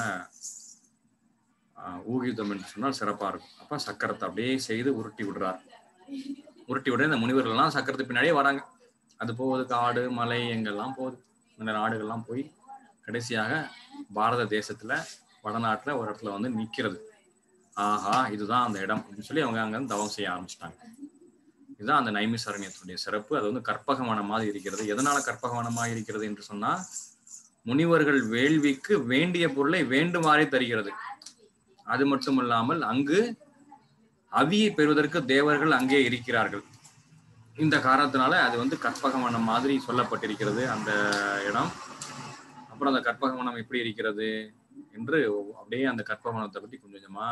ஊகிதம் என்று சொன்னால் சிறப்பா இருக்கும். அப்ப சக்கரத்தை அப்படியே செய்து உருட்டி விடுறார். உருட்டி விட இந்த முனிவர்கள்லாம் சக்கரத்து பின்னாடியே வராங்க. அது போகுது காடு மலை எங்கெல்லாம் போகுது, இந்த நாடுகள்லாம் போய் கடைசியாக பாரத தேசத்துல வடநாட்டுல ஒரு இடத்துல நிக்கிறது. ஆஹா, இதுதான் அந்த இடம் அப்படின்னு சொல்லி அவங்க அங்க தவம் செய்ய ஆரம்பிச்சிட்டாங்க. இதுதான் அந்த நைமிசாரண்யத்துடைய சிறப்பு. அது கற்பகவனமாக இருக்கிறது. எதனால கற்பகவனமாக இருக்கிறது என்று சொன்னா, முனிவர்கள் வேள்விக்கு வேண்டிய பொருளை வேண்டுமாறே தருகிறது. அது மட்டும் இல்லாமல் அங்கு அவியை பெறுவதற்கு தேவர்கள் அங்கே இருக்கிறார்கள். இந்த காரணத்தினால அது கற்பகவனம் மாதிரி சொல்லப்பட்டிருக்கிறது அந்த இடம். அப்புறம் அந்த கற்பகவனம் எப்படி இருக்கிறது என்று அப்படியே அந்த கற்பகவனத்தை பற்றி கொஞ்சமா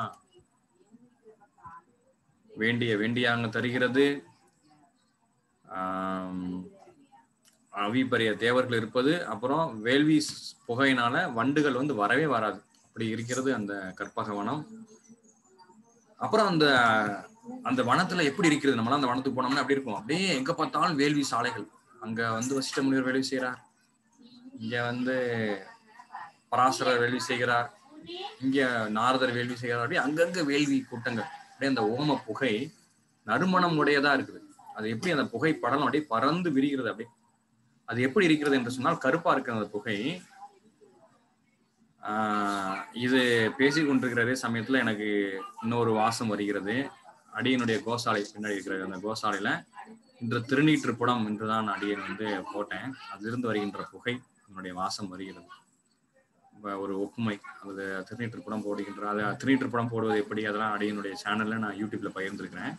வேண்டிய அங்க தருகிறது. அவி பெரிய தேவர்கள் இருப்பது, அப்புறம் வேள்வி புகையினால வண்டுகள் வரவே வராது, அப்படி இருக்கிறது அந்த கற்பகவனம். அப்புறம் அந்த வனத்துல எப்படி இருக்கிறது, நம்மளாம் அந்த வனத்துக்கு போனோம்னா அப்படி இருக்கும், அப்படியே எங்க பார்த்தாலும் வேள்வி சாலைகள். அங்க வசிஷ்ட முனிவர் வேள்வி செய்கிறார், இங்க பராசரர் வேள்வி செய்கிறார், இங்க நாரதர் வேள்வி செய்கிறார். அப்படியே அங்கங்க வேள்வி கூட்டங்கள். அப்படியே அந்த ஓம புகை நறுமணம் உடையதா இருக்குது. அது எப்படி அந்த புகை படலம் அப்படியே பறந்து விரிகிறது. அப்படியே அது எப்படி இருக்கிறது என்று சொன்னால் கருப்பா இருக்கிற அந்த புகை. இது பேசிக் கொண்டிருக்கிற சமயத்துல எனக்கு இன்னொரு வாசம் வருகிறது. அடியனுடைய கோசாலை பின்னாடி இருக்கிற அந்த கோசாலையில இன்று திருநீற்று புடம் என்றுதான் அடியன் போட்டேன். அதிலிருந்து வருகின்ற புகை என்னுடைய வாசம் வருகிறது. ஒரு ஒப்புமை, அது திருநீற்று புடம் போடுகின்ற, அது திருநீற்று புடம் போடுவது எப்படி, அதெல்லாம் அடியனுடைய சேனல்ல நான் யூடியூப்ல பகிர்ந்துருக்கிறேன்.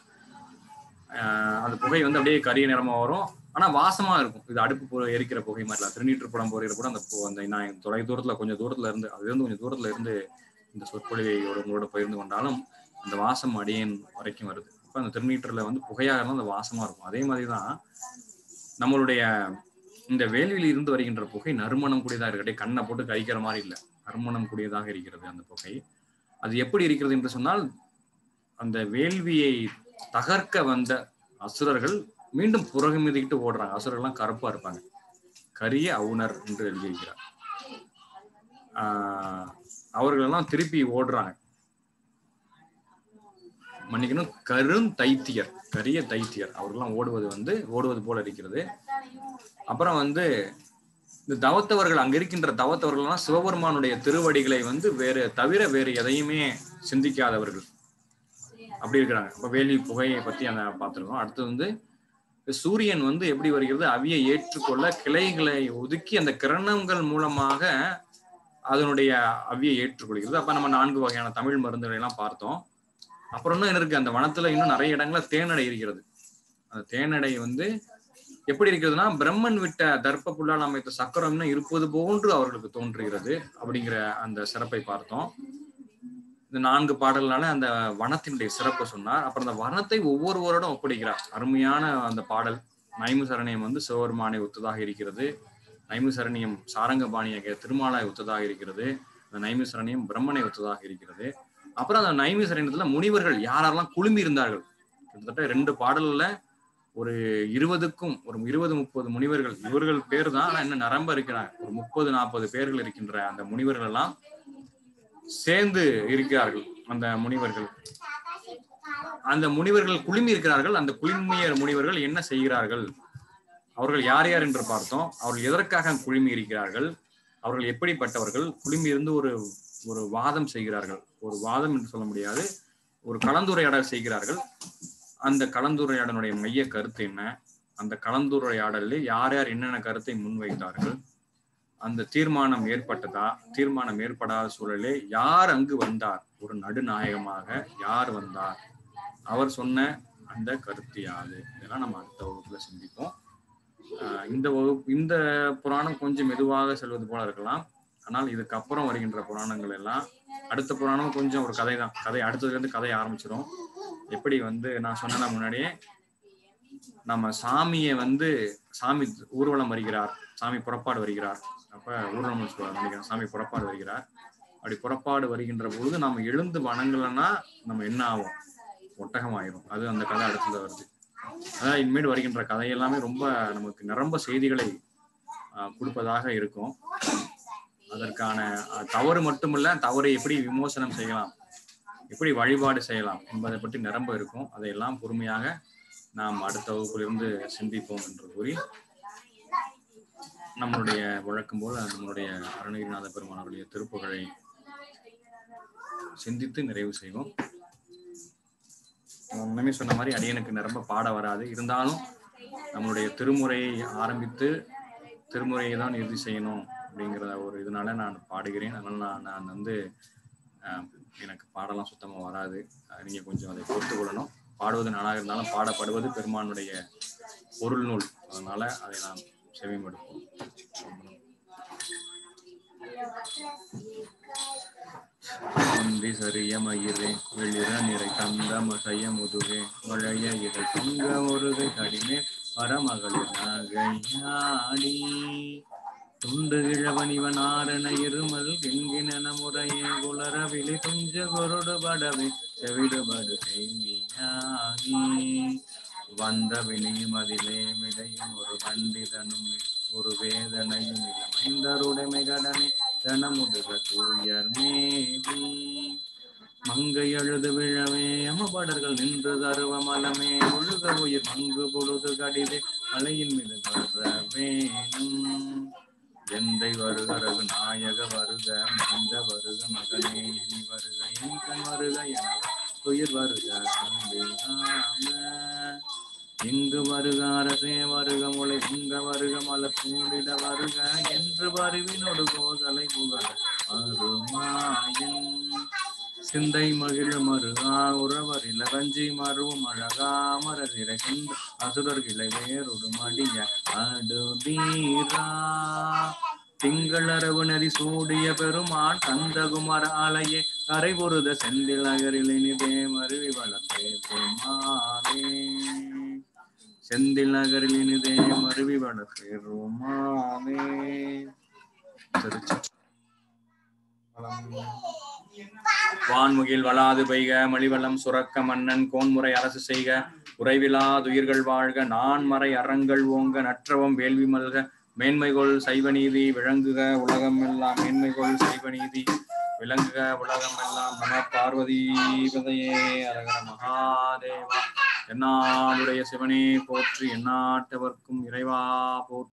அந்த புகை அப்படியே கரிய நிறமா வரும், ஆனா வாசமா இருக்கும். இது அடுப்பு எரிக்கிற புகை மாதிரி. திருநீற்று படம் போடுகிற கூட அந்த நான் தொலை தூரத்துல கொஞ்சம் தூரத்துல இருந்து, அதுல இருந்து கொஞ்சம் தூரத்துல இருந்து இந்த சொற்பொழிவை உங்களோட பகிர்ந்து கொண்டாலும் அந்த வாசம் அடியேன் வரைக்கும் வருது. இப்போ அந்த திருநீற்றுல வந்து புகையாக இருந்தால் அந்த வாசமா இருக்கும். அதே மாதிரிதான் நம்மளுடைய இந்த வேள்வியில் இருந்து வருகின்ற புகை நறுமணம் கூடியதாக இருக்கிறது. கண்ணை போட்டு கழிக்கிற மாதிரி இல்லை, நறுமணம் கூடியதாக இருக்கிறது அந்த புகை. அது எப்படி இருக்கிறது என்று சொன்னால், அந்த வேள்வியை தகர்க்க வந்த அசுரர்கள் மீண்டும் புறகுமிதிக்கிட்டு ஓடுறாங்க. அசுரர்கள்லாம் கருப்பா இருப்பாங்க. கரிய அவுணர் என்று எழுதியிருக்கிறார். அவர்கள் எல்லாம் திருப்பி ஓடுறாங்க. மன்னிக்கணும், கருந்தைத்தியர், கரிய தைத்தியர் அவர்கள்லாம் ஓடுவது போல இருக்கிறது. அப்புறம் வந்து இந்த தவத்தவர்கள், அங்க இருக்கின்ற தவத்தவர்கள்லாம் சிவபெருமானுடைய திருவடிகளை வந்து வேறு எதையுமே சிந்திக்காதவர்கள் அப்படி இருக்கிறாங்க. இப்ப வேலி புகையை பத்தி அந்த பார்த்திருக்கோம். அடுத்தது வந்து சூரியன் வந்து எப்படி வருகிறது, அவியை ஏற்றுக்கொள்ள கிளைகளை ஒதுக்கி அந்த கிரணங்கள் மூலமாக அதனுடைய அவியை ஏற்றுக்கொள்கிறது. அப்ப நம்ம 4 வகையான தமிழ் மருந்துகளை எல்லாம் பார்த்தோம். அப்புறம் இன்னும் இருக்கு, அந்த வனத்துல இன்னும் நிறைய இடங்கள்ல தேனடை இருக்கிறது. அந்த தேனடை வந்து எப்படி இருக்கிறதுனா, பிரம்மன் விட்ட தர்ப்ப புல்லால் அமைத்த சக்கரம் இருப்பது போன்று அவர்களுக்கு தோன்றுகிறது அப்படிங்கிற அந்த சிறப்பை பார்த்தோம். இந்த 4 பாடல்னால அந்த வனத்தினுடைய சிறப்பு சொன்னார். அப்புறம் அந்த வனத்தை ஒவ்வொருவரோடும் ஒப்படைக்கிறார். அருமையான அந்த பாடல். நைமிசரண்யம் வந்து சிவபெருமானை ஒத்ததாக இருக்கிறது. நைமிசரண்யம் சாரங்கபாணியாக திருமாலாய் ஒத்ததாக இருக்கிறது. அந்த நைமிசரண்யம் பிரம்மனை ஒத்ததாக இருக்கிறது. அப்புறம் அந்த நைமிசரண்யத்துல முனிவர்கள் யாரெல்லாம் குழுமி இருந்தார்கள், கிட்டத்தட்ட 2 பாடல்ல ஒரு 20-30 முனிவர்கள், இவர்கள் பேர் தான், ஆனா இன்னும் நிரம்ப இருக்கிறாங்க. ஒரு 30-40 பேர்கள் இருக்கின்ற அந்த முனிவர்கள் எல்லாம் சேர்ந்து இருக்கிறார்கள். அந்த முனிவர்கள் குழுமி இருக்கிறார்கள். அந்த குழுமிய முனிவர்கள் என்ன செய்கிறார்கள், அவர்கள் யார் யார் என்று பார்த்தோம். அவர்கள் எதற்காக குழுமி இருக்கிறார்கள், அவர்கள் எப்படிப்பட்டவர்கள், குழுமி இருந்து ஒரு வாதம் செய்கிறார்கள். ஒரு வாதம் என்று சொல்ல முடியாது, ஒரு கலந்துரையாடல் செய்கிறார்கள். அந்த கலந்துரையாடலுடைய மைய கருத்து என்ன, அந்த கலந்துரையாடலில் யார் யார் என்னென்ன கருத்தை முன்வைத்தார்கள், அந்த தீர்மானம் ஏற்பட்டதா, தீர்மானம் ஏற்படாத சூழலே யார் அங்கு வந்தார், ஒரு நடுநாயகமாக யார் வந்தார், அவர் சொன்ன அந்த கருத்து யாது, இதெல்லாம் நம்ம அடுத்த வகுப்புல சிந்திப்போம். இந்த புராணம் கொஞ்சம் மெதுவாக செல்வது போல இருக்கலாம். ஆனால் இதுக்கப்புறம் வருகின்ற புராணங்கள் எல்லாம், அடுத்த புராணம் கொஞ்சம் ஒரு கதை தான். அடுத்ததுல இருந்து கதை ஆரம்பிச்சிடும். எப்படி வந்து நான் சொன்ன முன்னாடியே, நம்ம சாமி ஊர்வலம் வருகிறார், சாமி புறப்பாடு வருகிறார். அப்ப ஊர்வலம் நினைக்கிறேன், சாமி புறப்பாடு வருகிறார். அப்படி புறப்பாடு வருகின்ற பொழுது நம்ம எழுந்து வணங்கலன்னா நம்ம என்ன ஆகும், ஒட்டகம் ஆயிரும். அது அந்த கதை அடுத்தது வருது. அதான் இனிமேல் வருகின்ற கதை எல்லாமே ரொம்ப நமக்கு நிரம்ப செய்திகளை கொடுப்பதாக இருக்கும். அதற்கான தவறு மட்டுமல்ல, தவறை எப்படி விமோசனம் செய்யலாம், எப்படி வழிபாடு செய்யலாம் என்பதை பற்றி நிரம்ப இருக்கும். அதையெல்லாம் பொறுமையாக நாம் அடுத்த வகுப்பிலிருந்து சிந்திப்போம் என்று கூறி, நம்மளுடைய வழக்கம் போல நம்மளுடைய அருணகிரிநாத பெருமானுடைய திருப்புகழை சிந்தித்து நிறைவு செய்வோம். முன்னமே சொன்ன மாதிரி அடியனுக்கு நிரம்ப பாட வராது. இருந்தாலும் நம்மளுடைய திருமுறையை ஆரம்பித்து திருமுறையை தான் இறுதி செய்யணும் அப்படிங்கிற ஒரு இதனால நான் பாடுகிறேன். அதனால நான் வந்து எனக்கு பாடலாம் சுத்தமா வராது. நீங்க கொஞ்சம் அதை பொறுத்து கொள்ளணும். பாடுவது நானாக இருந்தாலும் பாடப்படுவது பெருமானுடைய பொருள் நூல். அதனால அதை நாம் செவிமடுப்போம். சரிய மயிரே வெளிர நிறை தந்த செய்ய முதுகே வளைய இதை தொங்க ஒருகை கடிமே பரமகளிர் நகையாடி துண்டு கிழவனிவன் ஆரண இருமல் என்கின முறையே குளர விழி துஞ்ச கொருடு படவே செவிடுபடு செய்யாகி வந்த வினியும் அதிலே மிடையும் ஒரு பண்டிதனும் ஒரு வேதனையும் இளமைந்தருடைமை கடனை தனமுடுக தூயர் மேவி மங்கை அழுது விழவே அமபடர்கள் நின்று தருவமலமே ஒழுக உயிர் மங்கு பொழுது கடிதே மலையின் மீது வர வேணும் எந்தை வருகரகு நாயக வருக மந்த வருக மகனே இனி வருக என் வருக என உயிர் வருக இங்கு வருக அரசே வருக முளை இங்க வருக மலர் சூடிட வருக என்று வருவினோடு கோதலை புகழ அருமாயன் சிந்தை மகிழ் மருகா உறவர் இளவஞ்சி மருவும் அழகா மரசிறகின்ற அசுரர்களை வேறொடு மடிய அடுதீரா திங்களரவு நதி சூடிய பெருமான் கந்தகுமர ஆலையே கரை பொருத செந்தில் நகரில் இனிதே மருவி வளர்த்தே பெருமாளே. செந்தில் நகரில் இனிதே மருவி வளர்த்தே பெருமாளே. வான்முகில் வளாது பெய்க மலிவளம் சுரக்க மன்னன் கோன்முறை அரசு செய்க குறைவிலாதுயிர்கள் வாழ்க நான்மறை அறங்கள் ஓங்க நற்றவம் வேள்வி மல்க மேன்மைகொள் சைவநீதி விளங்குக உலகம் எல்லாம் மேன்மைகொள் சைவநீதி விளங்குக உலகம் எல்லாம். நம பார்வதீபதையே அரகர மகாதேவா. எந்நாளுடைய சிவனே போற்றி எந்நாட்டவர்க்கும் இறைவா போற்றி.